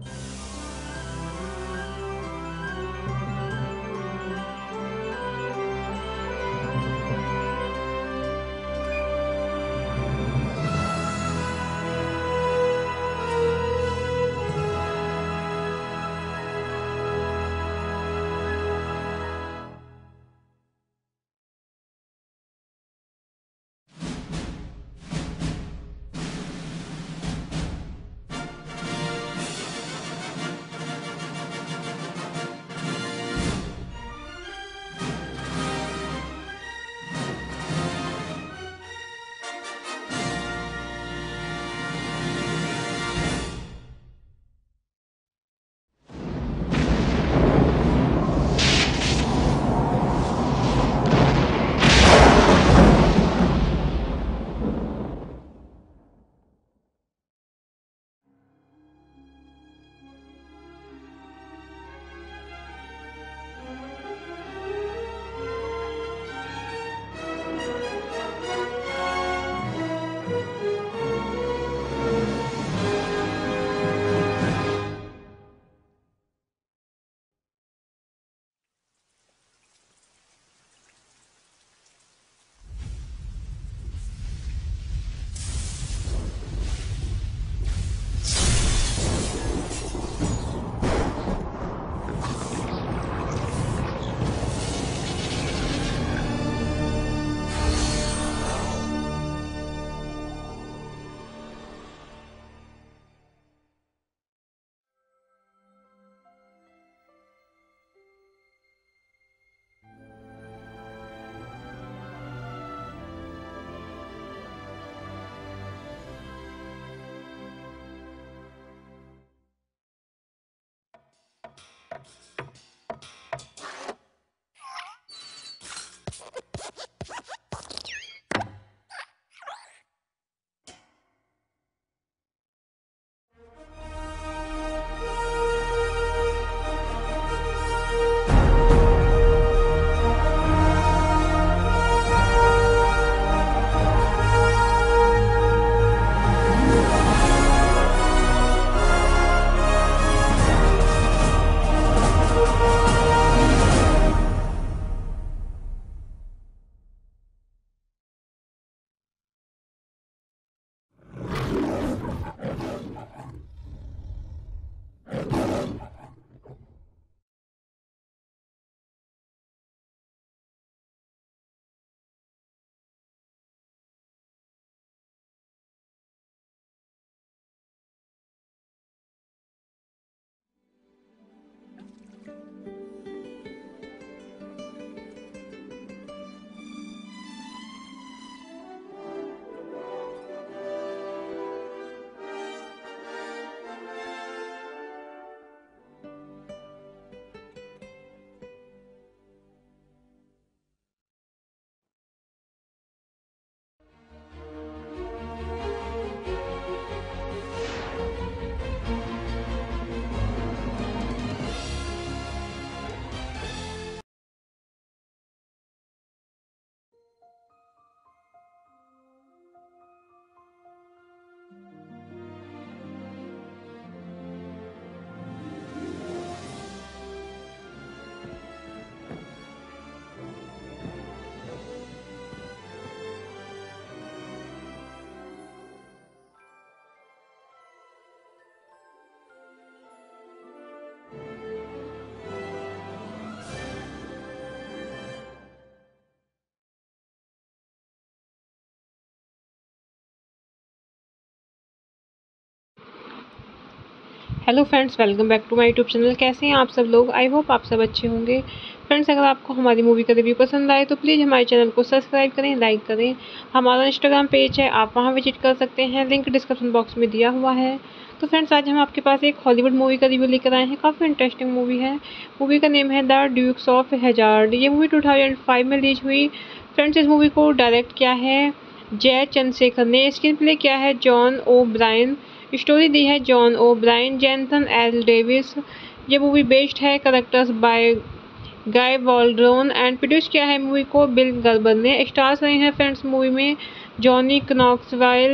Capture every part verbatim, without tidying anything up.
Hello friends, welcome back to my YouTube channel. कैसे हैं आप सब लोग? आई होप आप सब अच्छे होंगे। फ्रेंड्स, अगर आपको हमारी मूवी का रिव्यू पसंद आए तो प्लीज़ हमारे चैनल को सब्सक्राइब करें, लाइक करें। हमारा इंस्टाग्राम पेज है, आप वहां विजिट कर सकते हैं, लिंक डिस्क्रिप्शन बॉक्स में दिया हुआ है। तो फ्रेंड्स, आज हम आपके पास एक हॉलीवुड मूवी का रिव्यू लेकर आए हैं। काफ़ी इंटरेस्टिंग मूवी है। मूवी का नेम है द ड्यूक्स ऑफ हैजार्ड। ये मूवी टू थाउजेंड फाइव में रिलीज हुई। फ्रेंड्स, इस मूवी को डायरेक्ट किया है जय चंद्रशेखर ने। स्क्रीन प्ले किया है जॉन ओ ब्रायन। स्टोरी दी है John O'Brien, Jonathan L Davis. ये मूवी बेस्ड है characters by guy Waldron and produce किया है मूवी को बिल गर्बर ने। स्टार्स रहे हैं फ्रेंड्स मूवी में Johnny Knoxville,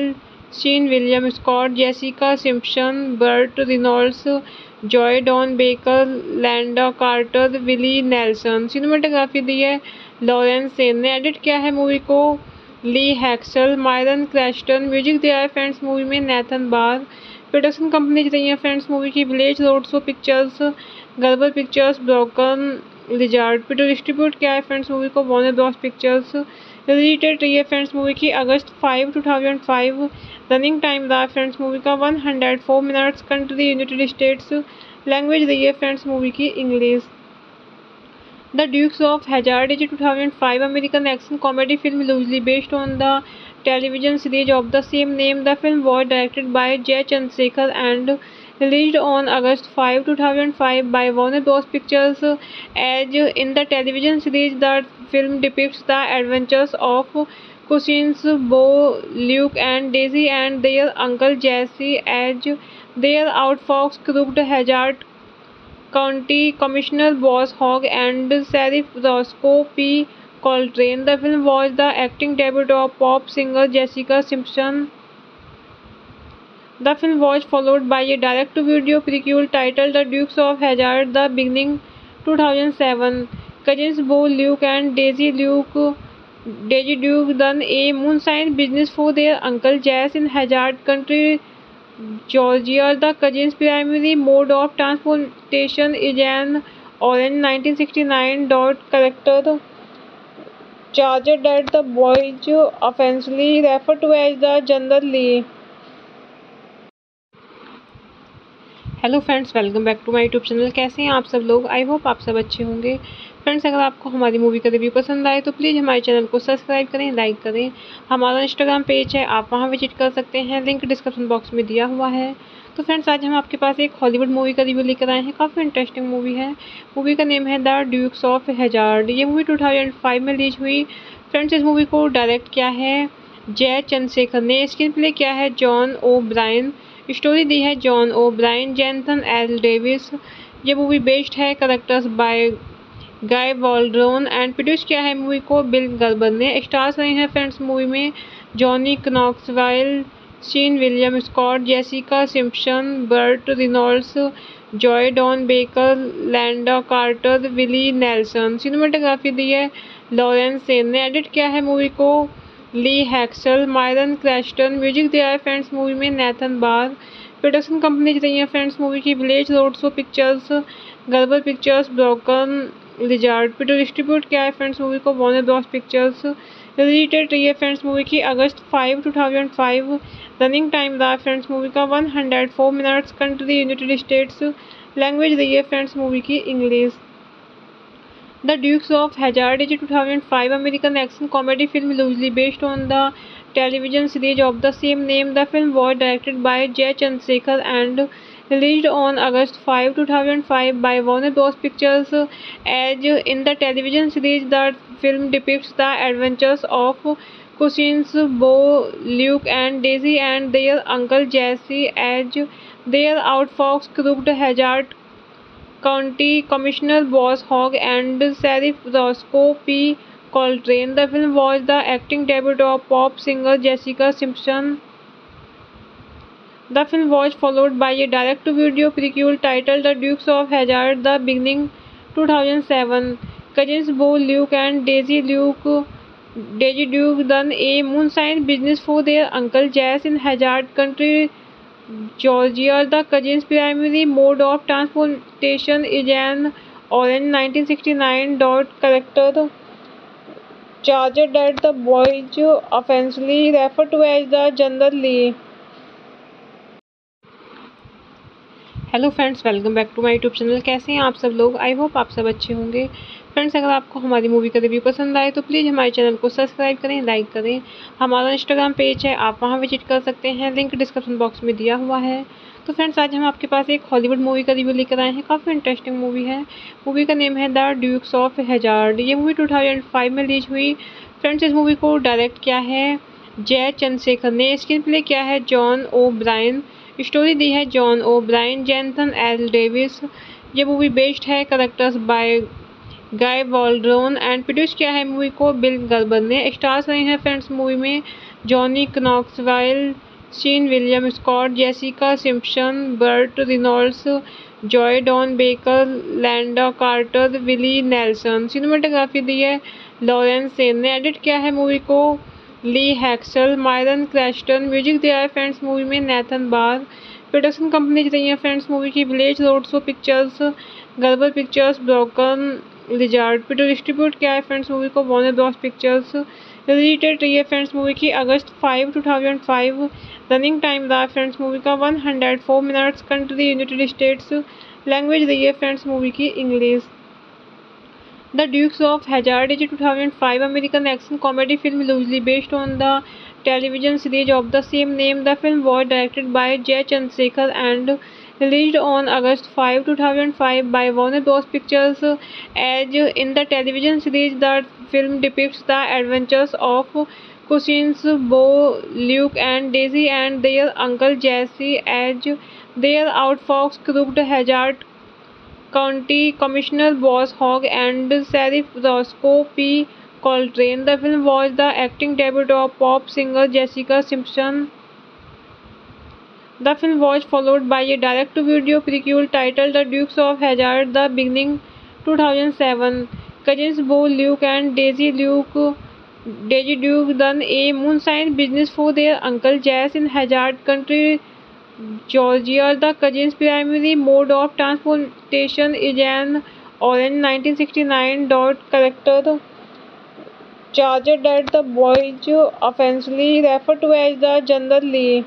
Seann William Scott, Jessica Simpson, Burt Reynolds, Joe Don Baker, Lynda Carter, Willie Nelson. Cinematography दी है लॉरेंस सेन ने। एडिट किया है मूवी को ली हैक्सल, मायरन क्रेस्टन। म्यूजिक दिया है फ्रेंड्स मूवी में नेथन बार। प्रोडक्शन कंपनी रही है फ्रेंड्स मूवी की Village Roadshow Pictures, Gerber Pictures, Broken Lizard. Distribute किया है फ्रेंड्स मूवी को Warner Bros Pictures. Release date रही है फ्रेंड्स मूवी की अगस्त five two thousand five. Running time रहा फ्रेंड्स मूवी का one hundred four minutes. Country United States. Language रही है फ्रेंड्स मूवी की English. The Dukes of Hazzard is a two thousand five American action comedy film loosely based on the television series of the same name. The film was directed by Jay Chandrasekhar and released on August fifth, two thousand five by Warner Bros. Pictures. As in the television series, the film depicts the adventures of cousins Bo, Luke, and Daisy and their uncle Jesse as they are outfox crooked Hazzard County Commissioner Boss Hogg and Sheriff Roscoe P. Coltrane. The film was the acting debut of pop singer Jessica Simpson. The film was followed by a direct-to-video prequel titled The Dukes of Hazzard: The Beginning, two thousand seven. Cousins Bo, Luke, and Daisy Luke Daisy Duke run a moonshine business for their uncle Jess in Hazzard County, Georgia. The cousins' primary mode of transportation is an orange nineteen sixty-nine Dodge Charger Charger that the boys offensively refer to as the General Lee. Hello friends, welcome back to my YouTube channel. कैसे हैं आप सब लोग? I hope आप सब अच्छे होंगे। Friends, अगर आपको हमारी मूवी का रिव्यू पसंद आए तो प्लीज़ हमारे चैनल को सब्सक्राइब करें, लाइक करें। हमारा इंस्टाग्राम पेज है, आप वहां विजिट कर सकते हैं, लिंक डिस्क्रिप्शन बॉक्स में दिया हुआ है। तो फ्रेंड्स, आज हम आपके पास एक हॉलीवुड मूवी का रिव्यू लेकर आए हैं। काफ़ी इंटरेस्टिंग मूवी है। मूवी का नेम है द ड्यूक्स ऑफ हैजार्ड। ये मूवी टू थाउजेंड फाइव में रिलीज हुई। फ्रेंड्स, इस मूवी को डायरेक्ट किया है जय चंद्रशेखर ने। स्क्रीन प्ले किया है जॉन ओ ब्रायन। स्टोरी दी है John O'Brien, Jonathan L Davis. ये मूवी बेस्ड है characters by guy Waldron and produce किया है मूवी को बिल गर्बर ने। स्टार्स रहे हैं फ्रेंड्स मूवी में Johnny Knoxville, Seann William Scott, Jessica Simpson, Burt Reynolds, Joe Don Baker, Lynda Carter, Willie Nelson. Cinematography दी है लॉरेंस सेन ने। एडिट किया है मूवी को ली हैक्सल, मायरन क्रेस्टन। म्यूजिक दिया है फ्रेंड्स मूवी में नेथन बार। प्रोडक्शन कंपनी रही है फ्रेंड्स मूवी की Village Roadshow Pictures, Gerber Pictures, Broken Lizard. Distribute किया है फ्रेंड्स मूवी को Warner Bros Pictures. Release date रही है फ्रेंड्स मूवी की अगस्त five two thousand five. Running time रहा फ्रेंड्स मूवी का one hundred four minutes. Country United States. Language रही है फ्रेंड्स मूवी की English. The Dukes of Hazzard is a two thousand five American action comedy film loosely based on the television series of the same name. The film was directed by Jay Chandrasekhar and released on August fifth, two thousand five by Warner Bros. Pictures. As in the television series, the film depicts the adventures of cousins Bo, Luke, and Daisy and their uncle Jesse as they are outfox crooked Hazzard County Commissioner Boss Hogg and Sheriff Roscoe P. Coltrane. The film was the acting debut of pop singer Jessica Simpson. The film was followed by a direct-to-video prequel titled The Dukes of Hazzard: The Beginning, two thousand seven. Cousins Bo, Luke, and Daisy Luke Daisy Duke run a moonshine business for their uncle Jess in Hazzard County, Georgia. The cousins' primary mode of transportation is an orange nineteen sixty-nine Dodge Charger Charger that the boys offensively refer to as the General Lee. Hello friends, welcome back to my YouTube channel. कैसे हैं आप सब लोग? I hope आप सब अच्छे होंगे। Friends, अगर आपको हमारी मूवी का रिव्यू पसंद आए तो प्लीज़ हमारे चैनल को सब्सक्राइब करें, लाइक करें। हमारा इंस्टाग्राम पेज है, आप वहां विजिट कर सकते हैं, लिंक डिस्क्रिप्शन बॉक्स में दिया हुआ है। तो फ्रेंड्स, आज हम आपके पास एक हॉलीवुड मूवी का रिव्यू लेकर आए हैं। काफ़ी इंटरेस्टिंग मूवी है। मूवी का नेम है द ड्यूक्स ऑफ हैजार्ड। ये मूवी टू थाउजेंड फाइव में रिलीज हुई। फ्रेंड्स, इस मूवी को डायरेक्ट किया है जय चंद्रशेखर ने। स्क्रीन प्ले किया है जॉन ओ ब्रायन। स्टोरी दी है John O'Brien, Jonathan L Davis. ये मूवी बेस्ड है characters by guy Waldron and produce किया है मूवी को बिल गर्बर ने। स्टार्स रहे हैं फ्रेंड्स मूवी में Johnny Knoxville, Seann William Scott, Jessica Simpson, Burt Reynolds, Joe Don Baker, Lynda Carter, Willie Nelson. Cinematography दी है लॉरेंस सेन ने। एडिट किया है मूवी को ली हैक्सल, मायरन क्रेस्टन। म्यूजिक दिया है फ्रेंड्स मूवी में नेथन बार। प्रोडक्शन कंपनी रही है फ्रेंड्स मूवी की Village Roadshow Pictures, Gerber Pictures, Broken Lizard. Distribute किया है फ्रेंड्स मूवी को Warner Bros Pictures. Release date रही है फ्रेंड्स मूवी की अगस्त five two thousand five. Running time रहा फ्रेंड्स मूवी का one hundred four minutes. Country United States. Language रही है फ्रेंड्स मूवी की English. The Dukes of Hazzard is a two thousand five American action comedy film loosely based on the television series of the same name. The film was directed by Jay Chandrasekhar and released on August fifth, two thousand five by Warner Bros. Pictures. As in the television series, the film depicts the adventures of cousins Bo, Luke, and Daisy and their uncle Jesse as they are out fox crooked Hazzard County Commissioner Boss Hogg and Sheriff Roscoe P. Coltrane. The film was the acting debut of pop singer Jessica Simpson. The film was followed by a direct-to-video prequel titled The Dukes of Hazzard: The Beginning, two thousand seven. Cousins Bo, Luke, and Daisy Luke Daisy Duke run a moonshine business for their uncle Jess in Hazzard County, Georgia. The cousins' primary mode of transportation is an orange nineteen sixty-nine Dodge Charger Charger that the boys affectionately refer to as the General Lee.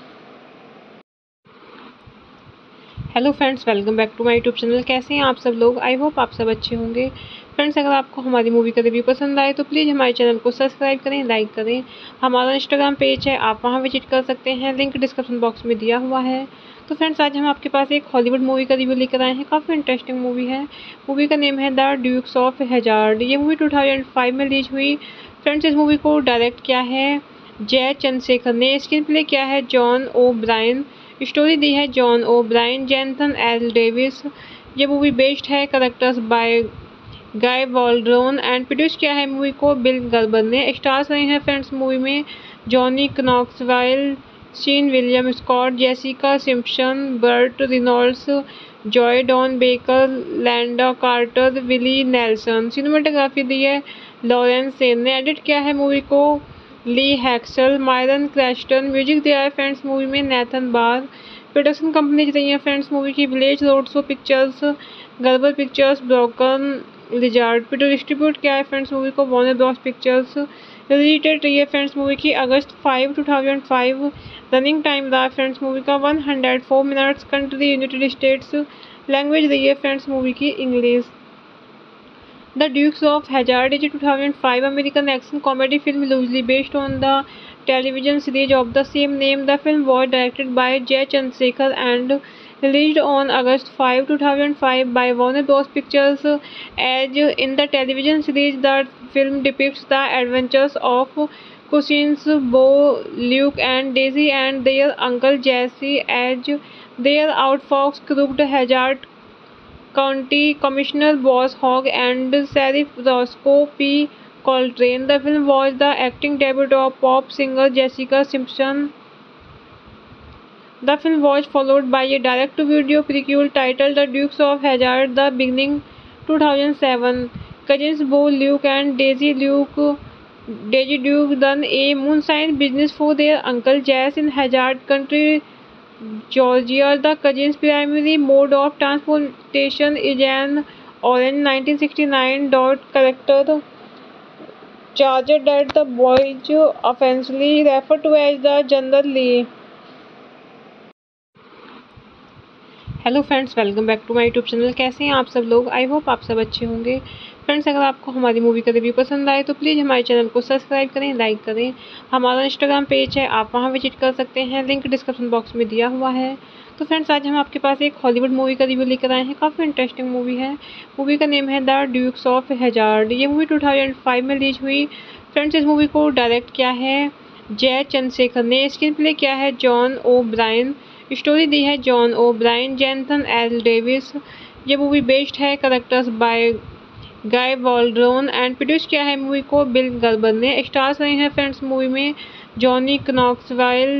Hello friends, welcome back to my YouTube channel. कैसे हैं आप सब लोग? I hope आप सब अच्छे होंगे। Friends, अगर आपको हमारी मूवी का रिव्यू पसंद आए तो प्लीज़ हमारे चैनल को सब्सक्राइब करें, लाइक करें। हमारा इंस्टाग्राम पेज है, आप वहां विजिट कर सकते हैं, लिंक डिस्क्रिप्शन बॉक्स में दिया हुआ है। तो फ्रेंड्स, आज हम आपके पास एक हॉलीवुड मूवी का रिव्यू लेकर आए हैं। काफ़ी इंटरेस्टिंग मूवी है। मूवी का नेम है द ड्यूक्स ऑफ हैजार्ड। ये मूवी टू थाउजेंड फाइव में रिलीज हुई। फ्रेंड्स, इस मूवी को डायरेक्ट किया है जय चंद्रशेखर ने। स्क्रीन प्ले किया है जॉन ओ ब्रायन। स्टोरी दी है John O'Brien, Jonathan L Davis. ये मूवी बेस्ड है characters by guy Waldron and produce किया है मूवी को बिल गर्बर ने। स्टार्स रहे हैं फ्रेंड्स मूवी में Johnny Knoxville, Seann William Scott, Jessica Simpson, Burt Reynolds, Joe Don Baker, Lynda Carter, Willie Nelson. Cinematography दी है लॉरेंस सेन ने। एडिट किया है मूवी को ली हैक्सल, मायरन क्रेस्टन। म्यूजिक दिया है फ्रेंड्स मूवी में नेथन बार। प्रोडक्शन कंपनी रही है फ्रेंड्स मूवी की Village Roadshow Pictures, Gerber Pictures, Broken Lizard. Distribute किया है फ्रेंड्स मूवी को Warner Bros Pictures. Release date रही है फ्रेंड्स मूवी की अगस्त five two thousand five. Running time रहा फ्रेंड्स मूवी का one hundred four minutes. Country United States. Language रही है फ्रेंड्स मूवी की English. The Dukes of Hazzard is a two thousand five American action comedy film loosely based on the television series of the same name. The film was directed by Jay Chandrasekhar and released on August fifth, two thousand five by Warner Bros. Pictures. As in the television series, the film depicts the adventures of cousins Bo, Luke, and Daisy and their uncle Jesse as they are out fox crooked Hazzard County Commissioner Boss Hogg and Sheriff Roscoe P. Coltrane. The film was the acting debut of pop singer Jessica Simpson. The film was followed by a direct-to-video prequel titled The Dukes of Hazzard: The Beginning, two thousand seven. Cousins Bo, Luke, and Daisy Luke Daisy Duke run a moonshine business for their uncle Jess in Hazzard County, Georgia. The cousins' primary mode of transportation is an orange nineteen sixty-nine Dodge Charger Charger that the boys affectionately refer to as the General Lee. Hello friends, welcome back to my YouTube channel. कैसे हैं आप सब लोग? I hope आप सब अच्छे होंगे। Friends, अगर आपको हमारी मूवी का रिव्यू पसंद आए तो प्लीज़ हमारे चैनल को सब्सक्राइब करें, लाइक करें। हमारा इंस्टाग्राम पेज है, आप वहां विजिट कर सकते हैं, लिंक डिस्क्रिप्शन बॉक्स में दिया हुआ है। तो फ्रेंड्स, आज हम आपके पास एक हॉलीवुड मूवी का रिव्यू लेकर आए हैं। काफ़ी इंटरेस्टिंग मूवी है। मूवी का नेम है द ड्यूक्स ऑफ हैजार्ड। ये मूवी टू थाउजेंड फाइव में रिलीज हुई। फ्रेंड्स, इस मूवी को डायरेक्ट किया है जय चंद्रशेखर ने। स्क्रीन प्ले किया है जॉन ओ ब्रायन। स्टोरी दी है John O'Brien, Jonathan L Davis. ये मूवी बेस्ड है characters by guy Waldron and produce किया है मूवी को बिल गर्बर ने। स्टार्स रहे हैं फ्रेंड्स मूवी में Johnny Knoxville,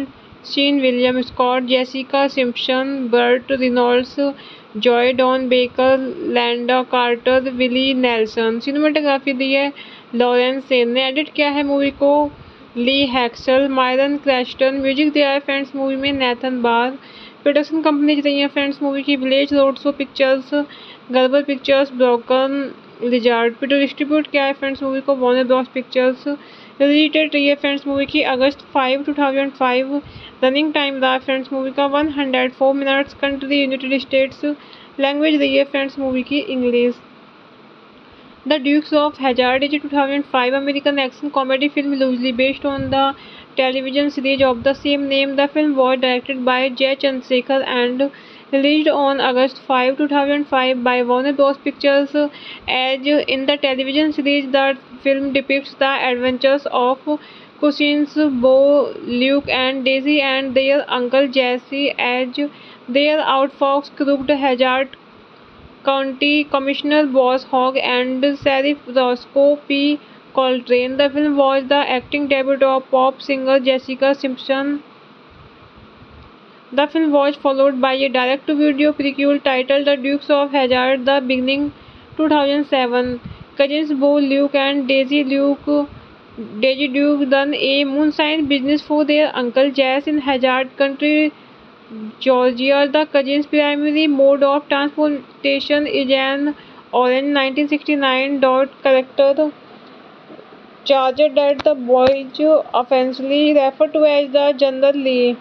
Seann William Scott, Jessica Simpson, Burt Reynolds, Joe Don Baker, Lynda Carter, Willie Nelson. Cinematography दी है लॉरेंस सेन ने। एडिट किया है मूवी को ली हैक्सल, मायरन क्रेस्टन। म्यूजिक दिया है फ्रेंड्स मूवी में नेथन बार। प्रोडक्शन कंपनी रही है फ्रेंड्स मूवी की Village Roadshow Pictures, Gerber Pictures, Broken Lizard. Distribute किया है फ्रेंड्स मूवी को Warner Bros Pictures. Release date रही है फ्रेंड्स मूवी की अगस्त five two thousand five. Running time रहा फ्रेंड्स मूवी का one hundred four minutes. Country United States. Language रही है फ्रेंड्स मूवी की English. The Dukes of Hazzard is a two thousand five American action comedy film loosely based on the television series of the same name. The film was directed by Jay Chandrasekhar and released on August fifth, two thousand five by Warner Bros. Pictures. As in the television series, the film depicts the adventures of cousins Bo, Luke, and Daisy and their uncle Jesse as their outfox crooked Hazzard County Commissioner Boss Hogg and Sheriff Roscoe P. Coltrane. The film was the acting debut of pop singer Jessica Simpson. The film was followed by a direct-to-video prequel titled The Dukes of Hazzard: The Beginning, two thousand seven. Cousins Bo, Luke, and Daisy Luke Daisy Duke run a moonshine business for their uncle Jess in Hazzard County, Georgia. The cousins' primary mode of transportation is an orange nineteen sixty-nine Dodge Charger Charger that the boys affectionately refer to as the General Lee.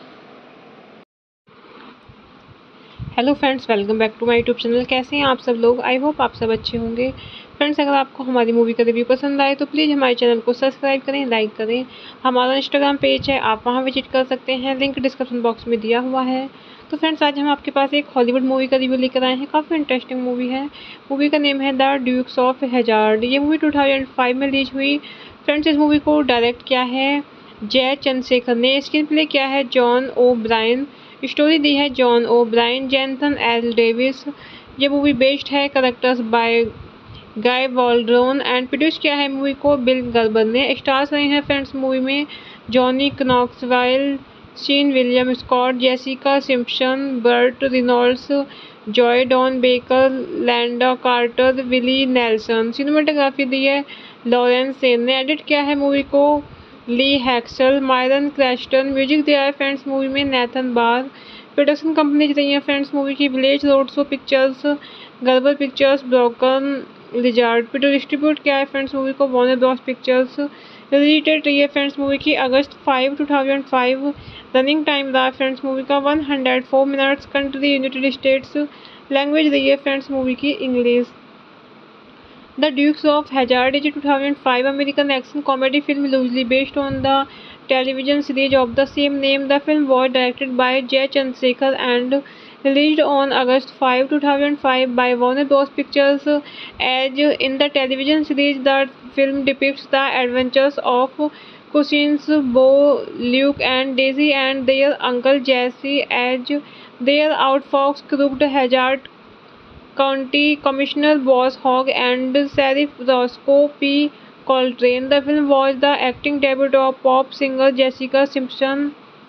Hello friends, welcome back to my YouTube channel. कैसे हैं आप सब लोग? I hope आप सब अच्छे होंगे। Friends, अगर आपको हमारी मूवी का रिव्यू पसंद आए तो प्लीज़ हमारे चैनल को सब्सक्राइब करें, लाइक करें। हमारा इंस्टाग्राम पेज है, आप वहां विजिट कर सकते हैं, लिंक डिस्क्रिप्शन बॉक्स में दिया हुआ है। तो फ्रेंड्स, आज हम आपके पास एक हॉलीवुड मूवी का रिव्यू लेकर आए हैं। काफ़ी इंटरेस्टिंग मूवी है। मूवी का नेम है द ड्यूक्स ऑफ हैजार्ड। ये मूवी टू थाउजेंड फाइव में रिलीज हुई। फ्रेंड्स, इस मूवी को डायरेक्ट किया है जय चंद्रशेखर ने। स्क्रीन प्ले किया है जॉन ओ ब्रायन। स्टोरी दी है John O'Brien, Jonathan L Davis. ये मूवी बेस्ड है characters by guy Waldron and produce किया है मूवी को बिल गर्बर ने। स्टार्स रहे हैं फ्रेंड्स मूवी में Johnny Knoxville, Seann William Scott, Jessica Simpson, Burt Reynolds, Joe Don Baker, Lynda Carter, Willie Nelson. Cinematography दी है लॉरेंस सेन ने। एडिट किया है मूवी को ली हैक्सल, मायरन क्रेस्टन। म्यूजिक दिया है फ्रेंड्स मूवी में नेथन बार। प्रोडक्शन कंपनी रही है फ्रेंड्स मूवी की Village Roadshow Pictures, Gerber Pictures, Broken Lizard. Distribute किया है फ्रेंड्स मूवी को Warner Bros Pictures. Release date रही है फ्रेंड्स मूवी की अगस्त five two thousand five. Running time रहा फ्रेंड्स मूवी का one hundred four minutes. Country United States. Language रही है फ्रेंड्स मूवी की English. The Dukes of Hazzard is a two thousand five American action comedy film loosely based on the television series of the same name. The film was directed by Jay Chandrasekhar and released on August fifth, two thousand five by Warner Bros. Pictures. As in the television series, the film depicts the adventures of cousins Bo, Luke, and Daisy and their uncle Jesse as their outfox crooked Hazzard County Commissioner Boss Hogg and Sheriff Roscoe P. Coltrane. The film was the acting debut of pop singer Jessica Simpson.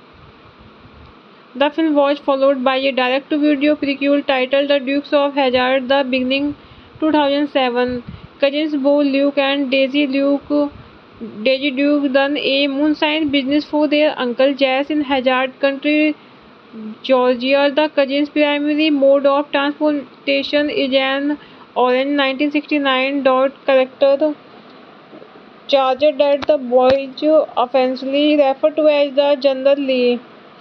The film was followed by a direct-to-video prequel titled The Dukes of Hazzard: The Beginning, two thousand seven. Cousins Bo, Luke, and Daisy Luke Daisy Duke run a moonshine business for their uncle Jess in Hazzard County, Georgia. The cousins' primary mode of transportation is an orange nineteen sixty-nine Dodge Charger Charger that the boys affectionately refer to as the General Lee.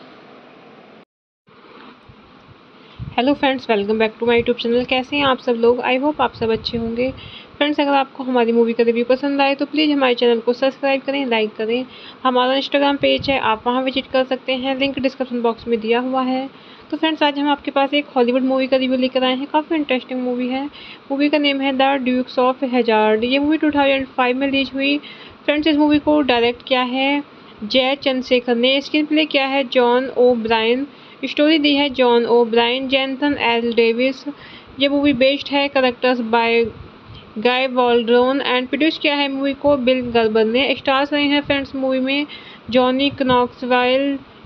Hello friends, welcome back to my YouTube channel. कैसे हैं आप सब लोग? I hope आप सब अच्छे होंगे। Friends, अगर आपको हमारी मूवी का रिव्यू पसंद आए तो प्लीज़ हमारे चैनल को सब्सक्राइब करें, लाइक करें। हमारा इंस्टाग्राम पेज है, आप वहां विजिट कर सकते हैं, लिंक डिस्क्रिप्शन बॉक्स में दिया हुआ है। तो फ्रेंड्स, आज हम आपके पास एक हॉलीवुड मूवी का रिव्यू लेकर आए हैं। काफ़ी इंटरेस्टिंग मूवी है। मूवी का नेम है द ड्यूक्स ऑफ हैजार्ड। ये मूवी टू थाउजेंड फाइव में रिलीज हुई। फ्रेंड्स, इस मूवी को डायरेक्ट किया है जय चंद्रशेखर ने। स्क्रीन प्ले किया है जॉन ओ ब्रायन। स्टोरी दी है John O'Brien, Jonathan L Davis. ये मूवी बेस्ड है characters by guy Waldron and produce किया है मूवी को बिल गर्बर ने। स्टार्स रहे हैं फ्रेंड्स मूवी में Johnny Knoxville,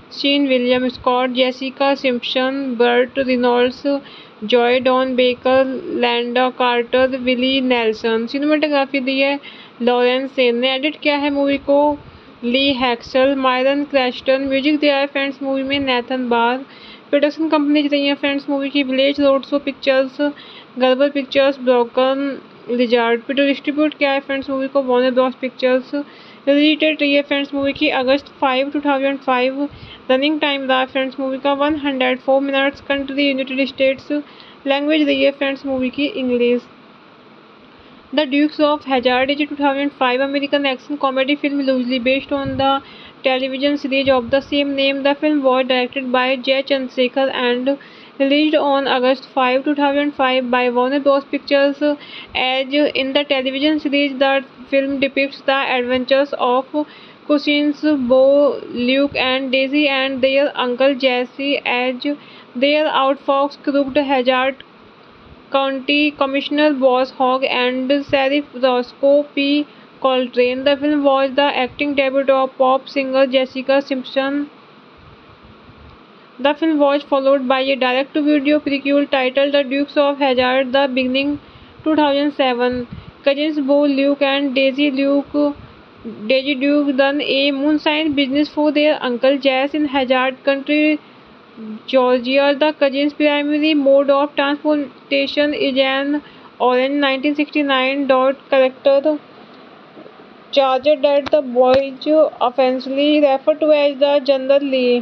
Seann William Scott, Jessica Simpson, Burt Reynolds, Joe Don Baker, Lynda Carter, Willie Nelson. Cinematography दी है लॉरेंस सेन ने। एडिट किया है मूवी को ली हैक्सल, मायरन क्रेस्टन। म्यूजिक दिया है फ्रेंड्स मूवी में नेथन बार। प्रोडक्शन कंपनी रही है फ्रेंड्स मूवी की Village Roadshow Pictures, Gerber Pictures, Broken Lizard. Distribute किया है फ्रेंड्स मूवी को Warner Bros Pictures. Release date रही है फ्रेंड्स मूवी की अगस्त five two thousand five. Running time रहा फ्रेंड्स मूवी का one hundred four minutes. Country United States. Language रही है फ्रेंड्स मूवी की English. The Dukes of Hazzard is a two thousand five American action comedy film loosely based on the television series of the same name. The film was directed by Jay Chandrasekhar and released on August fifth, two thousand five by Warner Bros. Pictures. As in the television series, the film depicts the adventures of cousins Bo, Luke, and Daisy and their uncle Jesse as their outfox crooked Hazzard County Commissioner Boss Hogg and Sheriff Roscoe P. Coltrane. The film was the acting debut of pop singer Jessica Simpson. The film was followed by a direct-to-video prequel titled The Dukes of Hazzard: The Beginning, two thousand seven. Cousins Bo, Luke, and Daisy Luke Daisy Duke run a moonshine business for their uncle Jess in Hazzard County, Georgia. The cousins' primary mode of transportation is an orange nineteen sixty-nine Dodge Charger Charger that the boys affectionately refer to as the General Lee.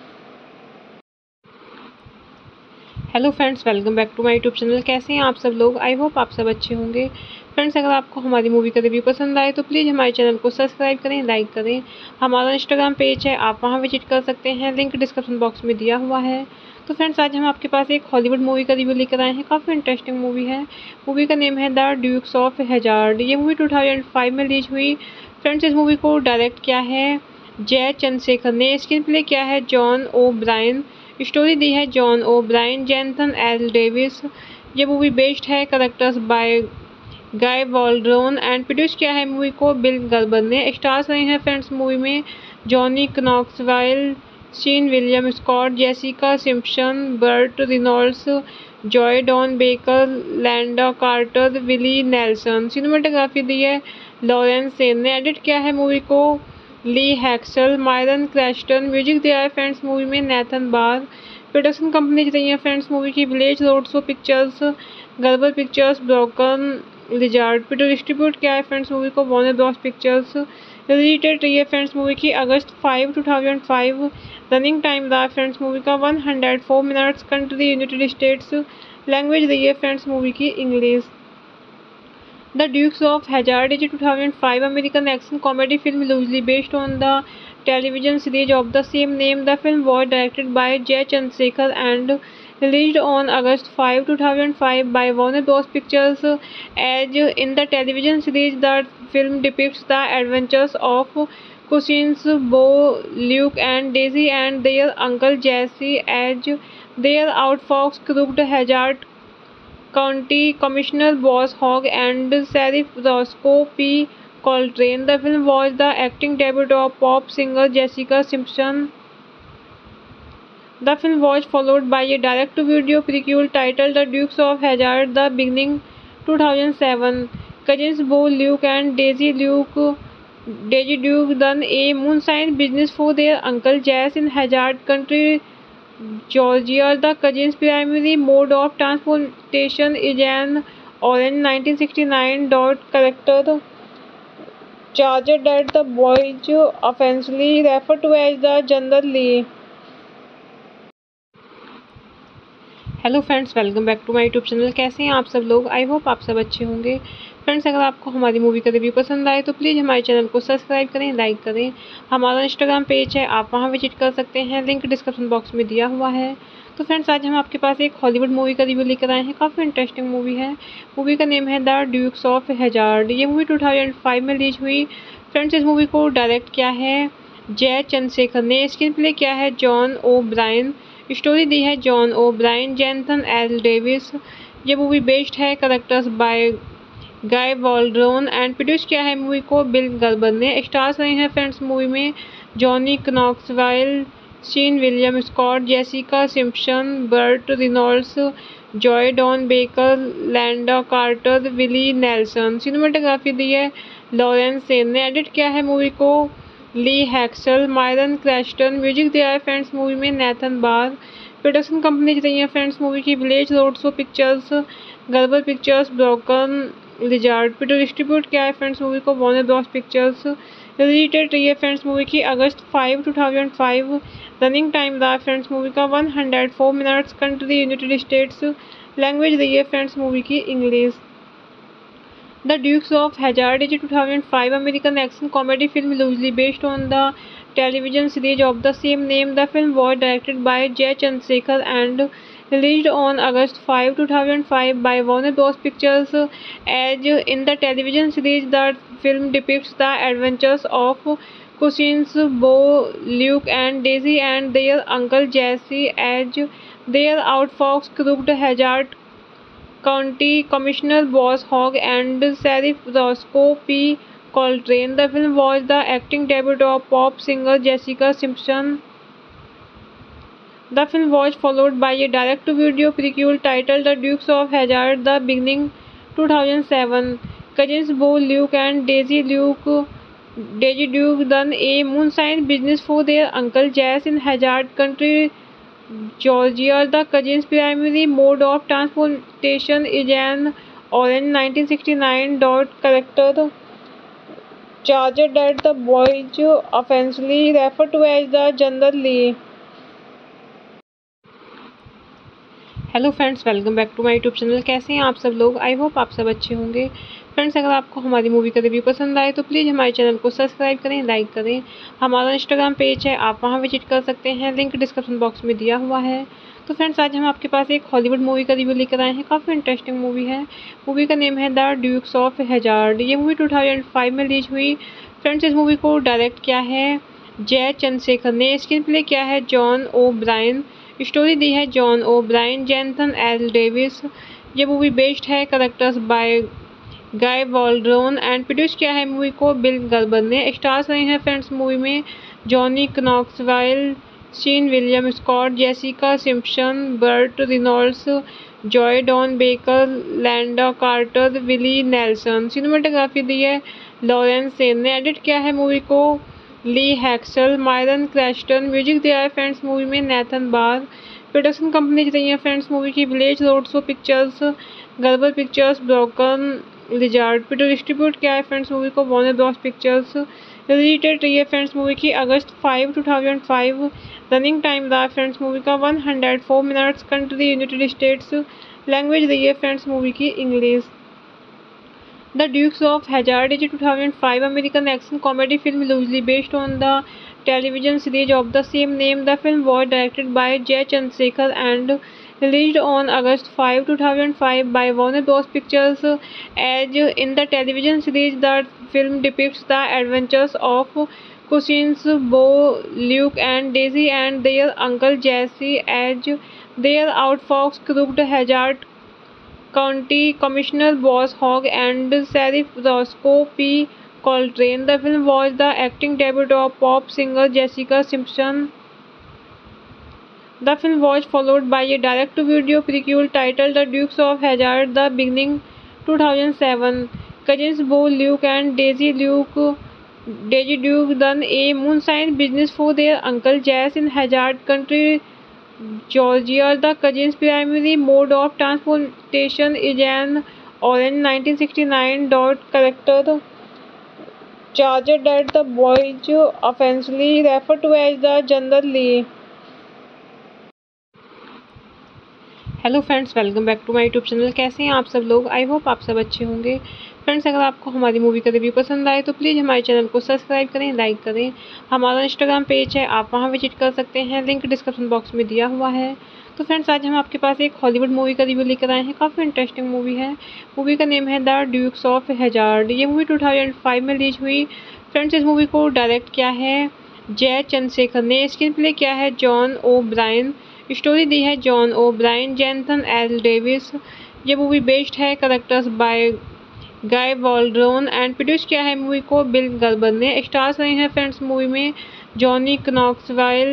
Hello friends, welcome back to my YouTube channel. कैसे हैं आप सब लोग? I hope आप सब अच्छे होंगे। Friends, अगर आपको हमारी मूवी का रिव्यू पसंद आए तो प्लीज़ हमारे चैनल को सब्सक्राइब करें, लाइक करें। हमारा इंस्टाग्राम पेज है, आप वहां विजिट कर सकते हैं, लिंक डिस्क्रिप्शन बॉक्स में दिया हुआ है। तो फ्रेंड्स, आज हम आपके पास एक हॉलीवुड मूवी का रिव्यू लेकर आए हैं। काफ़ी इंटरेस्टिंग मूवी है। मूवी का नेम है द ड्यूक्स ऑफ हैजार्ड। ये मूवी टू थाउजेंड फाइव में रिलीज हुई। फ्रेंड्स, इस मूवी को डायरेक्ट किया है जय चंद्रशेखर ने। स्क्रीन प्ले किया है जॉन ओ ब्रायन। स्टोरी दी है John O'Brien, Jonathan L Davis. ये मूवी बेस्ड है characters by guy Waldron and produce किया है मूवी को बिल गर्बर ने। स्टार्स रहे हैं फ्रेंड्स मूवी में Johnny Knoxville, Seann William Scott, Jessica Simpson, Burt Reynolds, Joe Don Baker, Lynda Carter, Willie Nelson. Cinematography दी है लॉरेंस सेन ने। एडिट किया है मूवी को ली हैक्सल, मायरन क्रेस्टन। म्यूजिक दिया है फ्रेंड्स मूवी में नेथन बार। प्रोडक्शन कंपनी रही है फ्रेंड्स मूवी की Village Roadshow Pictures, Gerber Pictures, Broken Lizard. Distribute किया है फ्रेंड्स मूवी को Warner Bros Pictures. Release date रही है फ्रेंड्स मूवी की अगस्त five two thousand five. Running time रहा फ्रेंड्स मूवी का one hundred four minutes. Country United States. Language रही है फ्रेंड्स मूवी की English. The Dukes of Hazzard is a two thousand five American action comedy film loosely based on the television series of the same name. The film was directed by Jay Chandrasekhar and released on August fifth, two thousand five by Warner Bros. Pictures. As in the television series, the film depicts the adventures of cousins Bo, Luke, and Daisy and their uncle Jesse as their outfox crooked Hazzard County Commissioner Boss Hogg and Sheriff Roscoe P. Coltrane. The film was the acting debut of pop singer Jessica Simpson. The film was followed by a direct-to-video prequel titled The Dukes of Hazzard: The Beginning, two thousand seven. Cousins Bo, Luke, and Daisy Luke Daisy Duke run a moonshine business for their uncle Jess in Hazzard County, Georgia. The cousins' primary mode of transportation is an orange nineteen sixty-nine Dodge Charger Charger that the boys affectionately refer to as the General Lee. Hello friends, welcome back to my YouTube channel. कैसे हैं आप सब लोग? I hope आप सब अच्छे होंगे। Friends, अगर आपको हमारी मूवी का रिव्यू पसंद आए तो प्लीज़ हमारे चैनल को सब्सक्राइब करें, लाइक करें। हमारा इंस्टाग्राम पेज है, आप वहां विजिट कर सकते हैं, लिंक डिस्क्रिप्शन बॉक्स में दिया हुआ है। तो फ्रेंड्स, आज हम आपके पास एक हॉलीवुड मूवी का रिव्यू लेकर आए हैं। काफ़ी इंटरेस्टिंग मूवी है। मूवी का नेम है द ड्यूक्स ऑफ हैजार्ड। ये मूवी टू थाउजेंड फाइव में रिलीज हुई। फ्रेंड्स, इस मूवी को डायरेक्ट किया है जय चंद्रशेखर ने। स्क्रीन प्ले किया है जॉन ओ ब्रायन। स्टोरी दी है John O'Brien, Jonathan L Davis. ये मूवी बेस्ड है characters by guy Waldron and produce किया है मूवी को बिल गर्बर ने। स्टार्स रहे हैं फ्रेंड्स मूवी में Johnny Knoxville, Seann William Scott, Jessica Simpson, Burt Reynolds, Joe Don Baker, Lynda Carter, Willie Nelson. Cinematography दी है लॉरेंस सेन ने। एडिट किया है मूवी को ली हैक्सल, मायरन क्रेस्टन। म्यूजिक दिया है फ्रेंड्स मूवी में नेथन बार। प्रोडक्शन कंपनी रही है फ्रेंड्स मूवी की Village Roadshow Pictures, Gerber Pictures, Broken Lizard. Distribute किया है फ्रेंड्स मूवी को Warner Bros Pictures. Release date रही है फ्रेंड्स मूवी की अगस्त five two thousand five. Running time रहा फ्रेंड्स मूवी का one hundred four minutes. Country United States. Language रही है फ्रेंड्स मूवी की English. The Dukes of Hazzard is a two thousand five American action comedy film loosely based on the television series of the same name. The film was directed by Jay Chandrasekhar and released on August fifth, two thousand five by Warner Bros. Pictures. As in the television series, the film depicts the adventures of cousins Bo, Luke, and Daisy and their uncle Jesse as they are outfox crooked Hazzard County Commissioner Boss Hogg and Sheriff Roscoe P. Coltrane. The film was the acting debut of pop singer Jessica Simpson. The film was followed by a direct-to-video prequel titled The Dukes of Hazzard: The Beginning, two thousand seven. Cousins Bo, Luke, and Daisy Luke Daisy Duke run a moonshine business for their uncle Jess in Hazzard County, Georgia. The cousins' primary mode of transportation is an orange nineteen sixty-nine Dodge Charger Charger that the boys offensively refer to as the General Lee. Hello friends, welcome back to my YouTube channel. कैसे हैं आप सब लोग? I hope आप सब अच्छे होंगे। Friends, अगर आपको हमारी मूवी का रिव्यू पसंद आए तो प्लीज़ हमारे चैनल को सब्सक्राइब करें, लाइक करें। हमारा इंस्टाग्राम पेज है, आप वहां विजिट कर सकते हैं, लिंक डिस्क्रिप्शन बॉक्स में दिया हुआ है। तो फ्रेंड्स, आज हम आपके पास एक हॉलीवुड मूवी का रिव्यू लेकर आए हैं। काफ़ी इंटरेस्टिंग मूवी है। मूवी का नेम है द ड्यूक्स ऑफ हैजार्ड। ये मूवी टू थाउजेंड फाइव में रिलीज हुई। फ्रेंड्स, इस मूवी को डायरेक्ट किया है जय चंद्रशेखर ने। स्क्रीन प्ले किया है जॉन ओ ब्रायन। स्टोरी दी है John O'Brien, Jonathan L Davis. ये मूवी बेस्ड है characters by guy Waldron and produce किया है मूवी को बिल गर्बर ने। स्टार्स रहे हैं फ्रेंड्स मूवी में Johnny Knoxville, Seann William Scott, Jessica Simpson, Burt Reynolds, Joe Don Baker, Lynda Carter, Willie Nelson. Cinematography दी है लॉरेंस सेन ने। एडिट किया है मूवी को ली हैक्सल, मायरन क्रेस्टन। म्यूजिक दिया है फ्रेंड्स मूवी में नेथन बार। प्रोडक्शन कंपनी रही है फ्रेंड्स मूवी की Village Roadshow Pictures, Gerber Pictures, Broken Lizard. Distribute किया है फ्रेंड्स मूवी को Warner Bros Pictures. Release date रही है फ्रेंड्स मूवी की अगस्त five two thousand five. Running time रहा फ्रेंड्स मूवी का one hundred four minutes. Country United States. Language रही है फ्रेंड्स मूवी की English. The Dukes of Hazzard is a two thousand five American action comedy film loosely based on the television series of the same name. The film was directed by Jay Chandrasekhar and released on August fifth, two thousand five by Warner Bros. Pictures. As in the television series, the film depicts the adventures of cousins Bo, Luke, and Daisy and their uncle Jesse as they are outfox crooked Hazzard County Commissioner Boss Hogg and Sheriff Roscoe P. Coltrane. The film was the acting debut of pop singer Jessica Simpson. The film was followed by a direct-to-video prequel titled The Dukes of Hazzard: The Beginning, two thousand seven. Cousins Bo, Luke, and Daisy Luke Daisy Duke run a moonshine business for their uncle Jess in Hazzard County, Georgia. The cousins' primary mode of transportation is an orange nineteen sixty-nine Dodge Charger Charger that the boys offensively refer to as the General Lee. Hello friends, welcome back to my YouTube channel. कैसे हैं आप सब लोग? I hope आप सब अच्छे होंगे। Friends, अगर आपको हमारी मूवी का रिव्यू पसंद आए तो प्लीज़ हमारे चैनल को सब्सक्राइब करें, लाइक करें। हमारा इंस्टाग्राम पेज है, आप वहां विजिट कर सकते हैं, लिंक डिस्क्रिप्शन बॉक्स में दिया हुआ है। तो फ्रेंड्स, आज हम आपके पास एक हॉलीवुड मूवी का रिव्यू लेकर आए हैं। काफ़ी इंटरेस्टिंग मूवी है। मूवी का नेम है द ड्यूक्स ऑफ हैजार्ड। ये मूवी टू थाउजेंड फाइव में रिलीज हुई। फ्रेंड्स, इस मूवी को डायरेक्ट किया है जय चंद्रशेखर ने। स्क्रीन प्ले किया है जॉन ओ ब्रायन। स्टोरी दी है John O'Brien, Jonathan L Davis. ये मूवी बेस्ड है characters by guy Waldron and produce किया है मूवी को बिल गर्बर ने। स्टार्स रहे हैं फ्रेंड्स मूवी में Johnny Knoxville,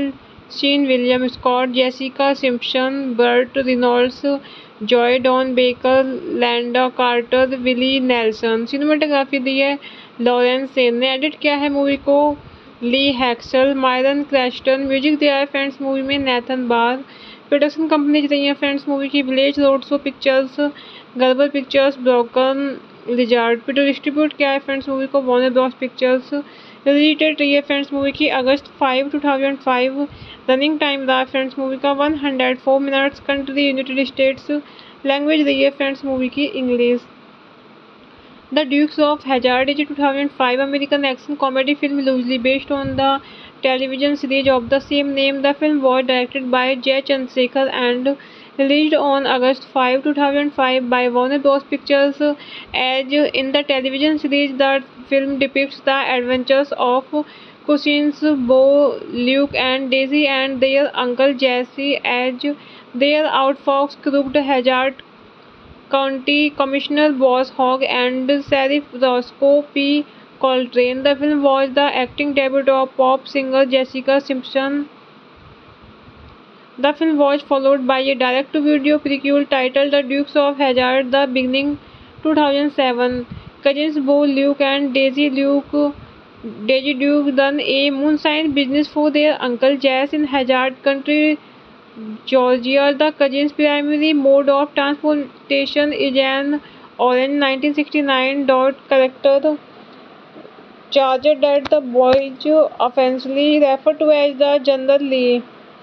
Seann William Scott, Jessica Simpson, Burt Reynolds, Joe Don Baker, Lynda Carter, Willie Nelson. Cinematography दी है लॉरेंस सेन ने। एडिट किया है मूवी को ली हैक्सल, मायरन क्रेस्टन। म्यूजिक दिया है फ्रेंड्स मूवी में नेथन बार। प्रोडक्शन कंपनी रही है फ्रेंड्स मूवी की Village Roadshow Pictures, Gerber Pictures, Broken Lizard. Distribute किया है फ्रेंड्स मूवी को Warner Bros Pictures. Release date रही है फ्रेंड्स मूवी की अगस्त five two thousand five. Running time रहा फ्रेंड्स मूवी का one hundred four minutes. Country United States. Language रही है फ्रेंड्स मूवी की English. The Dukes of Hazzard is a two thousand five American action comedy film loosely based on the television series of the same name. The film was directed by Jay Chandrasekhar and released on August fifth, two thousand five by Warner Bros. Pictures. As in the television series, the film depicts the adventures of cousins Bo, Luke, and Daisy and their uncle Jesse as their outfox crooked Hazzard County Commissioner Boss Hogg and Sheriff Roscoe P. Coltrane. The film was the acting debut of pop singer Jessica Simpson. The film was followed by a direct-to-video prequel titled The Dukes of Hazzard: The Beginning, two thousand seven. Cousins Bo, Luke, and Daisy Luke Daisy Duke run a moonshine business for their uncle Jess in Hazzard County, Georgia. The cousins' primary mode of transportation is an orange nineteen sixty-nine Dodge Charger Charger that the boys offensively refer to as the General Lee.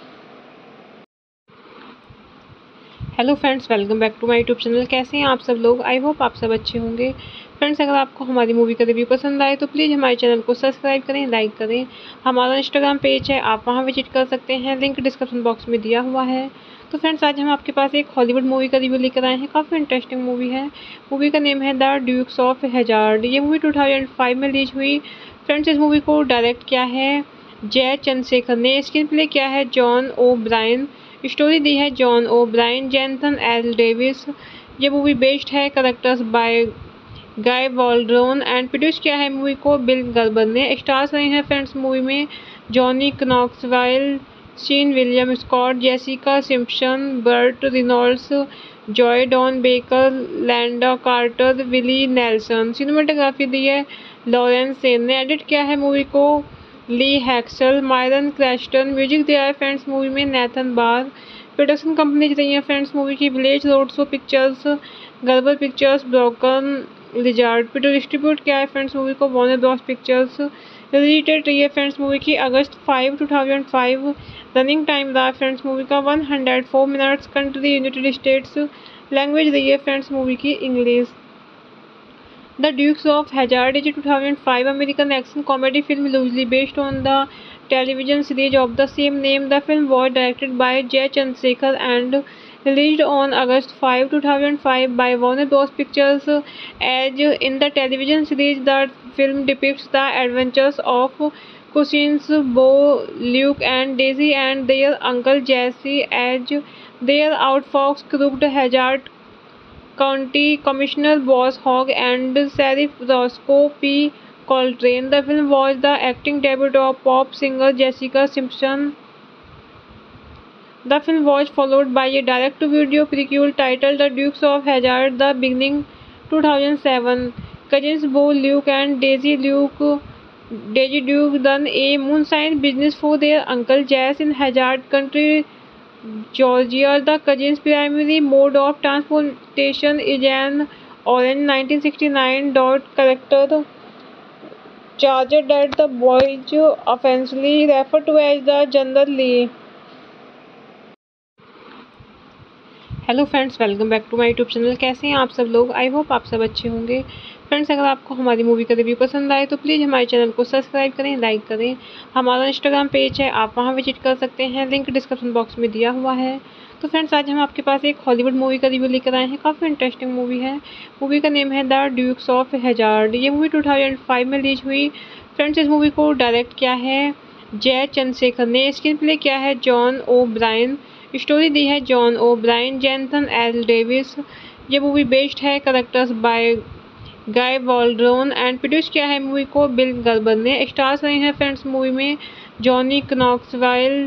Hello friends, welcome back to my YouTube channel. कैसे हैं आप सब लोग? I hope आप सब अच्छे होंगे। Friends, अगर आपको हमारी मूवी का रिव्यू पसंद आए तो प्लीज़ हमारे चैनल को सब्सक्राइब करें, लाइक करें। हमारा इंस्टाग्राम पेज है, आप वहां विजिट कर सकते हैं, लिंक डिस्क्रिप्शन बॉक्स में दिया हुआ है। तो फ्रेंड्स, आज हम आपके पास एक हॉलीवुड मूवी का रिव्यू लेकर आए हैं। काफ़ी इंटरेस्टिंग मूवी है। मूवी का नेम है द ड्यूक्स ऑफ हैजार्ड। ये मूवी टू थाउजेंड फाइव में रिलीज हुई। फ्रेंड्स, इस मूवी को डायरेक्ट किया है जय चंद्रशेखर ने। स्क्रीन प्ले किया है जॉन ओ ब्रायन। स्टोरी दी है John O'Brien, Jonathan L Davis. ये मूवी बेस्ड है characters by guy Waldron and produce किया है मूवी को बिल गर्बर ने। स्टार्स रहे हैं फ्रेंड्स मूवी में Johnny Knoxville, Seann William Scott, Jessica Simpson, Burt Reynolds, Joe Don Baker, Lynda Carter, Willie Nelson. Cinematography दी है लॉरेंस सेन ने। एडिट किया है मूवी को ली हैक्सल, मायरन क्रेस्टन। म्यूजिक दिया है फ्रेंड्स मूवी में नेथन बार। प्रोडक्शन कंपनी रही है फ्रेंड्स मूवी की Village Roadshow Pictures, Gerber Pictures, Broken Lizard. Distribute किया है फ्रेंड्स मूवी को Warner Bros Pictures. Release date रही है फ्रेंड्स मूवी की अगस्त five two thousand five. Running time रहा फ्रेंड्स मूवी का one hundred four minutes. Country United States. Language रही है फ्रेंड्स मूवी की English. The Dukes of Hazzard is a two thousand five American action comedy film loosely based on the television series of the same name. The film was directed by Jay Chandrasekhar and released on August fifth, two thousand five by Warner Bros. Pictures. As in the television series, the film depicts the adventures of cousins Bo, Luke, and Daisy and their uncle Jesse as their outfox crooked Hazzard County Commissioner Boss Hogg and Sheriff Roscoe P. Coltrane. The film was the acting debut of pop singer Jessica Simpson. The film was followed by a direct-to-video prequel titled The Dukes of Hazzard: The Beginning, two thousand seven. Cousins Bo, Luke, and Daisy Luke Daisy Duke run a moonshine business for their uncle Jess in Hazzard County, Georgia. The cousins' primary mode of transportation is an orange nineteen sixty-nine Dodge Charger Charger that the boys offensively refer to as the General Lee. Hello friends, welcome back to my YouTube channel. कैसे हैं आप सब लोग? I hope आप सब अच्छे होंगे। Friends, अगर आपको हमारी मूवी का रिव्यू पसंद आए तो प्लीज़ हमारे चैनल को सब्सक्राइब करें, लाइक करें। हमारा इंस्टाग्राम पेज है, आप वहां विजिट कर सकते हैं, लिंक डिस्क्रिप्शन बॉक्स में दिया हुआ है। तो फ्रेंड्स, आज हम आपके पास एक हॉलीवुड मूवी का रिव्यू लेकर आए हैं। काफ़ी इंटरेस्टिंग मूवी है। मूवी का नेम है द ड्यूक्स ऑफ हैजार्ड। ये मूवी टू थाउजेंड फाइव में रिलीज हुई। फ्रेंड्स, इस मूवी को डायरेक्ट किया है जय चंद्रशेखर ने। स्क्रीन प्ले किया है जॉन ओ ब्रायन। स्टोरी दी है John O'Brien, Jonathan L Davis. ये मूवी बेस्ड है characters by guy Waldron and produce किया है मूवी को बिल गर्बर ने। स्टार्स रहे हैं फ्रेंड्स मूवी में Johnny Knoxville,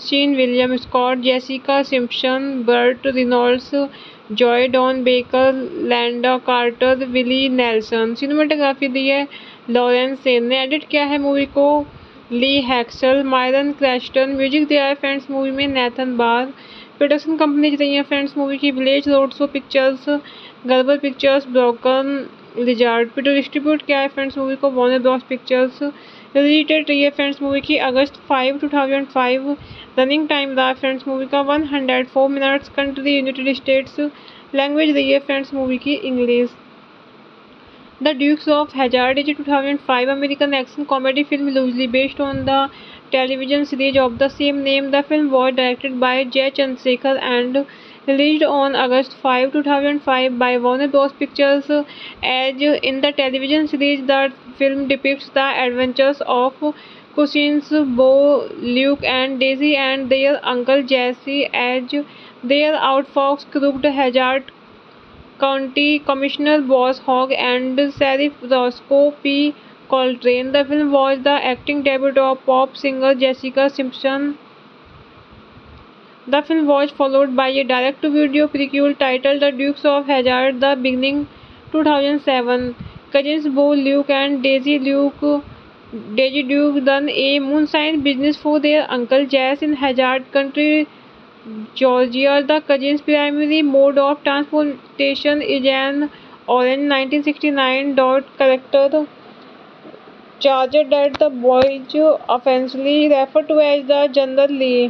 Seann William Scott, Jessica Simpson, Burt Reynolds, Joe Don Baker, Lynda Carter, Willie Nelson. Cinematography दी है लॉरेंस सेन ने। एडिट किया है मूवी को ली हैक्सल, मायरन क्रेस्टन। म्यूजिक दिया है फ्रेंड्स मूवी में नेथन बार। प्रोडक्शन कंपनीज रही है फ्रेंड्स मूवी की Village Roadshow Pictures, Gerber Pictures, Broken Lizard. Distribute किया है फ्रेंड्स मूवी को Warner Bros Pictures. Release date रही है फ्रेंड्स मूवी की अगस्त five two thousand five. Running time रहा फ्रेंड्स मूवी का one hundred four minutes. Country United States. Language रही है फ्रेंड्स मूवी की English. The Dukes of Hazzard is a two thousand five American action comedy film loosely based on the television series of the same name. The film was directed by Jay Chandrasekhar and released on August fifth, two thousand five by Warner Bros. Pictures. As in the television series, the film depicts the adventures of cousins Bo, Luke, and Daisy and their uncle Jesse as they are out fox crooked Hazzard County Commissioner Boss Hogg and Sheriff Roscoe P. Coltrane. The film was the acting debut of pop singer Jessica Simpson. The film was followed by a direct-to-video prequel titled The Dukes of Hazzard: The Beginning, two thousand seven. Cousins Bo, Luke, and Daisy Luke Daisy Duke run a moonshine business for their uncle Jess in Hazzard County, Georgia. The cousins' primary mode of transportation is an orange nineteen sixty-nine Dodge Charger Charger that the boys offensively refer to as the General Lee.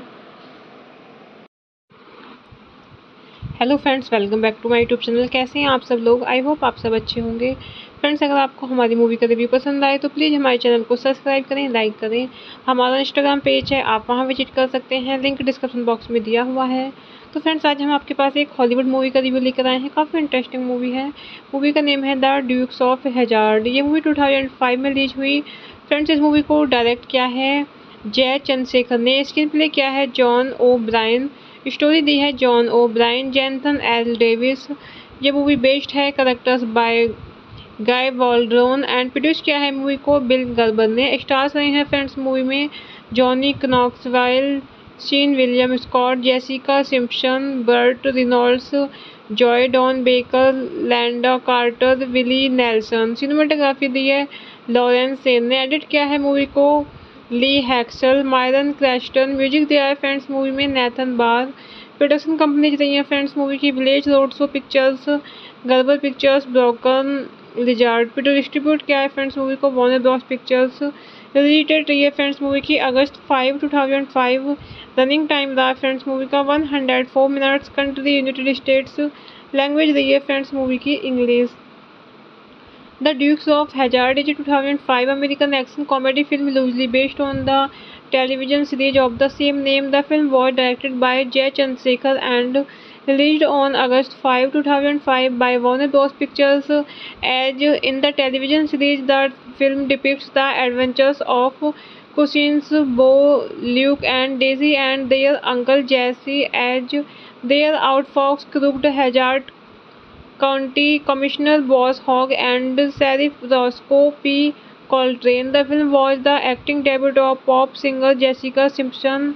Hello friends, welcome back to my YouTube channel. कैसे हैं आप सब लोग? I hope आप सब अच्छे होंगे। Friends, अगर आपको हमारी मूवी का रिव्यू पसंद आए तो प्लीज़ हमारे चैनल को सब्सक्राइब करें, लाइक करें। हमारा इंस्टाग्राम पेज है, आप वहां विजिट कर सकते हैं, लिंक डिस्क्रिप्शन बॉक्स में दिया हुआ है। तो फ्रेंड्स, आज हम आपके पास एक हॉलीवुड मूवी का रिव्यू लेकर आए हैं। काफ़ी इंटरेस्टिंग मूवी है। मूवी का नेम है द ड्यूक्स ऑफ हैजार्ड। ये मूवी टू थाउजेंड फाइव में रिलीज हुई। फ्रेंड्स, इस मूवी को डायरेक्ट किया है जय चंद्रशेखर ने। स्क्रीन प्ले किया है जॉन ओ ब्रायन। स्टोरी दी है John O'Brien, Jonathan L Davis. ये मूवी बेस्ड है characters by guy Waldron and produce किया है मूवी को बिल गर्बर ने। स्टार्स रहे हैं फ्रेंड्स मूवी में Johnny Knoxville, Seann William Scott, Jessica Simpson, Burt Reynolds, Joe Don Baker, Lynda Carter, Willie Nelson. Cinematography दी है लॉरेंस सेन ने। एडिट किया है मूवी को ली हैक्सल, मायरन क्रेस्टन। म्यूजिक दिया है फ्रेंड्स मूवी में नेथन बार। प्रोडक्शन कंपनीज रही है फ्रेंड्स मूवी की Village Roadshow Pictures, Gerber Pictures, Broken Lizard. Distribute किया है फ्रेंड्स मूवी को Warner Bros Pictures. Release date रही है फ्रेंड्स मूवी की अगस्त five two thousand five. Running time रहा फ्रेंड्स मूवी का one hundred four minutes. Country United States. Language रही है फ्रेंड्स मूवी की English. The Dukes of Hazzard is a two thousand five American action comedy film loosely based on the television series of the same name. The film was directed by Jay Chandrasekhar and released on August fifth, two thousand five by Warner Bros. Pictures. As in the television series, the film depicts the adventures of cousins Bo, Luke, and Daisy and their uncle Jesse as they are out fox crooked Hazzard County Commissioner Boss Hogg and Sheriff Roscoe P. Coltrane. The film was the acting debut of pop singer Jessica Simpson.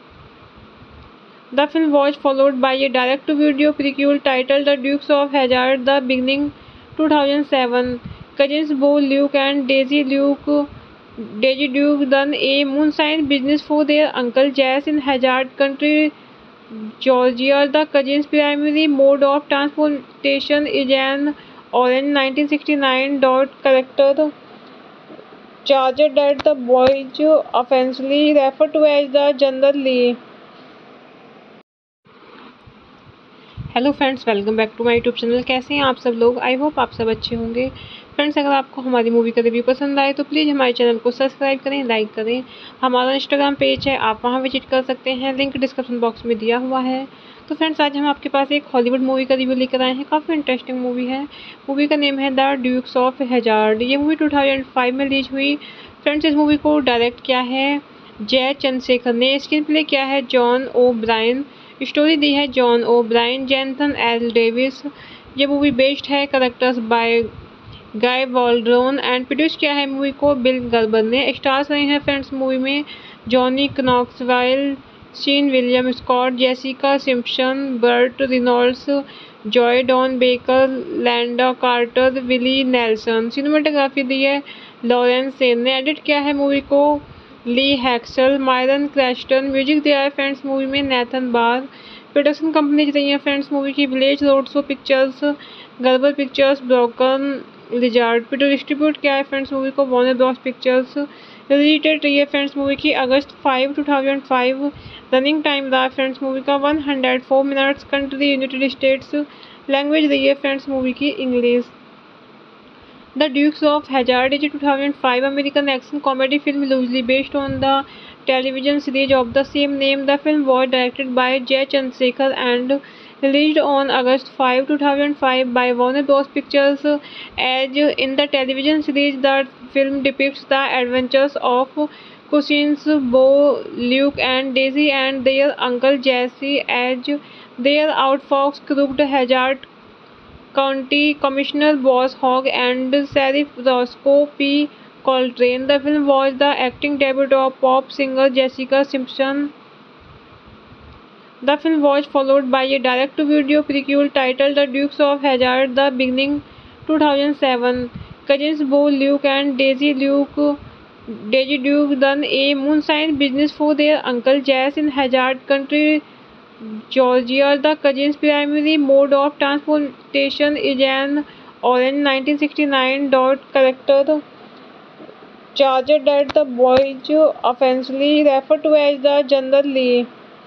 The film was followed by a direct-to-video prequel titled The Dukes of Hazzard: The Beginning, two thousand seven. Cousins Bo, Luke, and Daisy Luke Daisy Duke run a moonshine business for their uncle Jess in Hazzard County, Georgia. The cousins' primary mode of transportation is an orange nineteen sixty-nine Dodge Charger Charger that the boys offensively refer to as the General Lee. Hello friends, welcome back to my YouTube channel. कैसे हैं आप सब लोग? I hope आप सब अच्छे होंगे। Friends, अगर आपको हमारी मूवी का रिव्यू पसंद आए तो प्लीज़ हमारे चैनल को सब्सक्राइब करें, लाइक करें। हमारा इंस्टाग्राम पेज है, आप वहां विजिट कर सकते हैं, लिंक डिस्क्रिप्शन बॉक्स में दिया हुआ है। तो फ्रेंड्स, आज हम आपके पास एक हॉलीवुड मूवी का रिव्यू लेकर आए हैं। काफ़ी इंटरेस्टिंग मूवी है। मूवी का नेम है द ड्यूक्स ऑफ हैजार्ड। ये मूवी टू थाउजेंड फाइव में रिलीज हुई। फ्रेंड्स, इस मूवी को डायरेक्ट किया है जय चंद्रशेखर ने। स्क्रीन प्ले किया है जॉन ओ ब्रायन। स्टोरी दी है John O'Brien, Jonathan L Davis. ये मूवी बेस्ड है characters by guy Waldron and produce किया है मूवी को बिल गर्बर ने। स्टार्स रहे हैं फ्रेंड्स मूवी में Johnny Knoxville, Seann William Scott, Jessica Simpson, Burt Reynolds, Joe Don Baker, Lynda Carter, Willie Nelson. Cinematography दी है लॉरेंस सेन ने। एडिट किया है मूवी को ली हैक्सल, मायरन क्रेस्टन। म्यूजिक दिया है फ्रेंड्स मूवी में नेथन बार। प्रोडक्शन कंपनी रही है फ्रेंड्स मूवी की Village Roadshow Pictures, Gerber Pictures, Broken Lizard. Distribute किया है फ्रेंड्स मूवी को Warner Bros Pictures. Release date रही है फ्रेंड्स मूवी की अगस्त five two thousand five. Running time रहा फ्रेंड्स मूवी का one hundred four minutes. Country United States. Language रही है फ्रेंड्स मूवी की English. The Dukes of Hazzard is a two thousand five American action comedy film loosely based on the television series of the same name. The film was directed by Jay Chandrasekhar and released on August fifth, two thousand five by Warner Bros. Pictures. As in the television series, the film depicts the adventures of cousins Bo, Luke, and Daisy and their uncle Jesse as they are outfox crooked Hazzard County Commissioner Boss Hogg and Sheriff Roscoe P. Coltrane. The film was the acting debut of pop singer Jessica Simpson. The film was followed by a direct-to-video prequel titled The Dukes of Hazzard: The Beginning, two thousand seven. Cousins Bo, Luke, and Daisy Luke Daisy Duke run a moonshine business for their uncle Jess in Hazzard County, Georgia. The cousins' primary mode of transportation is an orange nineteen sixty-nine Dodge Charger Charger that the boys offensively refer to as the General Lee.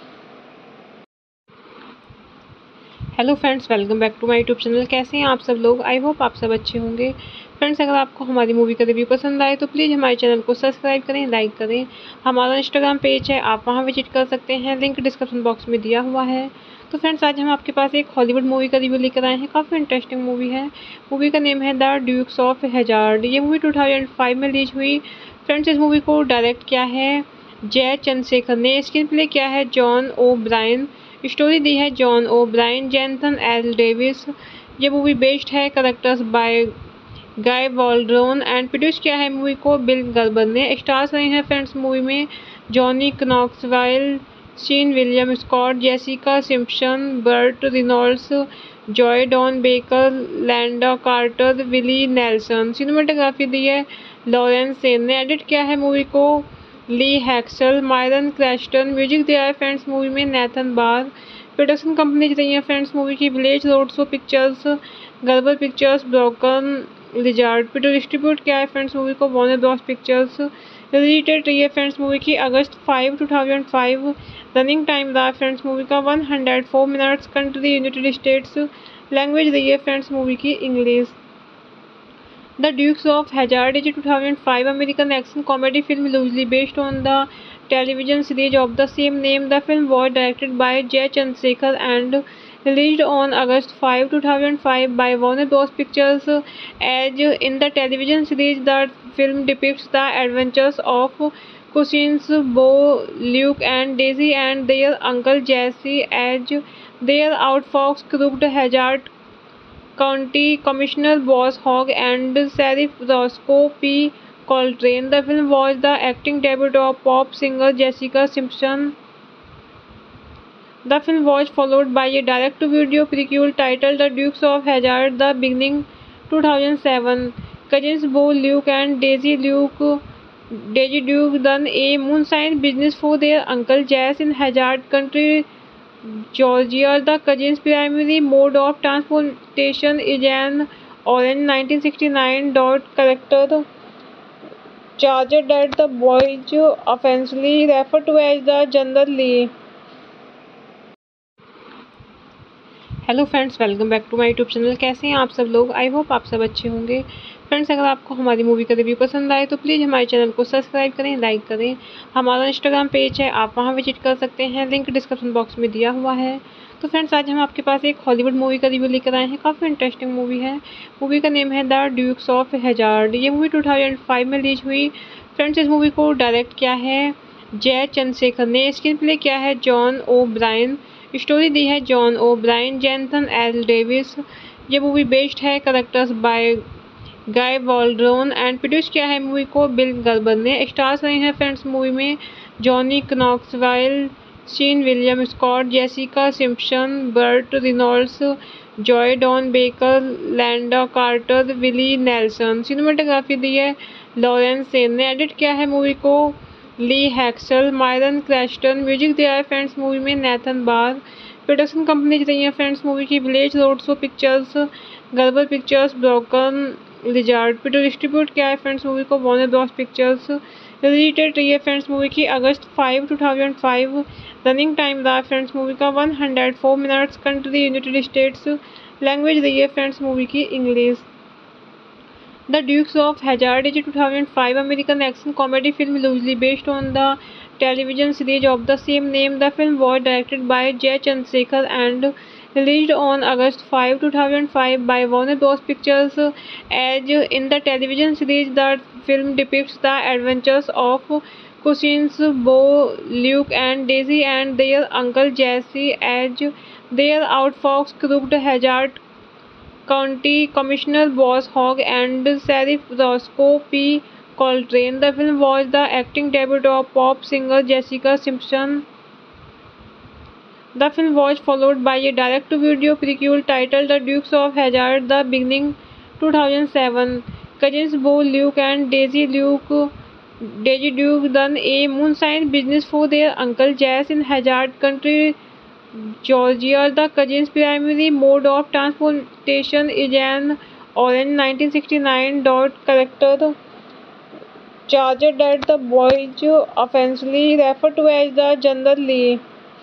Hello friends, welcome back to my YouTube channel. कैसे हैं आप सब लोग? I hope आप सब अच्छे होंगे। Friends, अगर आपको हमारी मूवी का रिव्यू पसंद आए तो प्लीज़ हमारे चैनल को सब्सक्राइब करें, लाइक करें। हमारा इंस्टाग्राम पेज है, आप वहां विजिट कर सकते हैं, लिंक डिस्क्रिप्शन बॉक्स में दिया हुआ है। तो फ्रेंड्स, आज हम आपके पास एक हॉलीवुड मूवी का रिव्यू लेकर आए हैं। काफ़ी इंटरेस्टिंग मूवी है। मूवी का नेम है द ड्यूक्स ऑफ हैजार्ड। ये मूवी टू थाउजेंड फाइव में रिलीज हुई। फ्रेंड्स, इस मूवी को डायरेक्ट किया है जय चंद्रशेखर ने। स्क्रीन प्ले किया है जॉन ओ ब्रायन। स्टोरी दी है John O'Brien, Jonathan L Davis. ये मूवी बेस्ड है characters by guy Waldron and produce किया है मूवी को बिल गर्बर ने। स्टार्स रहे हैं फ्रेंड्स मूवी में Johnny Knoxville, Seann William Scott, Jessica Simpson, Burt Reynolds, Joe Don Baker, Lynda Carter, Willie Nelson. Cinematography दी है लॉरेंस सेन ने। एडिट किया है मूवी को ली हैक्सल, मायरन क्रेस्टन। म्यूजिक दिया है फ्रेंड्स मूवी में नेथन बार। प्रोडक्शन कंपनी रही है फ्रेंड्स मूवी की Village Roadshow Pictures, Gerber Pictures, Broken Lizard. Distribute किया है फ्रेंड्स मूवी को Warner Bros Pictures. Release date रही है फ्रेंड्स मूवी की अगस्त five two thousand five. Running time रहा फ्रेंड्स मूवी का one hundred four minutes. Country United States. Language रही है फ्रेंड्स मूवी की English. The Dukes of Hazzard is a two thousand five American action comedy film loosely based on the television series of the same name. The film was directed by Jay Chandrasekhar and released on August fifth, two thousand five by Warner Bros. Pictures. As in the television series, the film depicts the adventures of cousins Bo, Luke, and Daisy and their uncle Jesse as they are outfox crooked Hazzard County Commissioner Boss Hogg and Sheriff Roscoe P. Coltrane. The film was the acting debut of pop singer Jessica Simpson. The film was followed by a direct-to-video prequel titled The Dukes of Hazzard: The Beginning, two thousand seven. Cousins Bo, Luke, and Daisy Luke Daisy Duke run a moonshine business for their uncle Jess in Hazzard County, Georgia. The cousins' primary mode of transportation is an orange nineteen sixty-nine Dodge Charger Charger that the boys offensively refer to as the General Lee. Hello friends, welcome back to my YouTube channel. कैसे हैं आप सब लोग? I hope आप सब अच्छे होंगे। Friends, अगर आपको हमारी मूवी का रिव्यू पसंद आए तो प्लीज़ हमारे चैनल को सब्सक्राइब करें, लाइक करें। हमारा इंस्टाग्राम पेज है, आप वहां विजिट कर सकते हैं, लिंक डिस्क्रिप्शन बॉक्स में दिया हुआ है। तो फ्रेंड्स, आज हम आपके पास एक हॉलीवुड मूवी का रिव्यू लेकर आए हैं। काफ़ी इंटरेस्टिंग मूवी है। मूवी का नेम है द ड्यूक्स ऑफ हैजार्ड। ये मूवी टू थाउजेंड फाइव में रिलीज हुई। फ्रेंड्स, इस मूवी को डायरेक्ट किया है जय चंद्रशेखर ने। स्क्रीन प्ले किया है जॉन ओ ब्रायन। स्टोरी दी है John O'Brien, Jonathan L Davis. ये मूवी बेस्ड है characters by guy Waldron and produce किया है मूवी को बिल गर्बर ने। स्टार्स रहे हैं फ्रेंड्स मूवी में Johnny Knoxville, Seann William Scott, Jessica Simpson, Burt Reynolds, Joe Don Baker, Lynda Carter, Willie Nelson. Cinematography दी है लॉरेंस सेन ने। एडिट किया है मूवी को ली हैक्सल, मायरन क्रेस्टन। म्यूजिक दिया है फ्रेंड्स मूवी में नेथन बार। प्रोडक्शन कंपनी रही है फ्रेंड्स मूवी की Village Roadshow Pictures, Gerber Pictures, Broken Lizard. Distribute किया है फ्रेंड्स मूवी को Warner Bros Pictures. Release date रही है फ्रेंड्स मूवी की अगस्त five two thousand five. Running time रहा फ्रेंड्स मूवी का one hundred four minutes. Country United States. Language रही है फ्रेंड्स मूवी की English. The Dukes of Hazzard is a two thousand five American action comedy film loosely based on the television series of the same name. The film was directed by Jay Chandrasekhar and released on August fifth, two thousand five by Warner Bros. Pictures. As in the television series, the film depicts the adventures of cousins Bo, Luke, and Daisy and their uncle Jesse as their outfox crooked Hazzard County Commissioner Boss Hogg and Sheriff Roscoe P. Coltrane. The film was the acting debut of pop singer Jessica Simpson. The film was followed by a direct-to-video prequel titled The Dukes of Hazzard: The Beginning, two thousand seven. Cousins Bo, Luke, and Daisy Luke Daisy Duke run a moonshine business for their uncle Jess in Hazzard County, Georgia. The cousins' primary mode of transportation is an orange nineteen sixty-nine Dodge Charger Charger that the boys offensively refer to as the General Lee.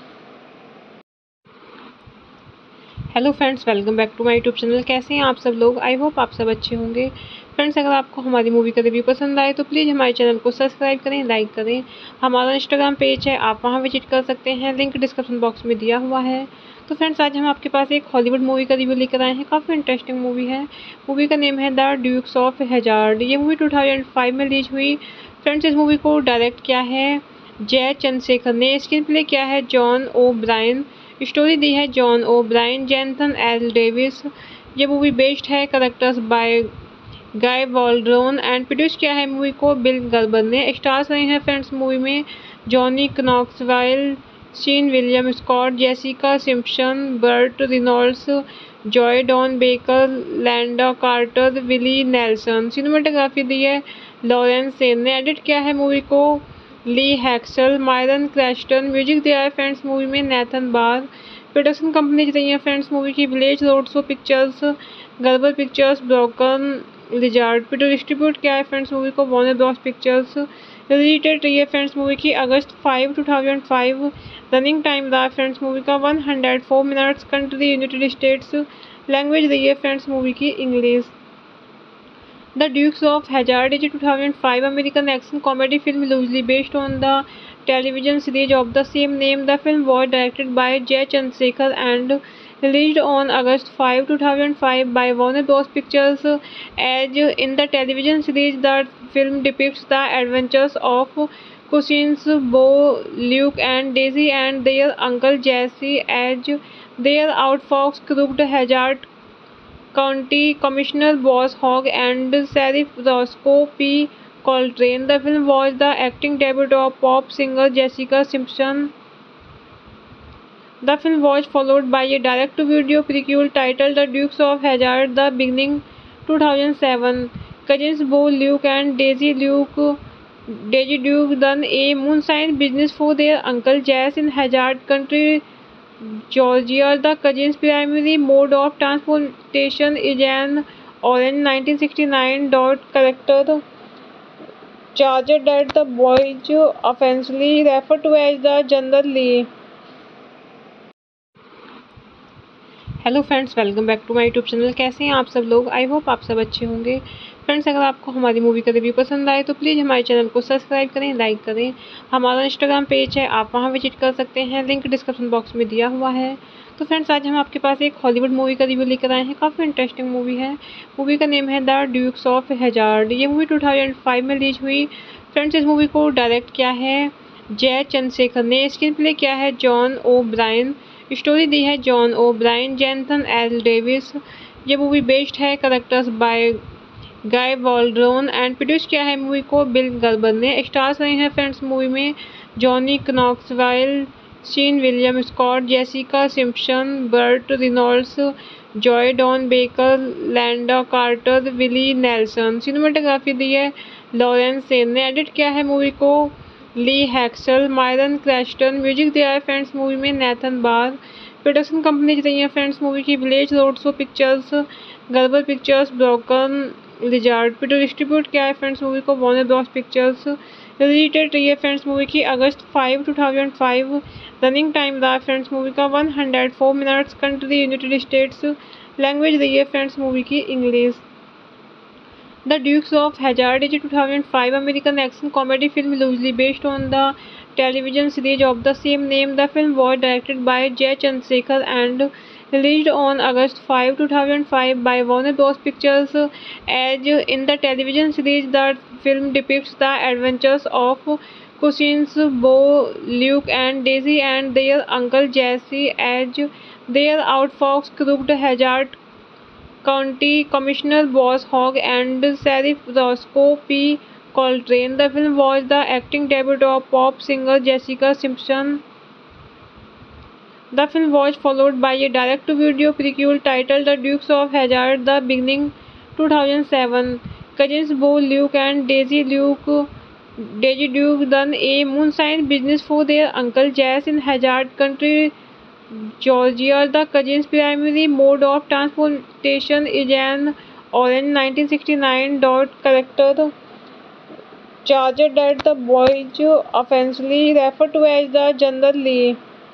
Hello friends, welcome back to my YouTube channel. कैसे हैं आप सब लोग? I hope आप सब अच्छे होंगे। Friends, अगर आपको हमारी मूवी का रिव्यू पसंद आए तो प्लीज़ हमारे चैनल को सब्सक्राइब करें, लाइक करें। हमारा इंस्टाग्राम पेज है, आप वहां विजिट कर सकते हैं, लिंक डिस्क्रिप्शन बॉक्स में दिया हुआ है। तो फ्रेंड्स, आज हम आपके पास एक हॉलीवुड मूवी का रिव्यू लेकर आए हैं। काफ़ी इंटरेस्टिंग मूवी है। मूवी का नेम है द ड्यूक्स ऑफ हैजार्ड। ये मूवी टू थाउजेंड फाइव में रिलीज हुई। फ्रेंड्स, इस मूवी को डायरेक्ट किया है जय चंद्रशेखर ने। स्क्रीन प्ले किया है जॉन ओ ब्रायन। स्टोरी दी है John O'Brien, Jonathan L Davis. ये मूवी बेस्ड है characters by guy Waldron and produce किया है मूवी को बिल गर्बर ने। स्टार्स रहे हैं फ्रेंड्स मूवी में Johnny Knoxville, Seann William Scott, Jessica Simpson, Burt Reynolds, Joe Don Baker, Lynda Carter, Willie Nelson. Cinematography दी है लॉरेंस सेन ने। एडिट किया है मूवी को ली हैक्सल, मायरन क्रेस्टन। म्यूजिक दिया है फ्रेंड्स मूवी में नेथन बार। प्रोडक्शन कंपनी रही है फ्रेंड्स मूवी की Village Roadshow Pictures, Gerber Pictures, Broken Lizard. Distribute किया है फ्रेंड्स मूवी को Warner Bros Pictures. Release date रही है फ्रेंड्स मूवी की अगस्त five two thousand five. Running time रहा फ्रेंड्स मूवी का one hundred four minutes. Country United States. Language रही है फ्रेंड्स मूवी की English. The Dukes of Hazzard is a two thousand five American action comedy film loosely based on the television series of the same name. The film was directed by Jay Chandrasekhar and released on August fifth, two thousand five by Warner Bros. Pictures. As in the television series, the film depicts the adventures of cousins Bo, Luke, and Daisy and their uncle Jesse as their outfox crooked Hazzard County Commissioner Boss Hogg and Sheriff Roscoe P. Coltrane. The film was the acting debut of pop singer Jessica Simpson. The film was followed by a direct-to-video prequel titled The Dukes of Hazzard: The Beginning, two thousand seven. Cousins Bo, Luke, and Daisy Luke Daisy Duke run a moonshine business for their uncle Jess in Hazzard County, Georgia. The cousins' primary mode of transportation is an orange nineteen sixty-nine Dodge Charger Charger that the boys offensively refer to as the General Lee. Hello friends, welcome back to my YouTube channel. कैसे हैं आप सब लोग? I hope आप सब अच्छे होंगे। Friends, अगर आपको हमारी मूवी का रिव्यू पसंद आए तो प्लीज़ हमारे चैनल को सब्सक्राइब करें, लाइक करें। हमारा इंस्टाग्राम पेज है, आप वहां विजिट कर सकते हैं, लिंक डिस्क्रिप्शन बॉक्स में दिया हुआ है। तो फ्रेंड्स, आज हम आपके पास एक हॉलीवुड मूवी का रिव्यू लेकर आए हैं। काफ़ी इंटरेस्टिंग मूवी है। मूवी का नेम है द ड्यूक्स ऑफ हैजार्ड। ये मूवी टू थाउजेंड फाइव में रिलीज हुई। फ्रेंड्स, इस मूवी को डायरेक्ट किया है जय चंद्रशेखर ने। स्क्रीन प्ले किया है जॉन ओ ब्रायन। स्टोरी दी है John O'Brien, Jonathan L Davis. ये मूवी बेस्ड है characters by guy Waldron and produce किया है मूवी को बिल गर्बर ने। स्टार्स रहे हैं फ्रेंड्स मूवी में Johnny Knoxville, Seann William Scott, Jessica Simpson, Burt Reynolds, Joe Don Baker, Lynda Carter, Willie Nelson. Cinematography दी है लॉरेंस सेन ने। एडिट किया है मूवी को ली हैक्सल, मायरन क्रेस्टन। म्यूजिक दिया है फ्रेंड्स मूवी में नेथन बार। प्रोडक्शन कंपनी रही है फ्रेंड्स मूवी की Village Roadshow Pictures, Gerber Pictures, Broken Lizard. Distribute किया है फ्रेंड्स मूवी को Warner Bros Pictures. Release date रही है फ्रेंड्स मूवी की अगस्त five two thousand five. Running time रहा फ्रेंड्स मूवी का one hundred four minutes. Country United States. Language रही है फ्रेंड्स मूवी की English. The Dukes of Hazzard is a two thousand five American action comedy film loosely based on the television series of the same name. The film was directed by Jay Chandrasekhar and released on August fifth, two thousand five by Warner Bros. Pictures. As in the television series, the film depicts the adventures of cousins Bo, Luke, and Daisy and their uncle Jesse as their outfox crooked Hazzard County Commissioner Boss Hogg and Sheriff Roscoe P. Coltrane. The film was the acting debut of pop singer Jessica Simpson. The film was followed by a direct-to-video prequel titled The Dukes of Hazzard: The Beginning, two thousand seven. Cousins Bo, Luke, and Daisy Luke Daisy Duke run a moonshine business for their uncle Jess in Hazzard County, Georgia. The cousins' primary mode of transportation is an orange nineteen sixty-nine Dodge Charger Charger that the boys offensively refer to as the General Lee.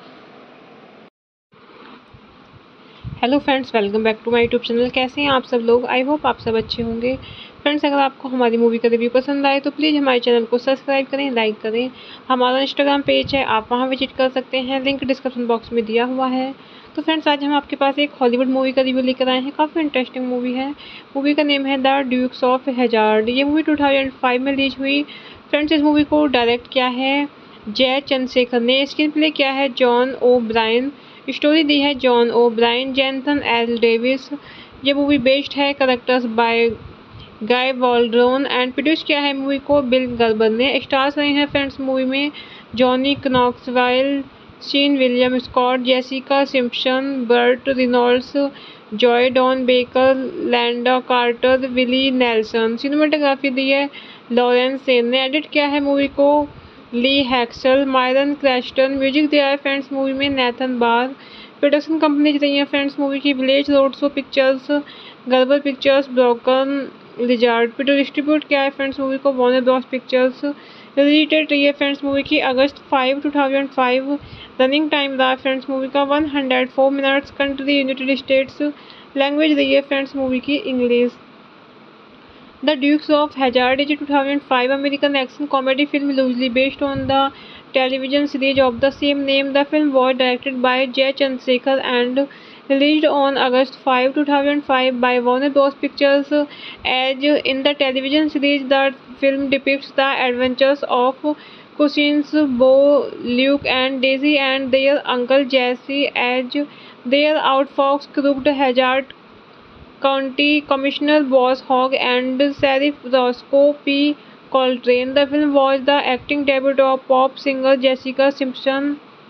Hello friends, welcome back to my YouTube channel. कैसे हैं आप सब लोग? I hope आप सब अच्छे होंगे। Friends, अगर आपको हमारी मूवी का रिव्यू पसंद आए तो प्लीज़ हमारे चैनल को सब्सक्राइब करें, लाइक करें। हमारा इंस्टाग्राम पेज है, आप वहां विजिट कर सकते हैं, लिंक डिस्क्रिप्शन बॉक्स में दिया हुआ है। तो फ्रेंड्स, आज हम आपके पास एक हॉलीवुड मूवी का रिव्यू लेकर आए हैं। काफ़ी इंटरेस्टिंग मूवी है। मूवी का नेम है द ड्यूक्स ऑफ हैजार्ड। ये मूवी टू थाउजेंड फाइव में रिलीज हुई। फ्रेंड्स, इस मूवी को डायरेक्ट किया है जय चंद्रशेखर ने। स्क्रीन प्ले किया है जॉन ओ ब्रायन। स्टोरी दी है John O'Brien, Jonathan L Davis. ये मूवी बेस्ड है characters by guy Waldron and produce किया है मूवी को बिल गर्बर ने। स्टार्स रहे हैं फ्रेंड्स मूवी में Johnny Knoxville, Seann William Scott, Jessica Simpson, Burt Reynolds, Joe Don Baker, Lynda Carter, Willie Nelson. Cinematography दी है लॉरेंस सेन ने। एडिट किया है मूवी को ली हैक्सल, मायरन क्रेस्टन। म्यूजिक दिया है फ्रेंड्स मूवी में नेथन बार। प्रोडक्शन कंपनी रही है फ्रेंड्स मूवी की Village Roadshow Pictures, Gerber Pictures, Broken Lizard. Distribute किया है फ्रेंड्स मूवी को Warner Bros Pictures. Release date रही है फ्रेंड्स मूवी की अगस्त five two thousand five. Running time रहा फ्रेंड्स मूवी का one hundred four minutes. Country United States. Language रही है फ्रेंड्स मूवी की English. The Dukes of Hazzard is a two thousand five American action comedy film loosely based on the television series of the same name. The film was directed by Jay Chandrasekhar and released on August fifth, two thousand five by Warner Bros. Pictures. As in the television series, the film depicts the adventures of cousins Bo, Luke, and Daisy and their uncle Jesse as their outfox crooked Hazzard County Commissioner Boss Hogg and Sheriff Roscoe P. Coltrane. The film was the acting debut of pop singer Jessica Simpson.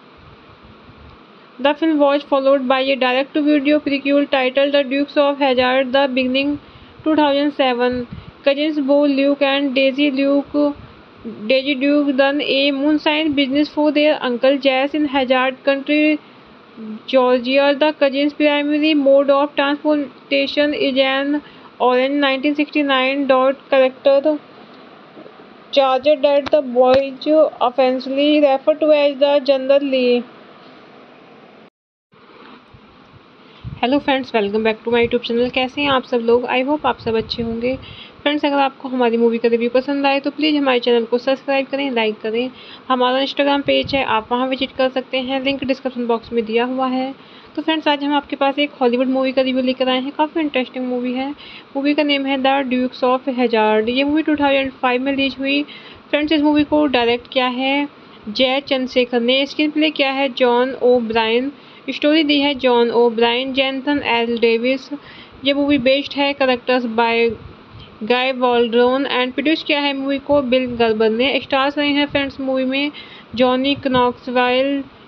The film was followed by a direct-to-video prequel titled The Dukes of Hazzard: The Beginning, two thousand seven. Cousins Bo, Luke, and Daisy Luke Daisy Duke run a moonshine business for their uncle Jess in Hazzard County, Georgia. The cousins' primary mode of transportation is an orange nineteen sixty-nine Dodge Charger Charger that the boys offensively refer to as the General Lee. Hello friends, welcome back to my YouTube channel. कैसे हैं आप सब लोग? I hope आप सब अच्छे होंगे। Friends, अगर आपको हमारी मूवी का रिव्यू पसंद आए तो प्लीज़ हमारे चैनल को सब्सक्राइब करें, लाइक करें। हमारा इंस्टाग्राम पेज है, आप वहां विजिट कर सकते हैं, लिंक डिस्क्रिप्शन बॉक्स में दिया हुआ है। तो फ्रेंड्स, आज हम आपके पास एक हॉलीवुड मूवी का रिव्यू लेकर आए हैं। काफ़ी इंटरेस्टिंग मूवी है। मूवी का नेम है द ड्यूक्स ऑफ हैजार्ड। ये मूवी टू थाउजेंड फाइव में रिलीज हुई। फ्रेंड्स, इस मूवी को डायरेक्ट किया है जय चंद्रशेखर ने। स्क्रीन प्ले किया है जॉन ओ ब्रायन। स्टोरी दी है John O'Brien, Jonathan L Davis. ये मूवी बेस्ड है characters by guy Waldron and produce किया है मूवी को बिल गर्बर ने। स्टार्स रहे हैं फ्रेंड्स मूवी में Johnny Knoxville,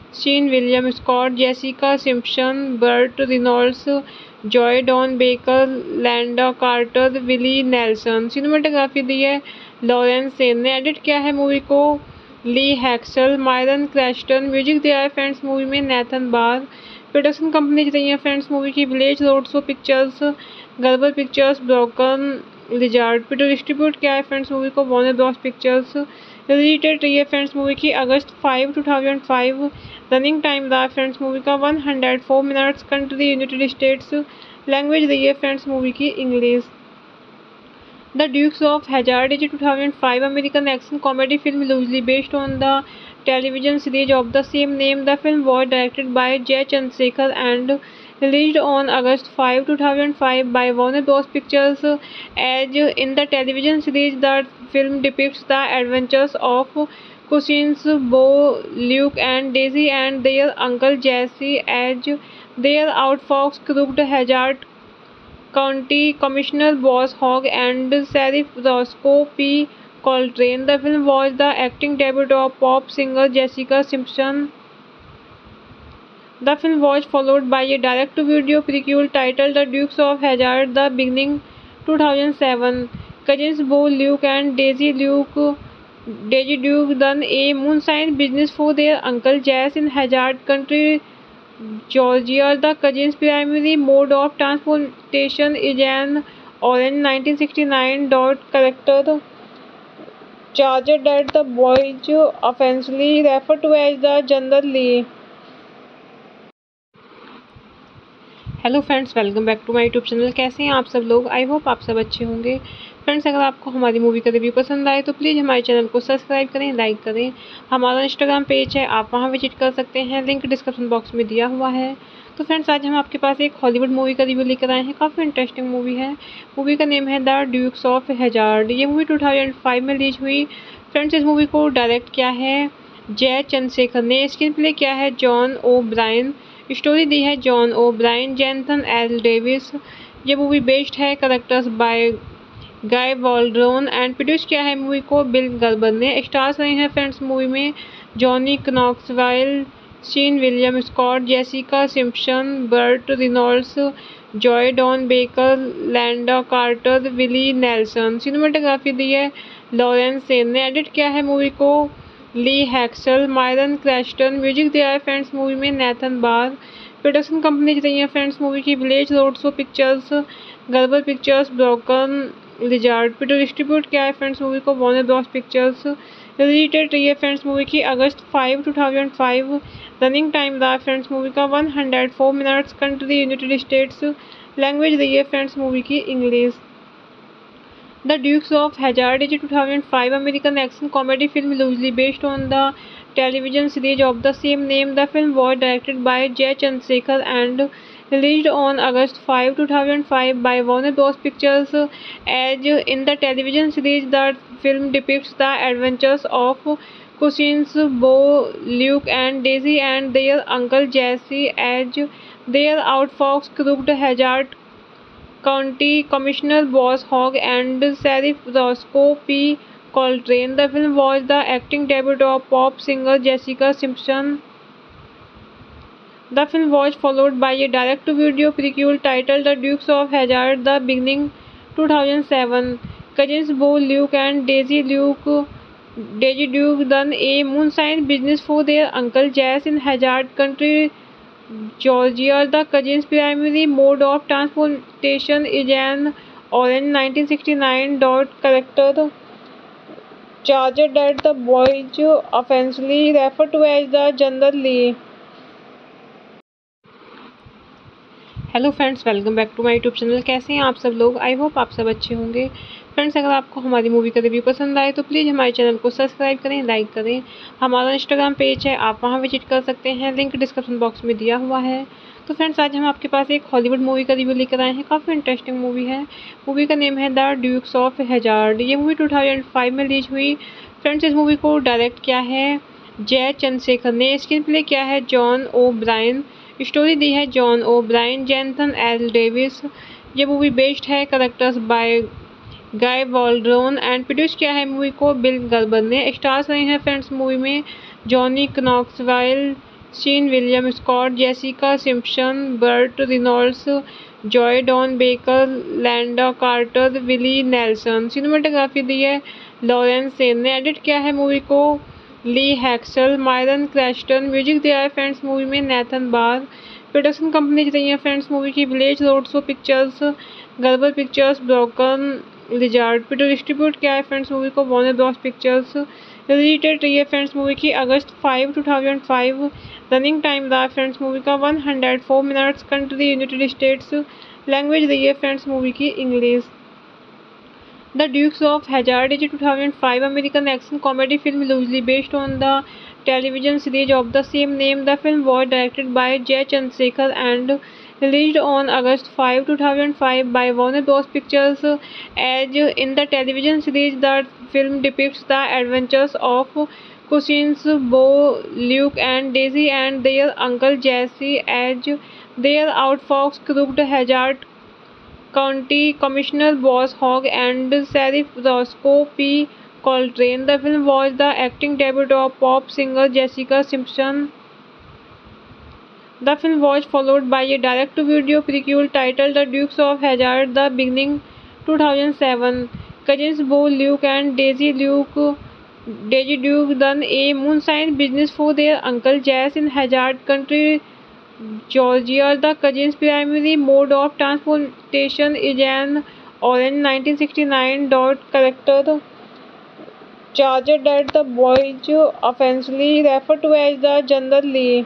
Seann William Scott, Jessica Simpson, Burt Reynolds, Joe Don Baker, Lynda Carter, Willie Nelson. Cinematography दी है लॉरेंस सेन ने। एडिट किया है मूवी को ली हैक्सल, मायरन क्रेस्टन। म्यूजिक दिया है फ्रेंड्स मूवी में नेथन बार। प्रोडक्शन कंपनी रही है फ्रेंड्स मूवी की Village Roadshow Pictures, Gerber Pictures, Broken Lizard. Distribute किया है फ्रेंड्स मूवी को Warner Bros Pictures. Release date रही है फ्रेंड्स मूवी की अगस्त five two thousand five. Running time रहा फ्रेंड्स मूवी का one hundred four minutes. Country United States. Language रही है फ्रेंड्स मूवी की English. The Dukes of Hazzard is a two thousand five American action comedy film loosely based on the television series of the same name. The film was directed by Jay Chandrasekhar and released on August fifth, two thousand five by Warner Bros. Pictures. As in the television series, the film depicts the adventures of cousins Bo, Luke, and Daisy and their uncle Jesse as they are outfox crooked Hazzard County Commissioner Boss Hogg and Sheriff Roscoe P. Coltrane. The film was the acting debut of pop singer Jessica Simpson. The film was followed by a direct-to-video prequel titled The Dukes of Hazzard: The Beginning, two thousand seven. Cousins Bo, Luke, and Daisy Luke Daisy Duke run a moonshine business for their uncle Jess in Hazzard County, Georgia. The cousins' primary mode of transportation is an orange nineteen sixty-nine Dodge Charger Charger that the boys offensively refer to as the General Lee. Hello friends, welcome back to my YouTube channel. कैसे हैं आप सब लोग? I hope आप सब अच्छे होंगे। Friends, अगर आपको हमारी मूवी का रिव्यू पसंद आए तो प्लीज़ हमारे चैनल को सब्सक्राइब करें, लाइक करें। हमारा इंस्टाग्राम पेज है, आप वहां विजिट कर सकते हैं, लिंक डिस्क्रिप्शन बॉक्स में दिया हुआ है। तो फ्रेंड्स, आज हम आपके पास एक हॉलीवुड मूवी का रिव्यू लेकर आए हैं। काफ़ी इंटरेस्टिंग मूवी है। मूवी का नेम है द ड्यूक्स ऑफ हैजार्ड। ये मूवी टू थाउजेंड फाइव में रिलीज हुई। फ्रेंड्स, इस मूवी को डायरेक्ट किया है जय चंद्रशेखर ने। स्क्रीन प्ले किया है जॉन ओ ब्रायन। स्टोरी दी है John O'Brien, Jonathan L Davis. ये मूवी बेस्ड है characters by guy Waldron and produce किया है मूवी को बिल गर्बर ने। स्टार्स रहे हैं फ्रेंड्स मूवी में Johnny Knoxville, Seann William Scott, Jessica Simpson, Burt Reynolds, Joe Don Baker, Lynda Carter, Willie Nelson. Cinematography दी है लॉरेंस सेन ने। एडिट किया है मूवी को ली हैक्सल, मायरन क्रेस्टन। म्यूजिक दिया है फ्रेंड्स मूवी में नेथन बार। प्रोडक्शन कंपनी रही है फ्रेंड्स मूवी की Village Roadshow Pictures, Gerber Pictures, Broken Lizard. Distribute किया है फ्रेंड्स मूवी को Warner Bros Pictures. Release date रही है फ्रेंड्स मूवी की अगस्त five two thousand five. Running time रहा फ्रेंड्स मूवी का one hundred four minutes. Country United States. Language रही है फ्रेंड्स मूवी की English. The Dukes of Hazzard is a two thousand five American action comedy film loosely based on the television series of the same name. The film was directed by Jay Chandrasekhar and released on August fifth, two thousand five by Warner Bros. Pictures. As in the television series, the film depicts the adventures of cousins Bo, Luke, and Daisy and their uncle Jesse as they are outfox crooked Hazzard County Commissioner Boss Hogg and Sheriff Roscoe P. Coltrane. The film was the acting debut of pop singer Jessica Simpson. The film was followed by a direct-to-video prequel titled The Dukes of Hazzard: The Beginning, two thousand seven. Cousins Bo, Luke, and Daisy Luke Daisy Duke run a moonshine business for their uncle Jess in Hazzard County, Georgia. The cousins' primary mode of transportation is an orange nineteen sixty-nine Dodge Charger Charger that the boys offensively refer to as the General Lee. Hello friends, welcome back to my YouTube channel. कैसे हैं आप सब लोग? I hope आप सब अच्छे होंगे। Friends, अगर आपको हमारी मूवी का रिव्यू पसंद आए तो प्लीज़ हमारे चैनल को सब्सक्राइब करें, लाइक करें। हमारा इंस्टाग्राम पेज है, आप वहां विजिट कर सकते हैं, लिंक डिस्क्रिप्शन बॉक्स में दिया हुआ है। तो फ्रेंड्स, आज हम आपके पास एक हॉलीवुड मूवी का रिव्यू लेकर आए हैं। काफ़ी इंटरेस्टिंग मूवी है। मूवी का नेम है द ड्यूक्स ऑफ हैजार्ड। ये मूवी टू थाउजेंड फाइव में रिलीज हुई। फ्रेंड्स, इस मूवी को डायरेक्ट किया है जय चंद्रशेखर ने। स्क्रीन प्ले किया है जॉन ओ ब्रायन। स्टोरी दी है John O'Brien, Jonathan L Davis. ये मूवी बेस्ड है characters by guy Waldron and produce किया है मूवी को बिल गर्बर ने। स्टार्स रहे हैं फ्रेंड्स मूवी में Johnny Knoxville, Seann William Scott, Jessica Simpson, Burt Reynolds, Joe Don Baker, Lynda Carter, Willie Nelson. Cinematography दी है लॉरेंस सेन ने। एडिट किया है मूवी को ली हैक्सल, मायरन क्रेस्टन। म्यूजिक दिया है फ्रेंड्स मूवी में नेथन बार। प्रोडक्शन कंपनी रही है फ्रेंड्स मूवी की Village Roadshow Pictures, Gerber Pictures, Broken Lizard. Distribute किया है फ्रेंड्स मूवी को Warner Bros Pictures. Release date रही है फ्रेंड्स मूवी की अगस्त five two thousand five. Running time रहा फ्रेंड्स मूवी का one hundred four minutes. Country United States. Language रही है फ्रेंड्स मूवी की English. The Dukes of Hazzard is a two thousand five American action comedy film loosely based on the television series of the same name. The film was directed by Jay Chandrasekhar and released on August fifth, two thousand five by Warner Bros. Pictures. As in the television series, the film depicts the adventures of cousins Bo, Luke, and Daisy and their uncle Jesse as they are outfox crooked Hazzard County Commissioner Boss Hogg and Sheriff Roscoe P. Coltrane. The film was the acting debut of pop singer Jessica Simpson. The film was followed by a direct-to-video prequel titled The Dukes of Hazzard: The Beginning, two thousand seven. Cousins Bo, Luke, and Daisy Luke Daisy Duke run a moonshine business for their uncle Jess in Hazzard County, Georgia. The cousins' primary mode of transportation is an orange nineteen sixty-nine Dodge Charger Charger that the boys offensively refer to as the General Lee.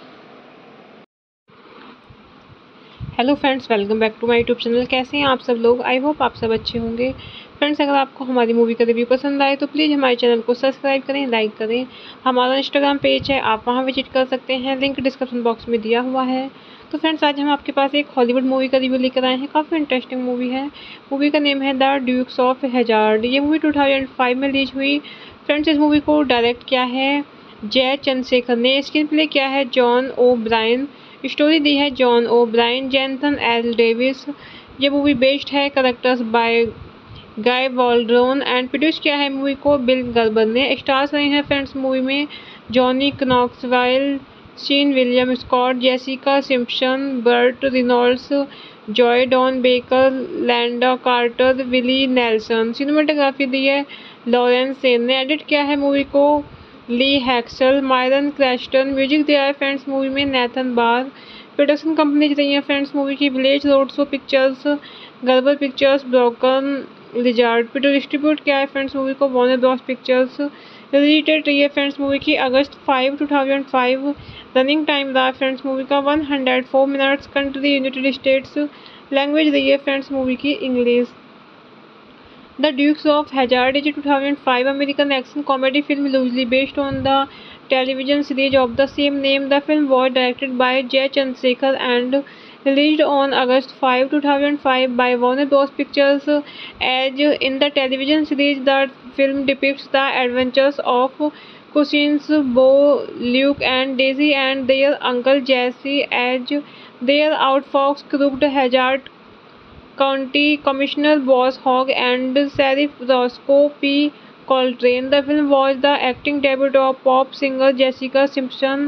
Hello friends, welcome back to my YouTube channel. कैसे हैं आप सब लोग? I hope आप सब अच्छे होंगे। Friends, अगर आपको हमारी मूवी का रिव्यू पसंद आए तो प्लीज़ हमारे चैनल को सब्सक्राइब करें, लाइक करें। हमारा इंस्टाग्राम पेज है, आप वहां विजिट कर सकते हैं, लिंक डिस्क्रिप्शन बॉक्स में दिया हुआ है। तो फ्रेंड्स, आज हम आपके पास एक हॉलीवुड मूवी का रिव्यू लेकर आए हैं। काफ़ी इंटरेस्टिंग मूवी है। मूवी का नेम है द ड्यूक्स ऑफ हैजार्ड। ये मूवी टू थाउजेंड फाइव में रिलीज हुई। फ्रेंड्स, इस मूवी को डायरेक्ट किया है जय चंद्रशेखर ने। स्क्रीन प्ले किया है जॉन ओ ब्रायन। स्टोरी दी है John O'Brien, Jonathan L Davis. ये मूवी बेस्ड है characters by guy Waldron and produce किया है मूवी को बिल गर्बर ने। स्टार्स रहे हैं फ्रेंड्स मूवी में Johnny Knoxville, Seann William Scott, Jessica Simpson, Burt Reynolds, Joe Don Baker, Lynda Carter, Willie Nelson. Cinematography दी है लॉरेंस सेन ने। एडिट किया है मूवी को ली हैक्सल, मायरन क्रेस्टन। म्यूजिक दिया है फ्रेंड्स मूवी में नेथन बार। प्रोडक्शन कंपनी रही है फ्रेंड्स मूवी की Village Roadshow Pictures, Gerber Pictures, Broken Lizard. Distribute किया है फ्रेंड्स मूवी को Warner Bros Pictures. Release date रही है फ्रेंड्स मूवी की अगस्त five two thousand five. Running time रहा फ्रेंड्स मूवी का one hundred four minutes. Country United States. Language रही है फ्रेंड्स मूवी की English. The Dukes of Hazzard is a two thousand five American action comedy film loosely based on the television series of the same name. The film was directed by Jay Chandrasekhar and released on August fifth, two thousand five by Warner Bros. Pictures. As in the television series, the film depicts the adventures of cousins Bo, Luke, and Daisy and their uncle Jesse as they are outfox crooked Hazzard County Commissioner Boss Hogg and Sheriff Roscoe P. Coltrane. The film was the acting debut of pop singer Jessica Simpson.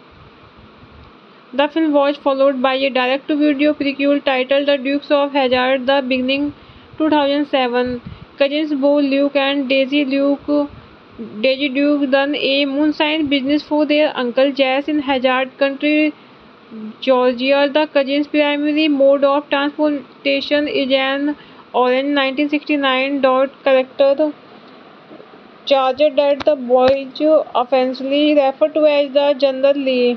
The film was followed by a direct-to-video prequel titled The Dukes of Hazzard: The Beginning, two thousand seven. Cousins Bo, Luke, and Daisy Luke Daisy Duke run a moonshine business for their uncle Jess in Hazzard County, Georgia. The cousins' primary mode of transportation is an orange nineteen sixty-nine Dodge Charger Charger that the boys offensively refer to as the General Lee.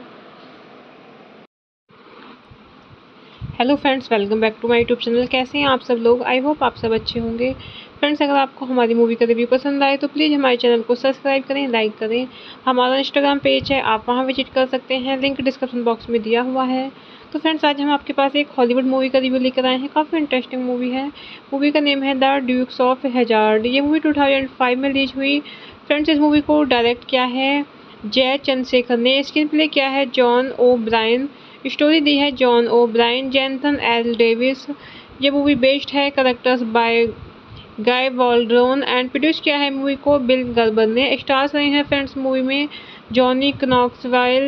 Hello friends, welcome back to my YouTube channel. कैसे हैं आप सब लोग? I hope आप सब अच्छे होंगे। Friends, अगर आपको हमारी मूवी का रिव्यू पसंद आए तो प्लीज़ हमारे चैनल को सब्सक्राइब करें, लाइक करें। हमारा इंस्टाग्राम पेज है, आप वहां विजिट कर सकते हैं, लिंक डिस्क्रिप्शन बॉक्स में दिया हुआ है। तो फ्रेंड्स, आज हम आपके पास एक हॉलीवुड मूवी का रिव्यू लेकर आए हैं। काफ़ी इंटरेस्टिंग मूवी है। मूवी का नेम है द ड्यूक्स ऑफ हैजार्ड। ये मूवी टू थाउजेंड फाइव में रिलीज हुई। फ्रेंड्स, इस मूवी को डायरेक्ट किया है जय चंद्रशेखर ने। स्क्रीन प्ले किया है जॉन ओ ब्रायन। स्टोरी दी है John O'Brien, Jonathan L Davis. ये मूवी बेस्ड है characters by guy Waldron and produce किया है मूवी को बिल गर्बर ने। स्टार्स रहे हैं फ्रेंड्स मूवी में Johnny Knoxville,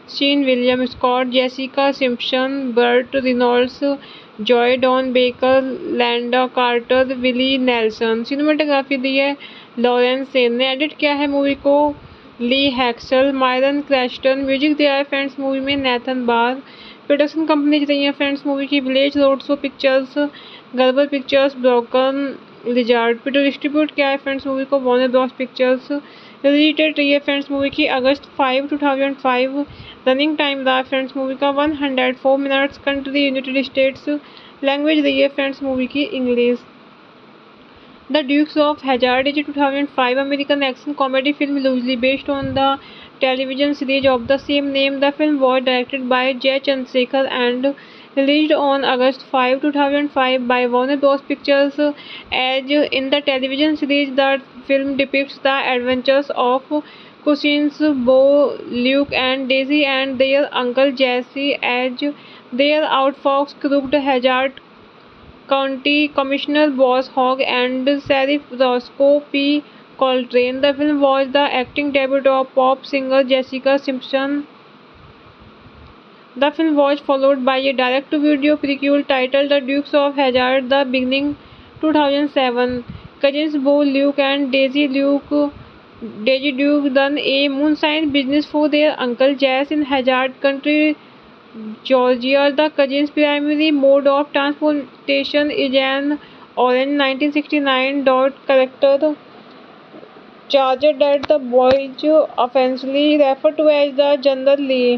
Seann William Scott, Jessica Simpson, Burt Reynolds, Joe Don Baker, Lynda Carter, Willie Nelson. Cinematography दी है लॉरेंस सेन ने। एडिट किया है मूवी को ली हैक्सल, मायरन क्रेस्टन। म्यूजिक दिया है फ्रेंड्स मूवी में नेथन बार। प्रोडक्शन कंपनी रही है फ्रेंड्स मूवी की Village Roadshow Pictures, Gerber Pictures, Broken Lizard. Distribute किया है फ्रेंड्स मूवी को Warner Bros Pictures. Release date रही है फ्रेंड्स मूवी की अगस्त five two thousand five. Running time रहा फ्रेंड्स मूवी का one hundred four minutes. Country United States. Language रही है फ्रेंड्स मूवी की English. The Dukes of Hazzard is a two thousand five American action comedy film loosely based on the television series of the same name. The film was directed by Jay Chandrasekhar and released on August fifth, two thousand five by Warner Bros. Pictures. As in the television series, the film depicts the adventures of cousins Bo, Luke, and Daisy and their uncle Jesse as they are outfox crooked Hazzard County Commissioner Boss Hogg and Sheriff Roscoe P. Coltrane. The film was the acting debut of pop singer Jessica Simpson. The film was followed by a direct-to-video prequel titled The Dukes of Hazzard: The Beginning, two thousand seven. Cousins Bo, Luke, and Daisy Luke Daisy Duke run a moonshine business for their uncle Jess in Hazzard County, Georgia. The cousins' primary mode of transportation is an orange nineteen sixty-nine Dodge Charger Charger that the boys offensively refer to as the General Lee.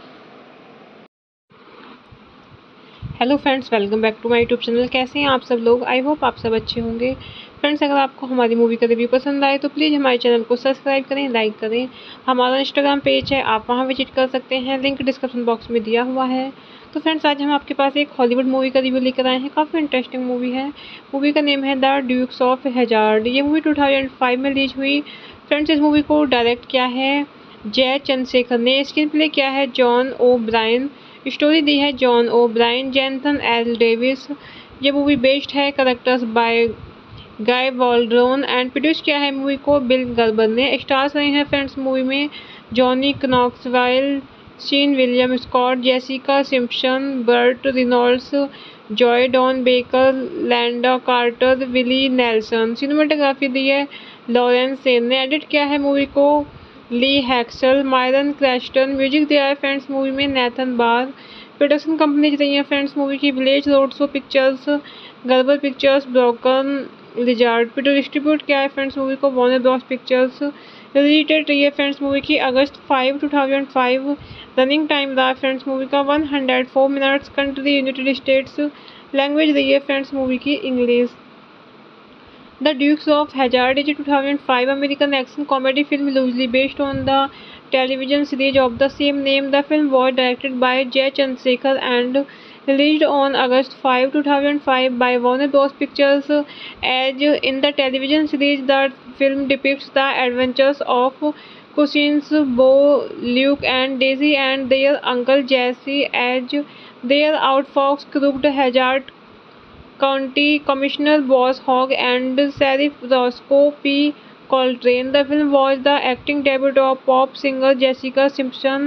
Hello friends, welcome back to my YouTube channel. कैसे हैं आप सब लोग? I hope आप सब अच्छे होंगे। Friends, अगर आपको हमारी मूवी का रिव्यू पसंद आए तो प्लीज़ हमारे चैनल को सब्सक्राइब करें, लाइक करें। हमारा इंस्टाग्राम पेज है, आप वहां विजिट कर सकते हैं, लिंक डिस्क्रिप्शन बॉक्स में दिया हुआ है। तो फ्रेंड्स, आज हम आपके पास एक हॉलीवुड मूवी का रिव्यू लेकर आए हैं। काफ़ी इंटरेस्टिंग मूवी है। मूवी का नेम है द ड्यूक्स ऑफ हैजार्ड। ये मूवी टू थाउजेंड फाइव में रिलीज हुई। फ्रेंड्स, इस मूवी को डायरेक्ट किया है जय चंद्रशेखर ने। स्क्रीन प्ले किया है जॉन ओ ब्रायन। स्टोरी दी है John O'Brien, Jonathan L Davis. ये मूवी बेस्ड है characters by guy Waldron and produce किया है मूवी को बिल गर्बर ने। स्टार्स रहे हैं फ्रेंड्स मूवी में Johnny Knoxville, Seann William Scott, Jessica Simpson, Burt Reynolds, Joe Don Baker, Lynda Carter, Willie Nelson. Cinematography दी है लॉरेंस सेन ने। एडिट किया है मूवी को ली हैक्सल, मायरन क्रेस्टन। म्यूजिक दिया है फ्रेंड्स मूवी में नेथन बार। प्रोडक्शन कंपनी रही है फ्रेंड्स मूवी की Village Roadshow Pictures, Gerber Pictures, Broken Lizard. Distribute किया है फ्रेंड्स मूवी को Warner Bros Pictures. Release date रही है फ्रेंड्स मूवी की अगस्त five two thousand five. Running time रहा फ्रेंड्स मूवी का one hundred four minutes. Country United States. Language रही है फ्रेंड्स मूवी की English. The Dukes of Hazzard is a two thousand five American action comedy film loosely based on the television series of the same name. The film was directed by Jay Chandrasekhar and released on August fifth, two thousand five by Warner Bros. Pictures. As in the television series, the film depicts the adventures of cousins Bo, Luke, and Daisy and their uncle Jesse as they are outfox crooked Hazzard County Commissioner Boss Hogg and Sheriff Roscoe P. Coltrane. The film was the acting debut of pop singer Jessica Simpson.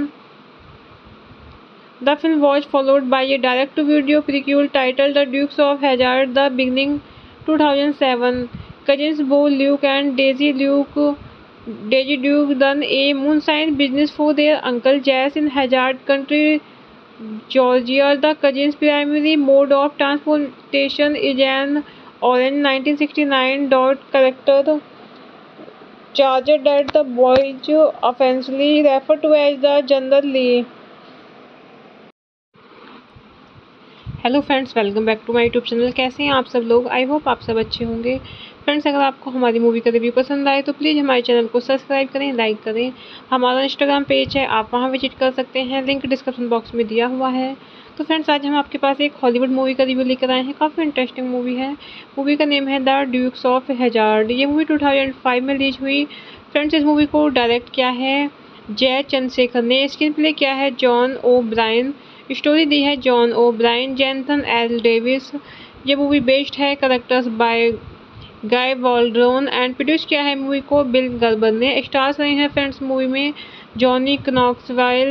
The film was followed by a direct-to-video prequel titled The Dukes of Hazzard: The Beginning, two thousand seven. Cousins Bo, Luke, and Daisy Luke Daisy Duke run a moonshine business for their uncle Jess in Hazzard County, Georgia. The cousins' primary mode of transportation is an orange nineteen sixty-nine Dodge Charger Charger that the boys offensively refer to as the General Lee. Hello friends, welcome back to my YouTube channel. कैसे हैं आप सब लोग? I hope आप सब अच्छे होंगे। Friends, अगर आपको हमारी मूवी का रिव्यू पसंद आए तो प्लीज़ हमारे चैनल को सब्सक्राइब करें, लाइक करें। हमारा इंस्टाग्राम पेज है, आप वहां विजिट कर सकते हैं, लिंक डिस्क्रिप्शन बॉक्स में दिया हुआ है। तो फ्रेंड्स, आज हम आपके पास एक हॉलीवुड मूवी का रिव्यू लेकर आए हैं। काफ़ी इंटरेस्टिंग मूवी है। मूवी का नेम है द ड्यूक्स ऑफ हैजार्ड। ये मूवी टू थाउजेंड फाइव में रिलीज हुई। फ्रेंड्स, इस मूवी को डायरेक्ट किया है जय चंद्रशेखर ने। स्क्रीन प्ले किया है जॉन ओ ब्रायन। स्टोरी दी है John O'Brien, Jonathan L Davis. ये मूवी बेस्ड है characters by guy Waldron and produce किया है मूवी को बिल गर्बर ने। स्टार्स रहे हैं फ्रेंड्स मूवी में Johnny Knoxville,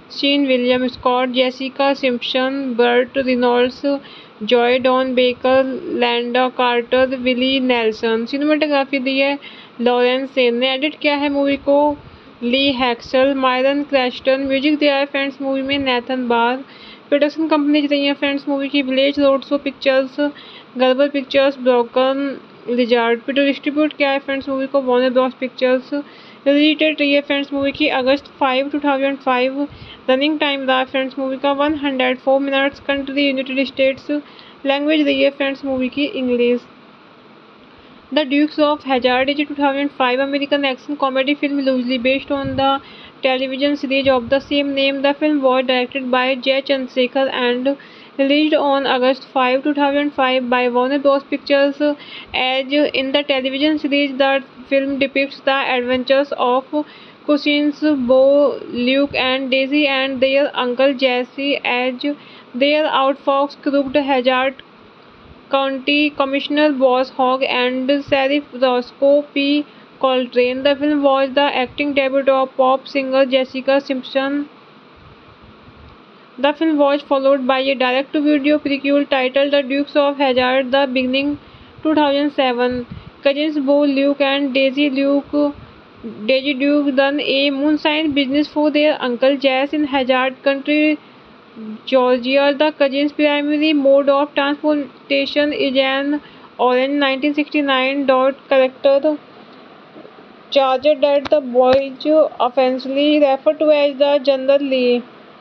Seann William Scott, Jessica Simpson, Burt Reynolds, Joe Don Baker, Lynda Carter, Willie Nelson. Cinematography दी है लॉरेंस सेन ने। एडिट किया है मूवी को ली हैक्सल, मायरन क्रेस्टन। म्यूजिक दिया है फ्रेंड्स मूवी में नेथन बार। प्रोडक्शन कंपनी रही है फ्रेंड्स मूवी की Village Roadshow Pictures, Gerber Pictures, Broken Lizard. Distribute किया है फ्रेंड्स मूवी को Warner Bros Pictures. Release date रही है फ्रेंड्स मूवी की अगस्त five two thousand five. Running time रहा फ्रेंड्स मूवी का one hundred four minutes. Country United States. Language रही है फ्रेंड्स मूवी की English. The Dukes of Hazzard is a two thousand five American action comedy film loosely based on the television series of the same name. The film was directed by Jay Chandrasekhar and released on August fifth, two thousand five by Warner Bros. Pictures. As in the television series, the film depicts the adventures of cousins Bo, Luke, and Daisy and their uncle Jesse as they are outfox crooked Hazzard County Commissioner Boss Hogg and Sheriff Roscoe P. Coltrane. The film was the acting debut of pop singer Jessica Simpson. The film was followed by a direct-to-video prequel titled The Dukes of Hazzard: The Beginning, two thousand seven. Cousins Bo, Luke, and Daisy Luke Daisy Duke run a moonshine business for their uncle Jess in Hazzard County, Georgia. The cousins' primary mode of transportation is an orange nineteen sixty-nine Dodge Charger Charger that the boys offensively refer to as the General Lee.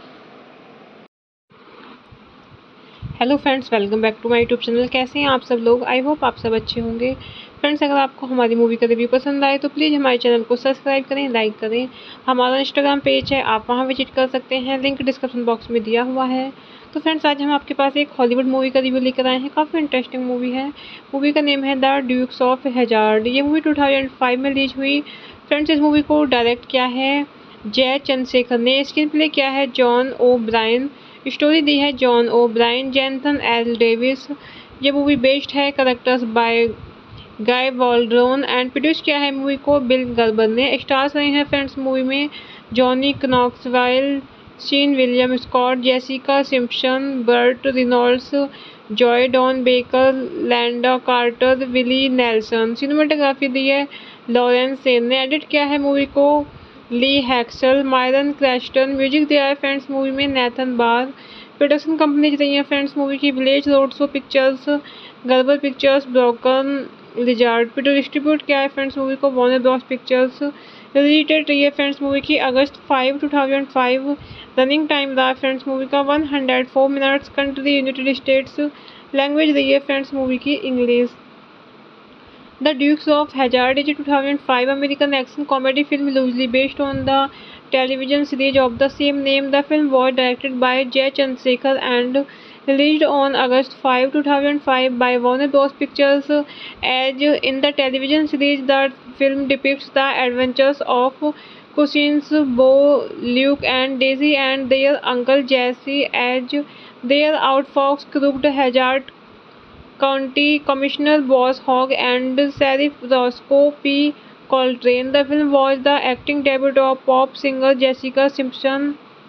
Hello friends, welcome back to my YouTube channel. कैसे हैं आप सब लोग? I hope आप सब अच्छे होंगे। Friends, अगर आपको हमारी मूवी का रिव्यू पसंद आए तो प्लीज़ हमारे चैनल को सब्सक्राइब करें, लाइक करें। हमारा इंस्टाग्राम पेज है, आप वहां विजिट कर सकते हैं, लिंक डिस्क्रिप्शन बॉक्स में दिया हुआ है। तो फ्रेंड्स, आज हम आपके पास एक हॉलीवुड मूवी का रिव्यू लेकर आए हैं। काफ़ी इंटरेस्टिंग मूवी है। मूवी का नेम है द ड्यूक्स ऑफ हैजार्ड। ये मूवी टू थाउजेंड फाइव में रिलीज हुई। फ्रेंड्स, इस मूवी को डायरेक्ट किया है जय चंद्रशेखर ने। स्क्रीन प्ले किया है जॉन ओ ब्रायन। स्टोरी दी है John O'Brien, Jonathan L Davis. ये मूवी बेस्ड है characters by guy Waldron and produce किया है मूवी को बिल गर्बर ने। स्टार्स रहे हैं फ्रेंड्स मूवी में Johnny Knoxville, Seann William Scott, Jessica Simpson, Burt Reynolds, Joe Don Baker, Lynda Carter, Willie Nelson. Cinematography दी है लॉरेंस सेन ने। एडिट किया है मूवी को ली हैक्सल, मायरन क्रेस्टन। म्यूजिक दिया है फ्रेंड्स मूवी में नेथन बार। प्रोडक्शन कंपनी रही है फ्रेंड्स मूवी की Village Roadshow Pictures, Gerber Pictures, Broken Lizard. Distribute किया है फ्रेंड्स मूवी को Warner Bros Pictures. Release date रही है फ्रेंड्स मूवी की अगस्त five two thousand five. Running time रहा फ्रेंड्स मूवी का one hundred four minutes. Country United States. Language रही है फ्रेंड्स मूवी की English. The Dukes of Hazzard is a two thousand five American action comedy film loosely based on the television series of the same name. The film was directed by Jay Chandrasekhar and released on August fifth, two thousand five by Warner Bros. Pictures. As in the television series, the film depicts the adventures of cousins Bo, Luke, and Daisy and their uncle Jesse as they are outfox crooked Hazzard County Commissioner Boss Hogg and Sheriff Roscoe P. Coltrane. The film was the acting debut of pop singer Jessica Simpson.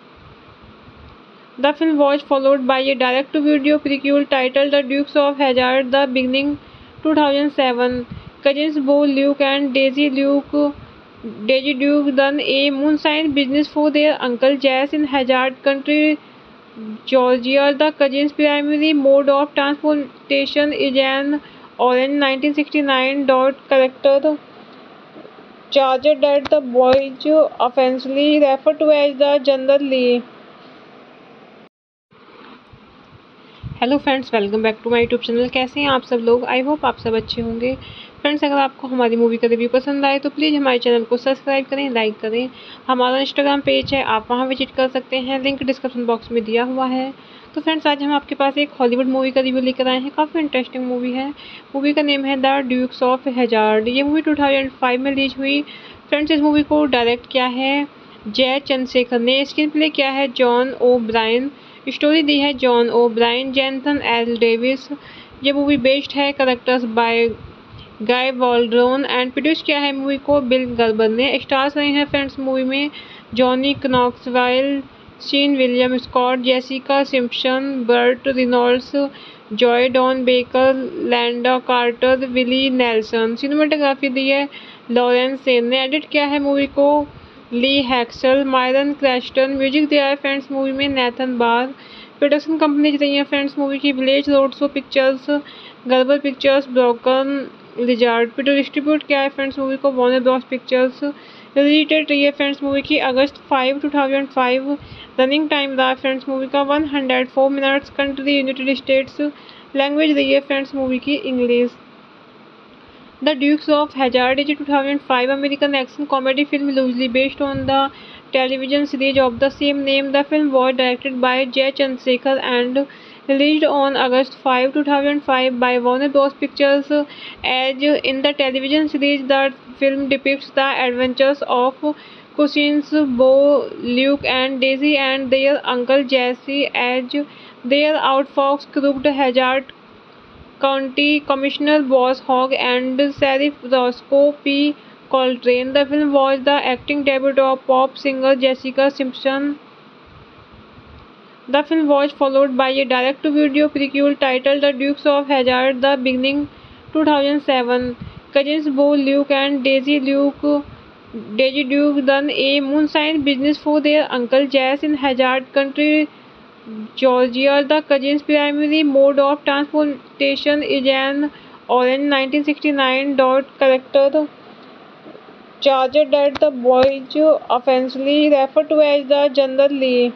The film was followed by a direct-to-video prequel titled The Dukes of Hazzard: The Beginning, two thousand seven. Cousins Bo, Luke, and Daisy Luke Daisy Duke run a moonshine business for their uncle Jess in Hazzard County, Georgia. The cousins' primary mode of transportation is an orange nineteen sixty-nine Dodge Charger Charger that the boys offensively refer to as the General Lee. Hello friends, welcome back to my YouTube channel. कैसे हैं आप सब लोग? I hope आप सब अच्छे होंगे। Friends, अगर आपको हमारी मूवी का रिव्यू पसंद आए तो प्लीज़ हमारे चैनल को सब्सक्राइब करें, लाइक करें। हमारा इंस्टाग्राम पेज है, आप वहां विजिट कर सकते हैं, लिंक डिस्क्रिप्शन बॉक्स में दिया हुआ है। तो फ्रेंड्स, आज हम आपके पास एक हॉलीवुड मूवी का रिव्यू लेकर आए हैं। काफ़ी इंटरेस्टिंग मूवी है। मूवी का नेम है द ड्यूक्स ऑफ हैजार्ड। ये मूवी टू थाउजेंड फाइव में रिलीज हुई। फ्रेंड्स, इस मूवी को डायरेक्ट किया है जय चंद्रशेखर ने। स्क्रीन प्ले किया है जॉन ओ ब्रायन। स्टोरी दी है John O'Brien, Jonathan L Davis. ये मूवी बेस्ड है characters by guy Waldron and produce किया है मूवी को बिल गर्बर ने। स्टार्स रहे हैं फ्रेंड्स मूवी में Johnny Knoxville, Seann William Scott, Jessica Simpson, Burt Reynolds, Joe Don Baker, Lynda Carter, Willie Nelson. Cinematography दी है लॉरेंस सेन ने। एडिट किया है मूवी को ली हैक्सल, मायरन क्रेस्टन। म्यूजिक दिया है फ्रेंड्स मूवी में नेथन बार। प्रोडक्शन कंपनी रही है फ्रेंड्स मूवी की Village Roadshow Pictures, Gerber Pictures, Broken Lizard. Distribute किया है फ्रेंड्स मूवी को Warner Bros Pictures. Release date रही है फ्रेंड्स मूवी की अगस्त five two thousand five. Running time रहा फ्रेंड्स मूवी का one hundred four minutes. Country United States. Language रही है फ्रेंड्स मूवी की English. The Dukes of Hazzard is a two thousand five American action comedy film loosely based on the television series of the same name. The film was directed by Jay Chandrasekhar and released on August fifth, two thousand five by Warner Bros. Pictures. As in the television series, the film depicts the adventures of cousins Bo, Luke, and Daisy and their uncle Jesse as their outfox crooked Hazzard County Commissioner Boss Hogg and Sheriff Roscoe P. Coltrane. The film was the acting debut of pop singer Jessica Simpson. The film was followed by a direct-to-video prequel titled The Dukes of Hazzard: The Beginning, two thousand seven. Cousins Bo, Luke, and Daisy Luke Daisy Duke run a moonshine business for their uncle Jess in Hazzard County, Georgia. The cousins' primary mode of transportation is an orange nineteen sixty-nine Dodge Charger Charger that the boys affectionately refer to as the General Lee.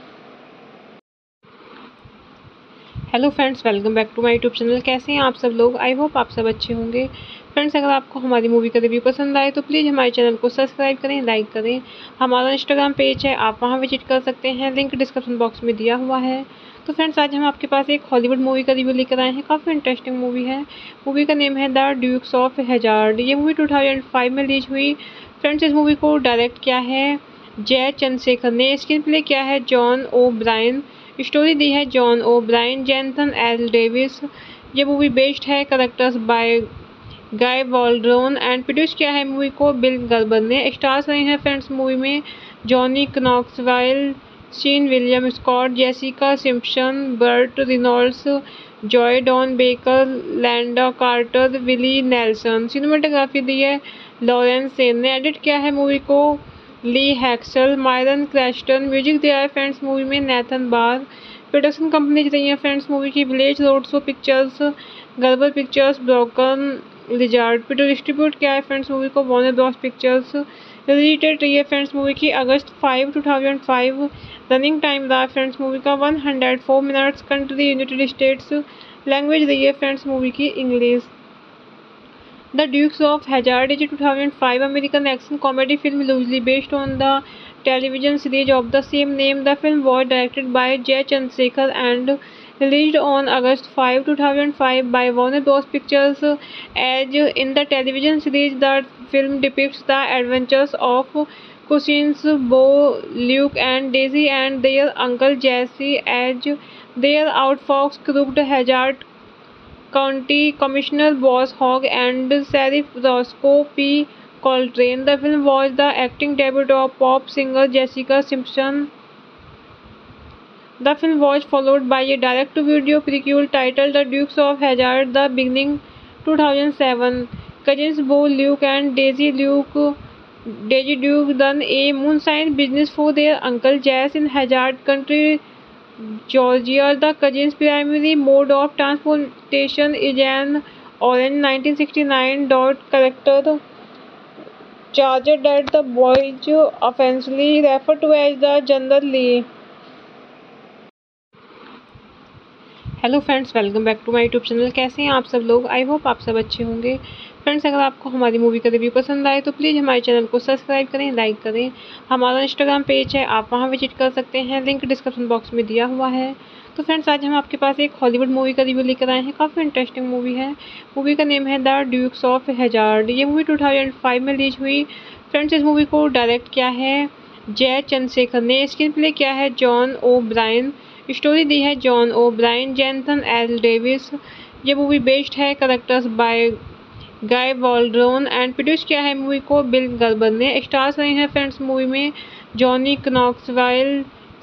Hello friends, welcome back to my YouTube channel. कैसे हैं आप सब लोग? I hope आप सब अच्छे होंगे। Friends, अगर आपको हमारी मूवी का रिव्यू पसंद आए तो प्लीज़ हमारे चैनल को सब्सक्राइब करें, लाइक करें। हमारा इंस्टाग्राम पेज है, आप वहां विजिट कर सकते हैं, लिंक डिस्क्रिप्शन बॉक्स में दिया हुआ है। तो फ्रेंड्स, आज हम आपके पास एक हॉलीवुड मूवी का रिव्यू लेकर आए हैं। काफ़ी इंटरेस्टिंग मूवी है। मूवी का नेम है द ड्यूक्स ऑफ हैजार्ड। ये मूवी टू थाउजेंड फाइव में रिलीज हुई। फ्रेंड्स, इस मूवी को डायरेक्ट किया है जय चंद्रशेखर ने। स्क्रीन प्ले किया है जॉन ओ ब्रायन। स्टोरी दी है John O'Brien, Jonathan L Davis. ये मूवी बेस्ड है characters by guy Waldron and produce किया है मूवी को बिल गर्बर ने। स्टार्स रहे हैं फ्रेंड्स मूवी में Johnny Knoxville, Seann William Scott, Jessica Simpson, Burt Reynolds, Joe Don Baker, Lynda Carter, Willie Nelson. Cinematography दी है लॉरेंस सेन ने। एडिट किया है मूवी को ली हैक्सल, मायरन क्रेस्टन। म्यूजिक दिया है फ्रेंड्स मूवी में नेथन बार। प्रोडक्शन कंपनी रही है फ्रेंड्स मूवी की Village Roadshow Pictures, Gerber Pictures, Broken Lizard. Distribute किया है फ्रेंड्स मूवी को Warner Bros Pictures. Release date रही है फ्रेंड्स मूवी की अगस्त five two thousand five. Running time रहा फ्रेंड्स मूवी का one hundred four minutes. Country United States. Language रही है फ्रेंड्स मूवी की English. The Dukes of Hazzard is a two thousand five American action comedy film loosely based on the television series of the same name. The film was directed by Jay Chandrasekhar and released on August fifth, two thousand five by Warner Bros. Pictures. As in the television series, the film depicts the adventures of cousins Bo, Luke, and Daisy and their uncle Jesse as their outfox crooked Hazzard County Commissioner Boss Hogg and Sheriff Roscoe P. Coltrane. The film was the acting debut of pop singer Jessica Simpson. The film was followed by a direct-to-video prequel titled The Dukes of Hazzard: The Beginning, two thousand seven. Cousins Bo, Luke, and Daisy Luke Daisy Duke run a moonshine business for their uncle Jess in Hazzard County, Georgia. The cousins' primary mode of transportation is an orange nineteen sixty-nine Dodge Charger Charger that the boys affectionately refer to as the General Lee. Hello friends, welcome back to my YouTube channel. कैसे हैं आप सब लोग? I hope आप सब अच्छे होंगे। Friends, अगर आपको हमारी मूवी का रिव्यू पसंद आए तो प्लीज़ हमारे चैनल को सब्सक्राइब करें, लाइक करें। हमारा इंस्टाग्राम पेज है, आप वहां विजिट कर सकते हैं, लिंक डिस्क्रिप्शन बॉक्स में दिया हुआ है। तो फ्रेंड्स, आज हम आपके पास एक हॉलीवुड मूवी का रिव्यू लेकर आए हैं। काफ़ी इंटरेस्टिंग मूवी है। मूवी का नेम है द ड्यूक्स ऑफ हैजार्ड। ये मूवी टू थाउजेंड फाइव में रिलीज हुई। फ्रेंड्स, इस मूवी को डायरेक्ट किया है जय चंद्रशेखर ने। स्क्रीन प्ले किया है जॉन ओ ब्रायन। स्टोरी दी है John O'Brien, Jonathan L Davis. ये मूवी बेस्ड है characters by guy Waldron and produce किया है मूवी को बिल गर्बर ने। स्टार्स रहे हैं फ्रेंड्स मूवी में Johnny Knoxville,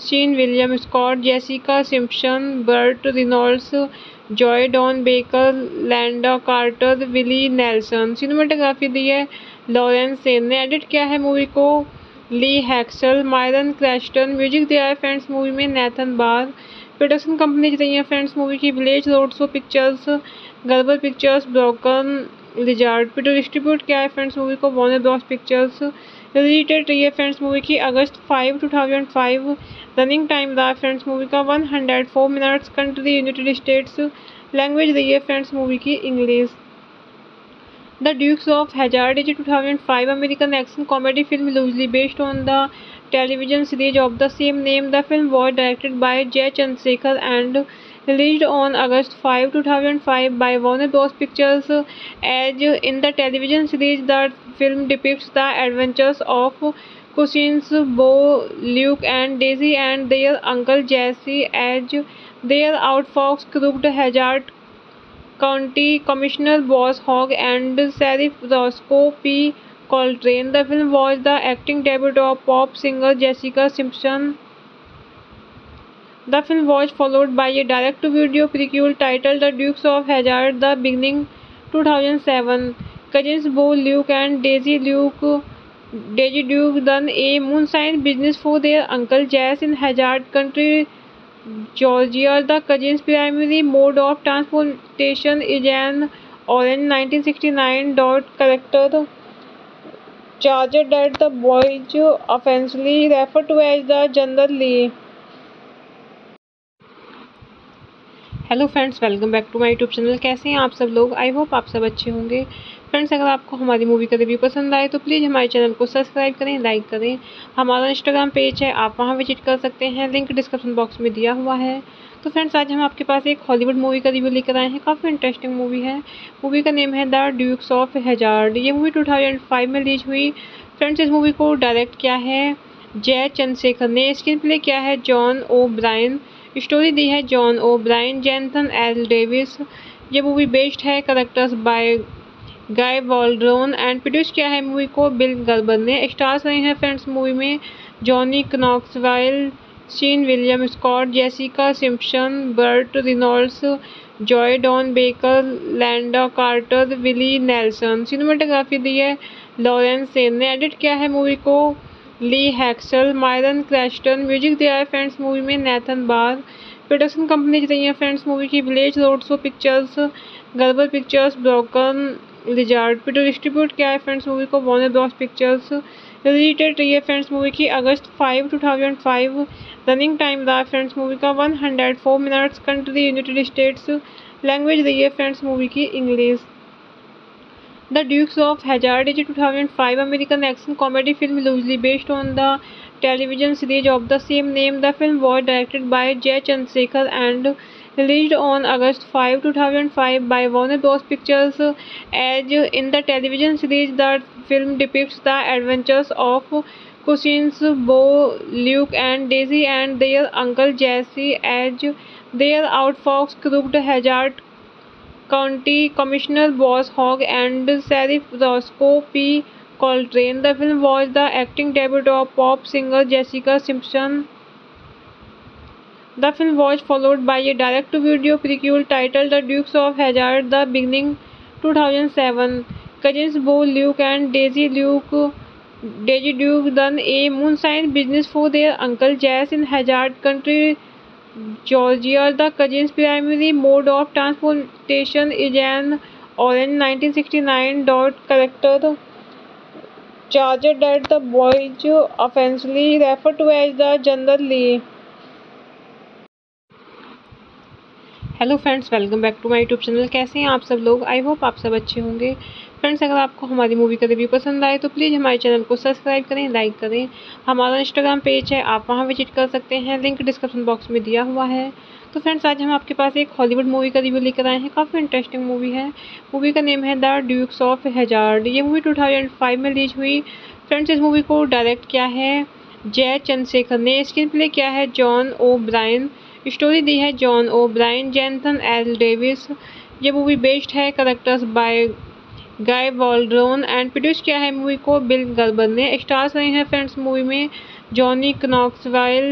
Seann William Scott, Jessica Simpson, Burt Reynolds, Joe Don Baker, Lynda Carter, Willie Nelson. Cinematography दी है लॉरेंस सेन ने। एडिट किया है मूवी को ली हैक्सल, मायरन क्रेस्टन। म्यूजिक दिया है फ्रेंड्स मूवी में नेथन बार। प्रोडक्शन कंपनी रही है फ्रेंड्स मूवी की Village Roadshow Pictures, Gerber Pictures, Broken Lizard. Distribute किया है फ्रेंड्स मूवी को Warner Bros Pictures. Release date रही है फ्रेंड्स मूवी की अगस्त five two thousand five. Running time रहा फ्रेंड्स मूवी का one hundred four minutes. Country United States. Language रही है फ्रेंड्स मूवी की English. The Dukes of Hazzard is a two thousand five American action comedy film loosely based on the television series of the same name. The film was directed by Jay Chandrasekhar and released on August fifth, two thousand five by Warner Bros. Pictures. As in the television series, the film depicts the adventures of cousins Bo, Luke, and Daisy and their uncle Jesse as their outfox crooked Hazzard County Commissioner Boss Hogg and Sheriff Roscoe P. Coltrane. The film was the acting debut of pop singer Jessica Simpson. The film was followed by a direct-to-video prequel titled The Dukes of Hazzard: The Beginning, two thousand seven. Cousins Bo, Luke, and Daisy Luke Daisy Duke run a moonshine business for their uncle Jess in Hazzard County, Georgia. The cousins' primary mode of transportation is an orange nineteen sixty-nine Dodge Charger Charger that the boys affectionately refer to as the General Lee. Hello friends, welcome back to my YouTube channel. कैसे हैं आप सब लोग? I hope आप सब अच्छे होंगे। Friends, अगर आपको हमारी मूवी का रिव्यू पसंद आए तो प्लीज़ हमारे चैनल को सब्सक्राइब करें, लाइक करें। हमारा इंस्टाग्राम पेज है, आप वहां विजिट कर सकते हैं, लिंक डिस्क्रिप्शन बॉक्स में दिया हुआ है। तो फ्रेंड्स, आज हम आपके पास एक हॉलीवुड मूवी का रिव्यू लेकर आए हैं। काफ़ी इंटरेस्टिंग मूवी है। मूवी का नेम है द ड्यूक्स ऑफ हैजार्ड। ये मूवी टू थाउजेंड फाइव में रिलीज हुई। फ्रेंड्स, इस मूवी को डायरेक्ट किया है जय चंद्रशेखर ने। स्क्रीन प्ले किया है जॉन ओ ब्रायन। स्टोरी दी है John O'Brien, Jonathan L Davis. ये मूवी बेस्ड है characters by guy Waldron and produce किया है मूवी को बिल गर्बर ने। स्टार्स रहे हैं फ्रेंड्स मूवी में Johnny Knoxville, Seann William Scott, Jessica Simpson, Burt Reynolds, Joe Don Baker, Lynda Carter, Willie Nelson. Cinematography दी है लॉरेंस सेन ने। एडिट किया है मूवी को ली हैक्सल, मायरन क्रेस्टन। म्यूजिक दिया है फ्रेंड्स मूवी में नेथन बार। प्रोडक्शन कंपनी रही है फ्रेंड्स मूवी की Village Roadshow Pictures, Gerber Pictures, Broken Lizard. Distribute किया है फ्रेंड्स मूवी को Warner Bros Pictures. Release date रही है फ्रेंड्स मूवी की अगस्त five two thousand five. Running time रहा फ्रेंड्स मूवी का one hundred four minutes. Country United States. Language रही है फ्रेंड्स मूवी की English. The Dukes of Hazzard is a two thousand five American action comedy film loosely based on the television series of the same name. The film was directed by Jay Chandrasekhar and released on August fifth, two thousand five by Warner Bros. Pictures. As in the television series, the film depicts the adventures of cousins Bo, Luke, and Daisy and their uncle Jesse as their outfox crooked Hazzard County Commissioner Boss Hogg and Sheriff Roscoe P. Coltrane. The film was the acting debut of pop singer Jessica Simpson. The film was followed by a direct-to-video prequel titled The Dukes of Hazzard: The Beginning, two thousand seven. Cousins Bo, Luke, and Daisy Luke Daisy Duke run a moonshine business for their uncle Jess in Hazzard County, Georgia. The cousins' primary mode of transportation is an orange nineteen sixty-nine Dodge Charger Charger that the boys affectionately refer to as the General Lee. Hello friends, welcome back to my YouTube channel. कैसे हैं आप सब लोग? I hope आप सब अच्छे होंगे। Friends, अगर आपको हमारी मूवी का रिव्यू पसंद आए तो प्लीज़ हमारे चैनल को सब्सक्राइब करें, लाइक करें। हमारा इंस्टाग्राम पेज है, आप वहां विजिट कर सकते हैं, लिंक डिस्क्रिप्शन बॉक्स में दिया हुआ है। तो फ्रेंड्स, आज हम आपके पास एक हॉलीवुड मूवी का रिव्यू लेकर आए हैं। काफ़ी इंटरेस्टिंग मूवी है। मूवी का नेम है द ड्यूक्स ऑफ हैजार्ड। ये मूवी टू थाउजेंड फाइव में रिलीज हुई। फ्रेंड्स, इस मूवी को डायरेक्ट किया है जय चंद्रशेखर ने। स्क्रीन प्ले किया है जॉन ओ ब्रायन। स्टोरी दी है John O'Brien, Jonathan L Davis. ये मूवी बेस्ड है characters by guy Waldron and produce किया है मूवी को बिल गर्बर ने। स्टार्स रहे हैं फ्रेंड्स मूवी में Johnny Knoxville,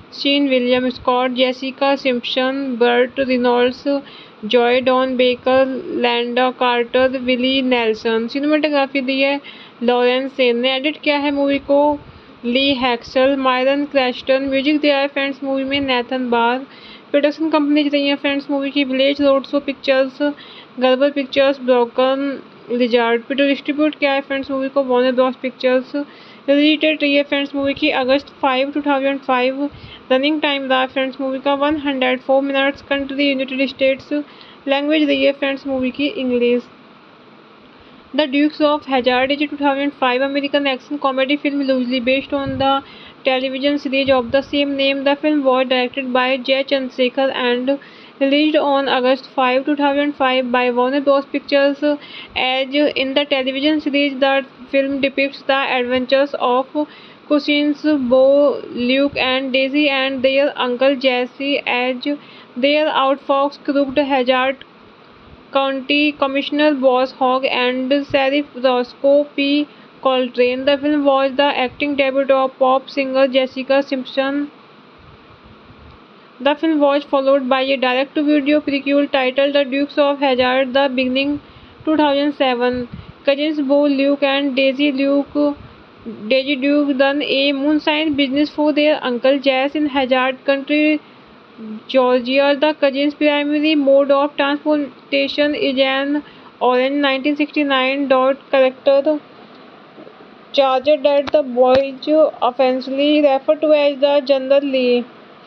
Seann William Scott, Jessica Simpson, Burt Reynolds, Joe Don Baker, Lynda Carter, Willie Nelson. Cinematography दी है लॉरेंस सेन ने। एडिट किया है मूवी को ली हैक्सल, मायरन क्रेस्टन। म्यूजिक दिया है फ्रेंड्स मूवी में नेथन बार। प्रोडक्शन कंपनी रही है फ्रेंड्स मूवी की Village Roadshow Pictures, Gerber Pictures, Broken Lizard. Distribute किया है फ्रेंड्स मूवी को Warner Bros Pictures. Release date रही है फ्रेंड्स मूवी की अगस्त five two thousand five. Running time रहा फ्रेंड्स मूवी का one hundred four minutes. Country United States. Language रही है फ्रेंड्स मूवी की English. The Dukes of Hazzard is a two thousand five American action comedy film loosely based on the television series of the same name. The film was directed by Jay Chandrasekhar and released on August fifth, two thousand five by Warner Bros. Pictures. As in the television series, the film depicts the adventures of cousins Bo, Luke, and Daisy and their uncle Jesse as they are out fox crooked Hazzard County Commissioner Boss Hogg and Sheriff Roscoe P. Coltrane. The film was the acting debut of pop singer Jessica Simpson. The film was followed by a direct-to-video prequel titled The Dukes of Hazzard: The Beginning, two thousand seven. Cousins Bo, Luke, and Daisy Luke Daisy Duke run a moonshine business for their uncle Jess in Hazzard County, Georgia. The cousins' primary mode of transportation is an orange nineteen sixty-nine Dodge Charger Charger that the boys offensively refer to as the General Lee.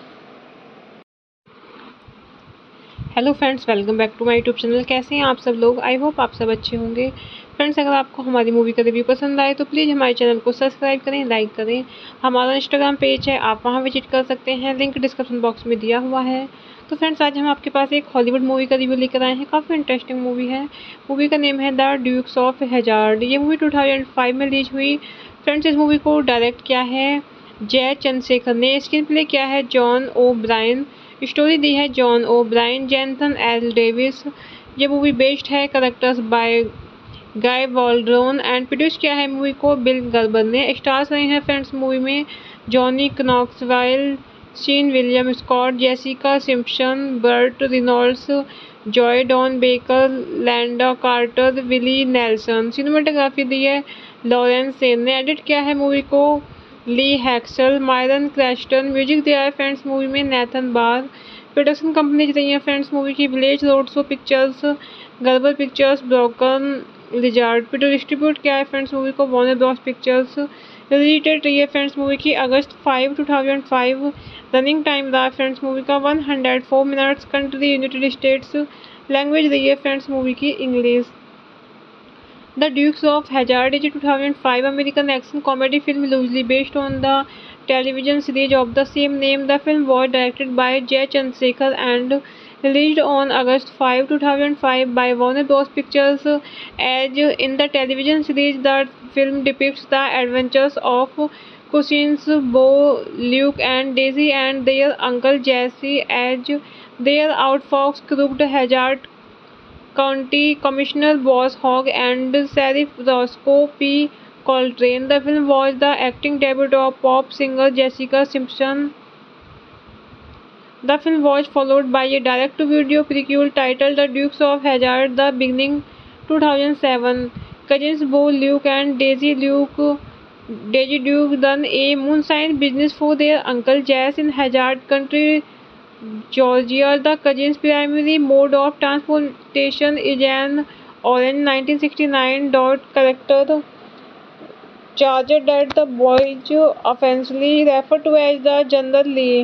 Hello friends, welcome back to my YouTube channel. कैसे हैं आप सब लोग? I hope आप सब अच्छे होंगे। Friends, अगर आपको हमारी मूवी का रिव्यू पसंद आए तो प्लीज़ हमारे चैनल को सब्सक्राइब करें, लाइक करें। हमारा इंस्टाग्राम पेज है, आप वहां विजिट कर सकते हैं, लिंक डिस्क्रिप्शन बॉक्स में दिया हुआ है। तो फ्रेंड्स, आज हम आपके पास एक हॉलीवुड मूवी का रिव्यू लेकर आए हैं। काफ़ी इंटरेस्टिंग मूवी है। मूवी का नेम है द ड्यूक्स ऑफ हैजार्ड। ये मूवी टू थाउजेंड फाइव में रिलीज हुई। फ्रेंड्स, इस मूवी को डायरेक्ट किया है जय चंद्रशेखर ने। स्क्रीन प्ले किया है जॉन ओ ब्रायन। स्टोरी दी है John O'Brien, Jonathan L Davis. ये मूवी बेस्ड है characters by guy Waldron and produce किया है मूवी को बिल गर्बर ने। स्टार्स रहे हैं फ्रेंड्स मूवी में Johnny Knoxville, Seann William Scott, Jessica Simpson, Burt Reynolds, Joe Don Baker, Lynda Carter, Willie Nelson. Cinematography दी है लॉरेंस सेन ने। एडिट किया है मूवी को ली हैक्सल, मायरन क्रेस्टन। म्यूजिक दिया है फ्रेंड्स मूवी में नेथन बार। प्रोडक्शन कंपनी रही है फ्रेंड्स मूवी की Village Roadshow Pictures, Gerber Pictures, Broken Lizard. Distribute किया है फ्रेंड्स मूवी को Warner Bros Pictures. Release date रही है फ्रेंड्स मूवी की अगस्त five two thousand five. Running time रहा फ्रेंड्स मूवी का one hundred four minutes. Country United States. Language रही है फ्रेंड्स मूवी की English. The Dukes of Hazzard is a two thousand five American action comedy film loosely based on the television series of the same name. The film was directed by Jay Chandrasekhar and released on August fifth, two thousand five by Warner Bros. Pictures. As in the television series, the film depicts the adventures of cousins Bo, Luke, and Daisy and their uncle Jesse as they are out fox crooked Hazzard County Commissioner Boss Hogg and Sheriff Roscoe P. Coltrane. The film was the acting debut of pop singer Jessica Simpson. The film was followed by a direct-to-video prequel titled The Dukes of Hazzard: The Beginning, two thousand seven. Cousins Bo, Luke, and Daisy Luke Daisy Duke run a moonshine business for their uncle Jess in Hazzard County, Georgia. The cousins' primary mode of transportation is an orange nineteen sixty-nine Dodge Charger Charger that the boys offensively refer to as the General Lee.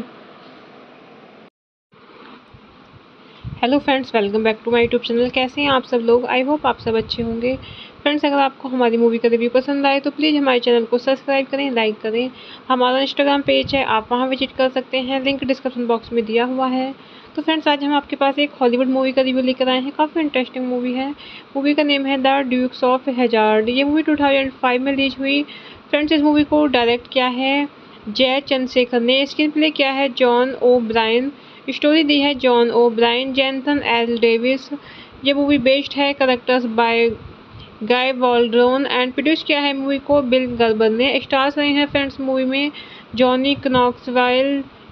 Hello friends, welcome back to my YouTube channel. कैसे हैं आप सब लोग? I hope आप सब अच्छे होंगे। Friends, अगर आपको हमारी मूवी का रिव्यू पसंद आए तो प्लीज़ हमारे चैनल को सब्सक्राइब करें, लाइक करें। हमारा इंस्टाग्राम पेज है, आप वहां विजिट कर सकते हैं, लिंक डिस्क्रिप्शन बॉक्स में दिया हुआ है। तो फ्रेंड्स, आज हम आपके पास एक हॉलीवुड मूवी का रिव्यू लेकर आए हैं। काफ़ी इंटरेस्टिंग मूवी है। मूवी का नेम है द ड्यूक्स ऑफ हैजार्ड। ये मूवी टू थाउजेंड फाइव में रिलीज हुई। फ्रेंड्स, इस मूवी को डायरेक्ट किया है जय चंद्रशेखर ने। स्क्रीन प्ले किया है जॉन ओ ब्रायन। स्टोरी दी है John O'Brien, Jonathan L Davis. ये मूवी बेस्ड है characters by guy Waldron and produce किया है मूवी को बिल गर्बर ने। स्टार्स रहे हैं फ्रेंड्स मूवी में Johnny Knoxville,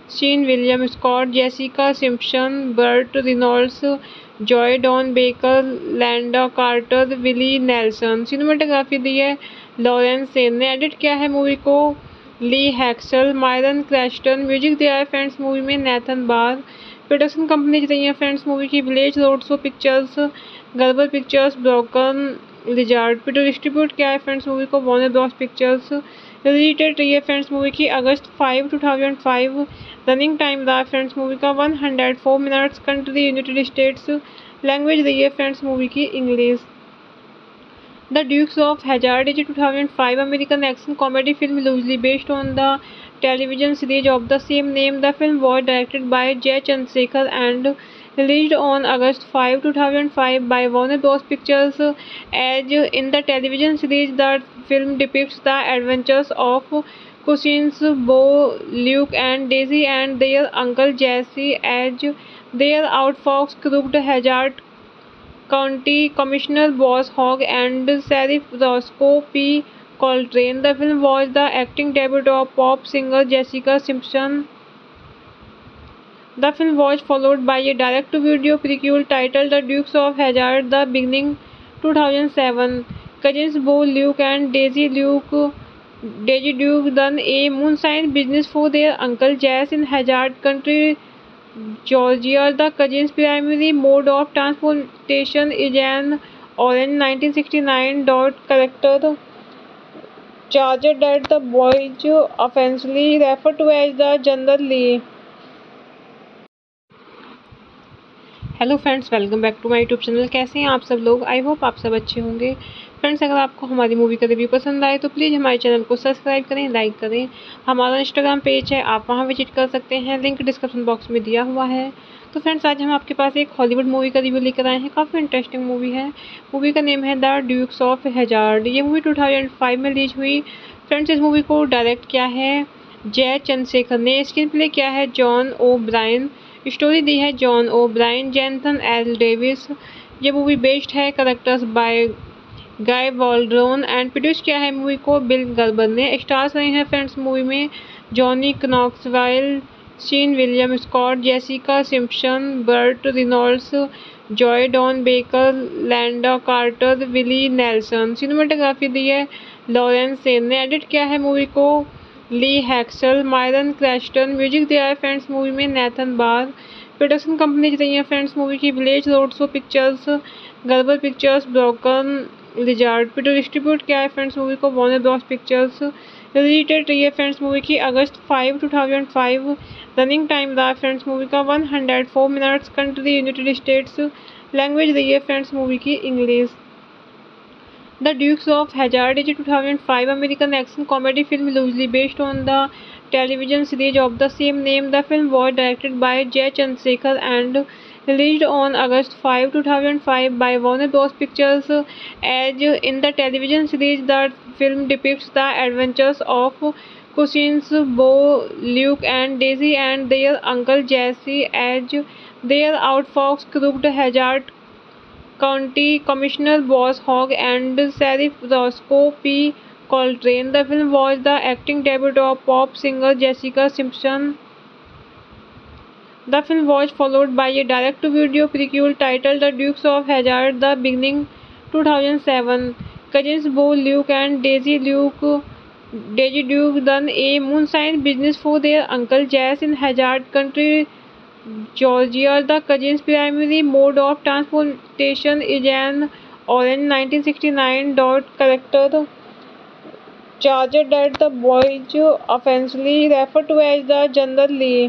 Seann William Scott, Jessica Simpson, Burt Reynolds, Joe Don Baker, Lynda Carter, Willie Nelson. Cinematography दी है लॉरेंस सेन ने। एडिट किया है मूवी को ली हैक्सल, मायरन क्रेस्टन। म्यूजिक दिया है फ्रेंड्स मूवी में नेथन बार। प्रोडक्शन कंपनी रही है फ्रेंड्स मूवी की Village Roadshow Pictures, Gerber Pictures, Broken Lizard. Distribute किया है फ्रेंड्स मूवी को Warner Bros Pictures. Release date रही है फ्रेंड्स मूवी की अगस्त five two thousand five. Running time रहा फ्रेंड्स मूवी का one hundred four minutes. Country United States. Language रही है फ्रेंड्स मूवी की English. The Dukes of Hazzard is a two thousand five American action comedy film loosely based on the television series of the same name. The film was directed by Jay Chandrasekhar and released on August fifth, two thousand five by Warner Bros. Pictures. As in the television series, the film depicts the adventures of cousins Bo, Luke, and Daisy and their uncle Jesse as they are out fox crooked Hazzard County Commissioner Boss Hogg and Sheriff Roscoe P. Coltrane. The film was the acting debut of pop singer Jessica Simpson. The film was followed by a direct-to-video prequel titled The Dukes of Hazzard: The Beginning, two thousand seven. Cousins Bo, Luke, and Daisy Luke Daisy Duke run a moonshine business for their uncle Jess in Hazzard County, Georgia. The cousins' primary mode of transportation is an orange nineteen sixty-nine Dodge Charger Charger that the boys offensively refer to as the General Lee. Hello friends, welcome back to my YouTube channel. कैसे हैं आप सब लोग? I hope आप सब अच्छे होंगे। Friends, अगर आपको हमारी मूवी का रिव्यू पसंद आए तो प्लीज़ हमारे चैनल को सब्सक्राइब करें, लाइक करें। हमारा इंस्टाग्राम पेज है, आप वहां विजिट कर सकते हैं, लिंक डिस्क्रिप्शन बॉक्स में दिया हुआ है। तो फ्रेंड्स, आज हम आपके पास एक हॉलीवुड मूवी का रिव्यू लेकर आए हैं। काफ़ी इंटरेस्टिंग मूवी है। मूवी का नेम है द ड्यूक्स ऑफ हैजार्ड। ये मूवी टू थाउजेंड फाइव में रिलीज हुई। फ्रेंड्स, इस मूवी को डायरेक्ट किया है जय चंद्रशेखर ने। स्क्रीन प्ले किया है जॉन ओ ब्रायन। स्टोरी दी है John O'Brien, Jonathan L Davis. ये मूवी बेस्ड है characters by guy Waldron and produce किया है मूवी को बिल गर्बर ने। स्टार्स रहे हैं फ्रेंड्स मूवी में Johnny Knoxville, Seann William Scott, Jessica Simpson, Burt Reynolds, Joe Don Baker, Lynda Carter, Willie Nelson. Cinematography दी है लॉरेंस सेन ने। एडिट किया है मूवी को ली हैक्सल, मायरन क्रेस्टन। म्यूजिक दिया है फ्रेंड्स मूवी में नेथन बार। प्रोडक्शन कंपनी रही है फ्रेंड्स मूवी की Village Roadshow Pictures, Gerber Pictures, Broken Lizard. Distribute किया है फ्रेंड्स मूवी को Warner Bros Pictures. Release date रही है फ्रेंड्स मूवी की अगस्त five two thousand five. Running time रहा फ्रेंड्स मूवी का one hundred four minutes. Country United States. Language रही है फ्रेंड्स मूवी की English. The Dukes of Hazzard is a two thousand five American action comedy film loosely based on the television series of the same name. The film was directed by Jay Chandrasekhar and released on August fifth, two thousand five by Warner Bros. Pictures. As in the television series, the film depicts the adventures of cousins Bo, Luke, and Daisy and their uncle Jesse as they are out fox crooked Hazzard County Commissioner Boss Hogg and Sheriff Roscoe P. Coltrane. The film was the acting debut of pop singer Jessica Simpson. The film was followed by a direct-to-video prequel titled The Dukes of Hazzard: The Beginning, two thousand seven. Cousins Bo, Luke, and Daisy Luke Daisy Duke run a moonshine business for their uncle Jess in Hazzard County, Georgia. The cousins' primary mode of transportation is an orange nineteen sixty-nine Dodge Charger Charger that the boys offensively refer to as the General Lee.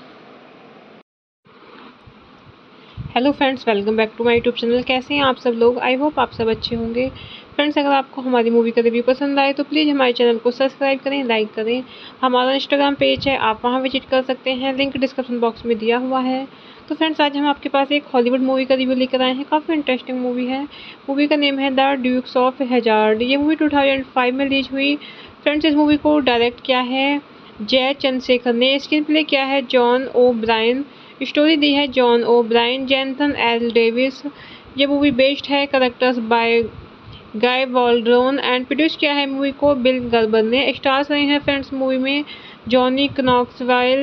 Hello friends, welcome back to my YouTube channel. कैसे हैं आप सब लोग? I hope आप सब अच्छे होंगे। Friends, अगर आपको हमारी मूवी का रिव्यू पसंद आए तो प्लीज़ हमारे चैनल को सब्सक्राइब करें, लाइक करें। हमारा इंस्टाग्राम पेज है, आप वहां विजिट कर सकते हैं, लिंक डिस्क्रिप्शन बॉक्स में दिया हुआ है। तो फ्रेंड्स, आज हम आपके पास एक हॉलीवुड मूवी का रिव्यू लेकर आए हैं। काफ़ी इंटरेस्टिंग मूवी है। मूवी का नेम है द ड्यूक्स ऑफ हैजार्ड। ये मूवी टू थाउजेंड फाइव में रिलीज हुई। फ्रेंड्स, इस मूवी को डायरेक्ट किया है जय चंद्रशेखर ने। स्क्रीन प्ले किया है जॉन ओ ब्रायन। स्टोरी दी है John O'Brien, Jonathan L Davis. ये मूवी बेस्ड है characters by guy Waldron and produce किया है मूवी को बिल गर्बर ने। स्टार्स रहे हैं फ्रेंड्स मूवी में Johnny Knoxville,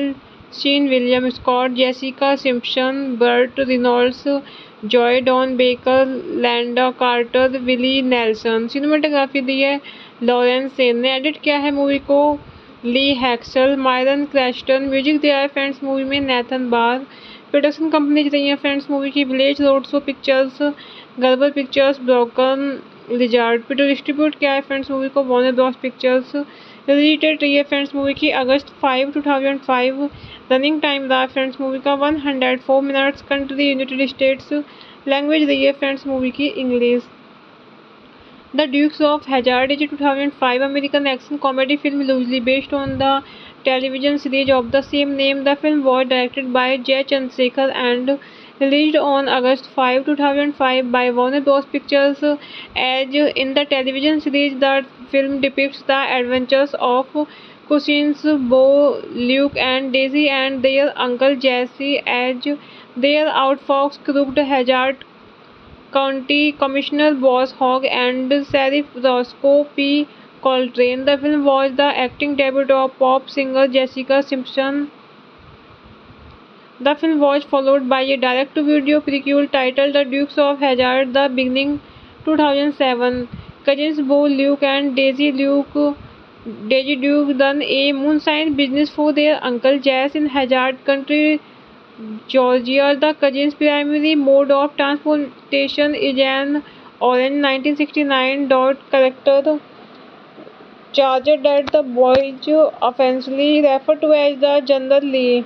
Seann William Scott, Jessica Simpson, Burt Reynolds, Joe Don Baker, Lynda Carter, Willie Nelson. Cinematography दी है लॉरेंस सेन ने। एडिट किया है मूवी को ली हैक्सल, मायरन क्रेस्टन। म्यूजिक दिया है फ्रेंड्स मूवी में नेथन बार। प्रोडक्शन कंपनी रही है फ्रेंड्स मूवी की Village Roadshow Pictures, Gerber Pictures, Broken Lizard. Distribute किया है फ्रेंड्स मूवी को Warner Bros Pictures. Release date रही है फ्रेंड्स मूवी की अगस्त five two thousand five. Running time रहा फ्रेंड्स मूवी का one hundred four minutes. Country United States. Language रही है फ्रेंड्स मूवी की English. The Dukes of Hazzard is a two thousand five American action comedy film loosely based on the television series of the same name. The film was directed by Jay Chandrasekhar and released on August fifth, two thousand five by Warner Bros. Pictures. As in the television series, the film depicts the adventures of cousins Bo, Luke, and Daisy and their uncle Jesse as their outfox crooked Hazzard County Commissioner Boss Hogg and Sheriff Roscoe P. Coltrane. The film was the acting debut of pop singer Jessica Simpson. The film was followed by a direct-to-video prequel titled The Dukes of Hazzard: The Beginning, two thousand seven. Cousins Bo, Luke, and Daisy Luke Daisy Duke run a moonshine business for their uncle Jess in Hazzard County, Georgia. The cousins' primary mode of transportation is an orange nineteen sixty-nine Dodge Charger Charger that the boys offensively refer to as the General Lee.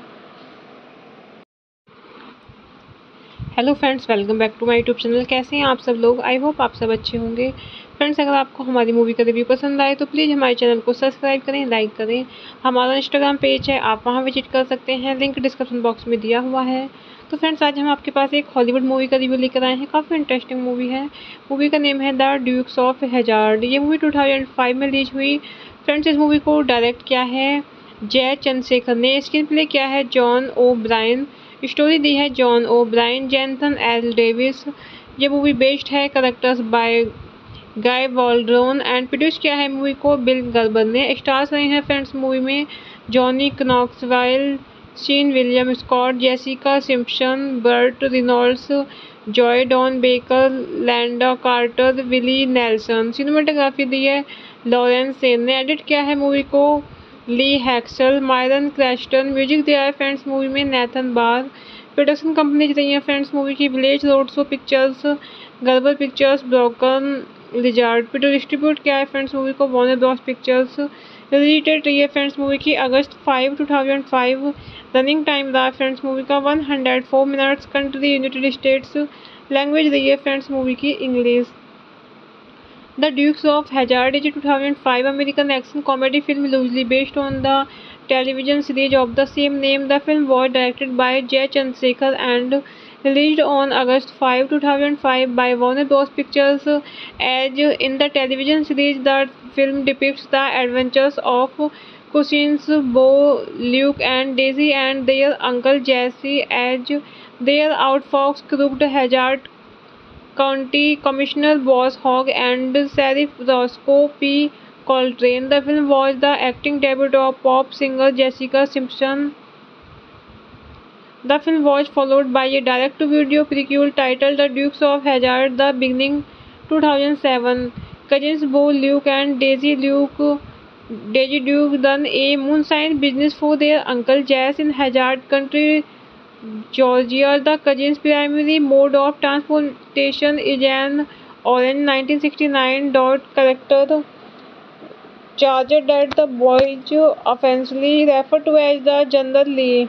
Hello friends, welcome back to my YouTube channel. कैसे हैं आप सब लोग? I hope आप सब अच्छे होंगे। Friends, अगर आपको हमारी मूवी का रिव्यू पसंद आए तो प्लीज़ हमारे चैनल को सब्सक्राइब करें, लाइक करें। हमारा इंस्टाग्राम पेज है, आप वहां विजिट कर सकते हैं, लिंक डिस्क्रिप्शन बॉक्स में दिया हुआ है। तो फ्रेंड्स, आज हम आपके पास एक हॉलीवुड मूवी का रिव्यू लेकर आए हैं। काफ़ी इंटरेस्टिंग मूवी है। मूवी का नेम है द ड्यूक्स ऑफ हैजार्ड। ये मूवी टू थाउजेंड फाइव में रिलीज हुई। फ्रेंड्स, इस मूवी को डायरेक्ट किया है जय चंद्रशेखर ने। स्क्रीन प्ले किया है जॉन ओ ब्रायन। स्टोरी दी है John O'Brien, Jonathan L Davis. ये मूवी बेस्ड है characters by guy Waldron and produce किया है मूवी को बिल गर्बर ने। स्टार्स रहे हैं फ्रेंड्स मूवी में Johnny Knoxville, Seann William Scott, Jessica Simpson, Burt Reynolds, Joe Don Baker, Lynda Carter, Willie Nelson. Cinematography दी है लॉरेंस सेन ने। एडिट किया है मूवी को ली हैक्सल, मायरन क्रेस्टन। म्यूजिक दिया है फ्रेंड्स मूवी में नेथन बार। प्रोडक्शन कंपनी रही है फ्रेंड्स मूवी की Village Roadshow Pictures, Gerber Pictures, Broken Lizard. Distribute किया है फ्रेंड्स मूवी को Warner Bros Pictures. Release date रही है फ्रेंड्स मूवी की अगस्त five two thousand five. Running time रहा फ्रेंड्स मूवी का one hundred four minutes. Country United States. Language रही है फ्रेंड्स मूवी की English. The Dukes of Hazzard is a two thousand five American action comedy film loosely based on the television series of the same name. The film was directed by Jay Chandrasekhar and released on August fifth, two thousand five by Warner Bros. Pictures. As in the television series, the film depicts the adventures of cousins Bo, Luke, and Daisy and their uncle Jesse as their outfox crooked Hazzard County Commissioner Boss Hogg and Sheriff Roscoe P. Coltrane. The film was the acting debut of pop singer Jessica Simpson. The film was followed by a direct-to-video prequel titled The Dukes of Hazzard: The Beginning, two thousand seven. Cousins Bo, Luke, and Daisy Luke Daisy Duke run a moonshine business for their uncle Jess in Hazzard County, Georgia. The cousins' primary mode of transportation is an orange nineteen sixty-nine Dodge Charger Charger that the boys offensively refer to as the General Lee.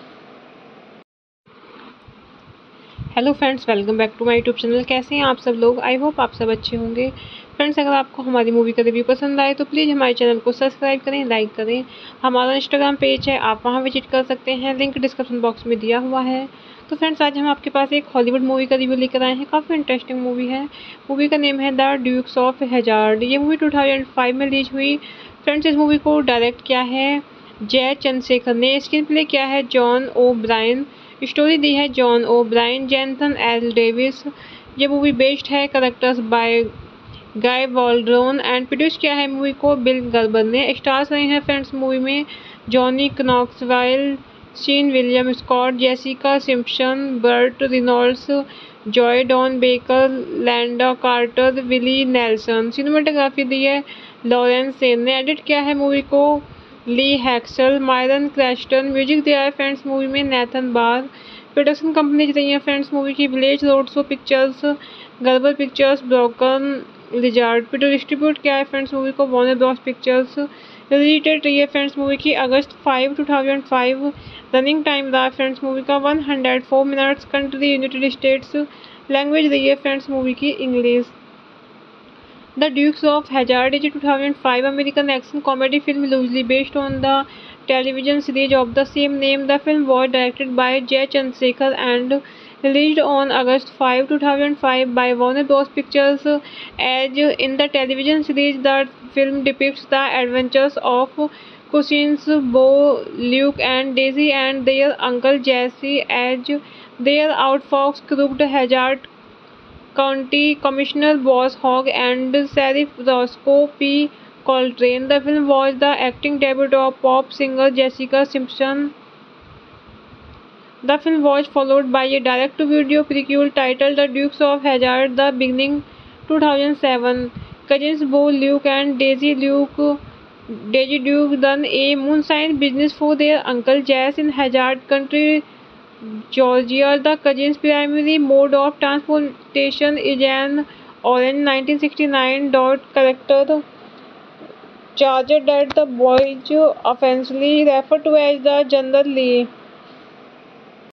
Hello friends, welcome back to my YouTube channel. कैसे हैं आप सब लोग? I hope आप सब अच्छे होंगे। Friends, अगर आपको हमारी मूवी का रिव्यू पसंद आए तो प्लीज़ हमारे चैनल को सब्सक्राइब करें, लाइक करें। हमारा इंस्टाग्राम पेज है, आप वहां विजिट कर सकते हैं, लिंक डिस्क्रिप्शन बॉक्स में दिया हुआ है। तो फ्रेंड्स, आज हम आपके पास एक हॉलीवुड मूवी का रिव्यू लेकर आए हैं। काफ़ी इंटरेस्टिंग मूवी है। मूवी का नेम है द ड्यूक्स ऑफ हैजार्ड। ये मूवी टू थाउजेंड फाइव में रिलीज हुई। फ्रेंड्स, इस मूवी को डायरेक्ट किया है जय चंद्रशेखर ने। स्क्रीन प्ले किया है जॉन ओ ब्रायन। स्टोरी दी है John O'Brien, Jonathan L Davis. ये मूवी बेस्ड है characters by guy Waldron and produce किया है मूवी को बिल गर्बर ने। स्टार्स रहे हैं फ्रेंड्स मूवी में Johnny Knoxville, Sean William Scott, Jessica Simpson, Burt Reynolds, Joe Don Baker, Lynda Carter, Willie Nelson. Cinematography दी है लॉरेंस सेन ने। एडिट किया है मूवी को ली हैक्सल, मायरन क्रेस्टन। म्यूजिक दिया है फ्रेंड्स मूवी में नेथन बार। प्रोडक्शन कंपनीज रही है फ्रेंड्स मूवी की Village Roadshow Pictures, Gerber Pictures, Broken Lizard. Distribute किया है फ्रेंड्स मूवी को Warner Bros Pictures. Release date रही है फ्रेंड्स मूवी की अगस्त five two thousand five. Running time रहा फ्रेंड्स मूवी का one hundred four minutes. Country United States. Language रही है फ्रेंड्स मूवी की English. The Dukes of Hazzard is to thousand five American action comedy film loosely based on the television series of the same name. The film was directed by Jay Chandrasekhar and released on August fifth, two thousand five by Warner Bros. Pictures. As in the television series, the film depicts the adventures of cousins Bo, Luke, and Daisy and their uncle Jesse as their outfox crooked Hazard County Commissioner Boss Hogg and Sheriff Roscoe P. Coltrane. The film was the acting debut of pop singer Jessica Simpson. The film was followed by a direct-to-video prequel titled The Dukes of Hazzard: The Beginning, two thousand seven. Cousins Bo, Luke, and Daisy Luke, Daisy Duke run a moonshine business for their uncle Jess in Hazzard Country, Georgia. The cousins' primary mode of transportation is an orange nineteen sixty-nine Dodge Charger charger that the boys affectionately refer to as the General Lee.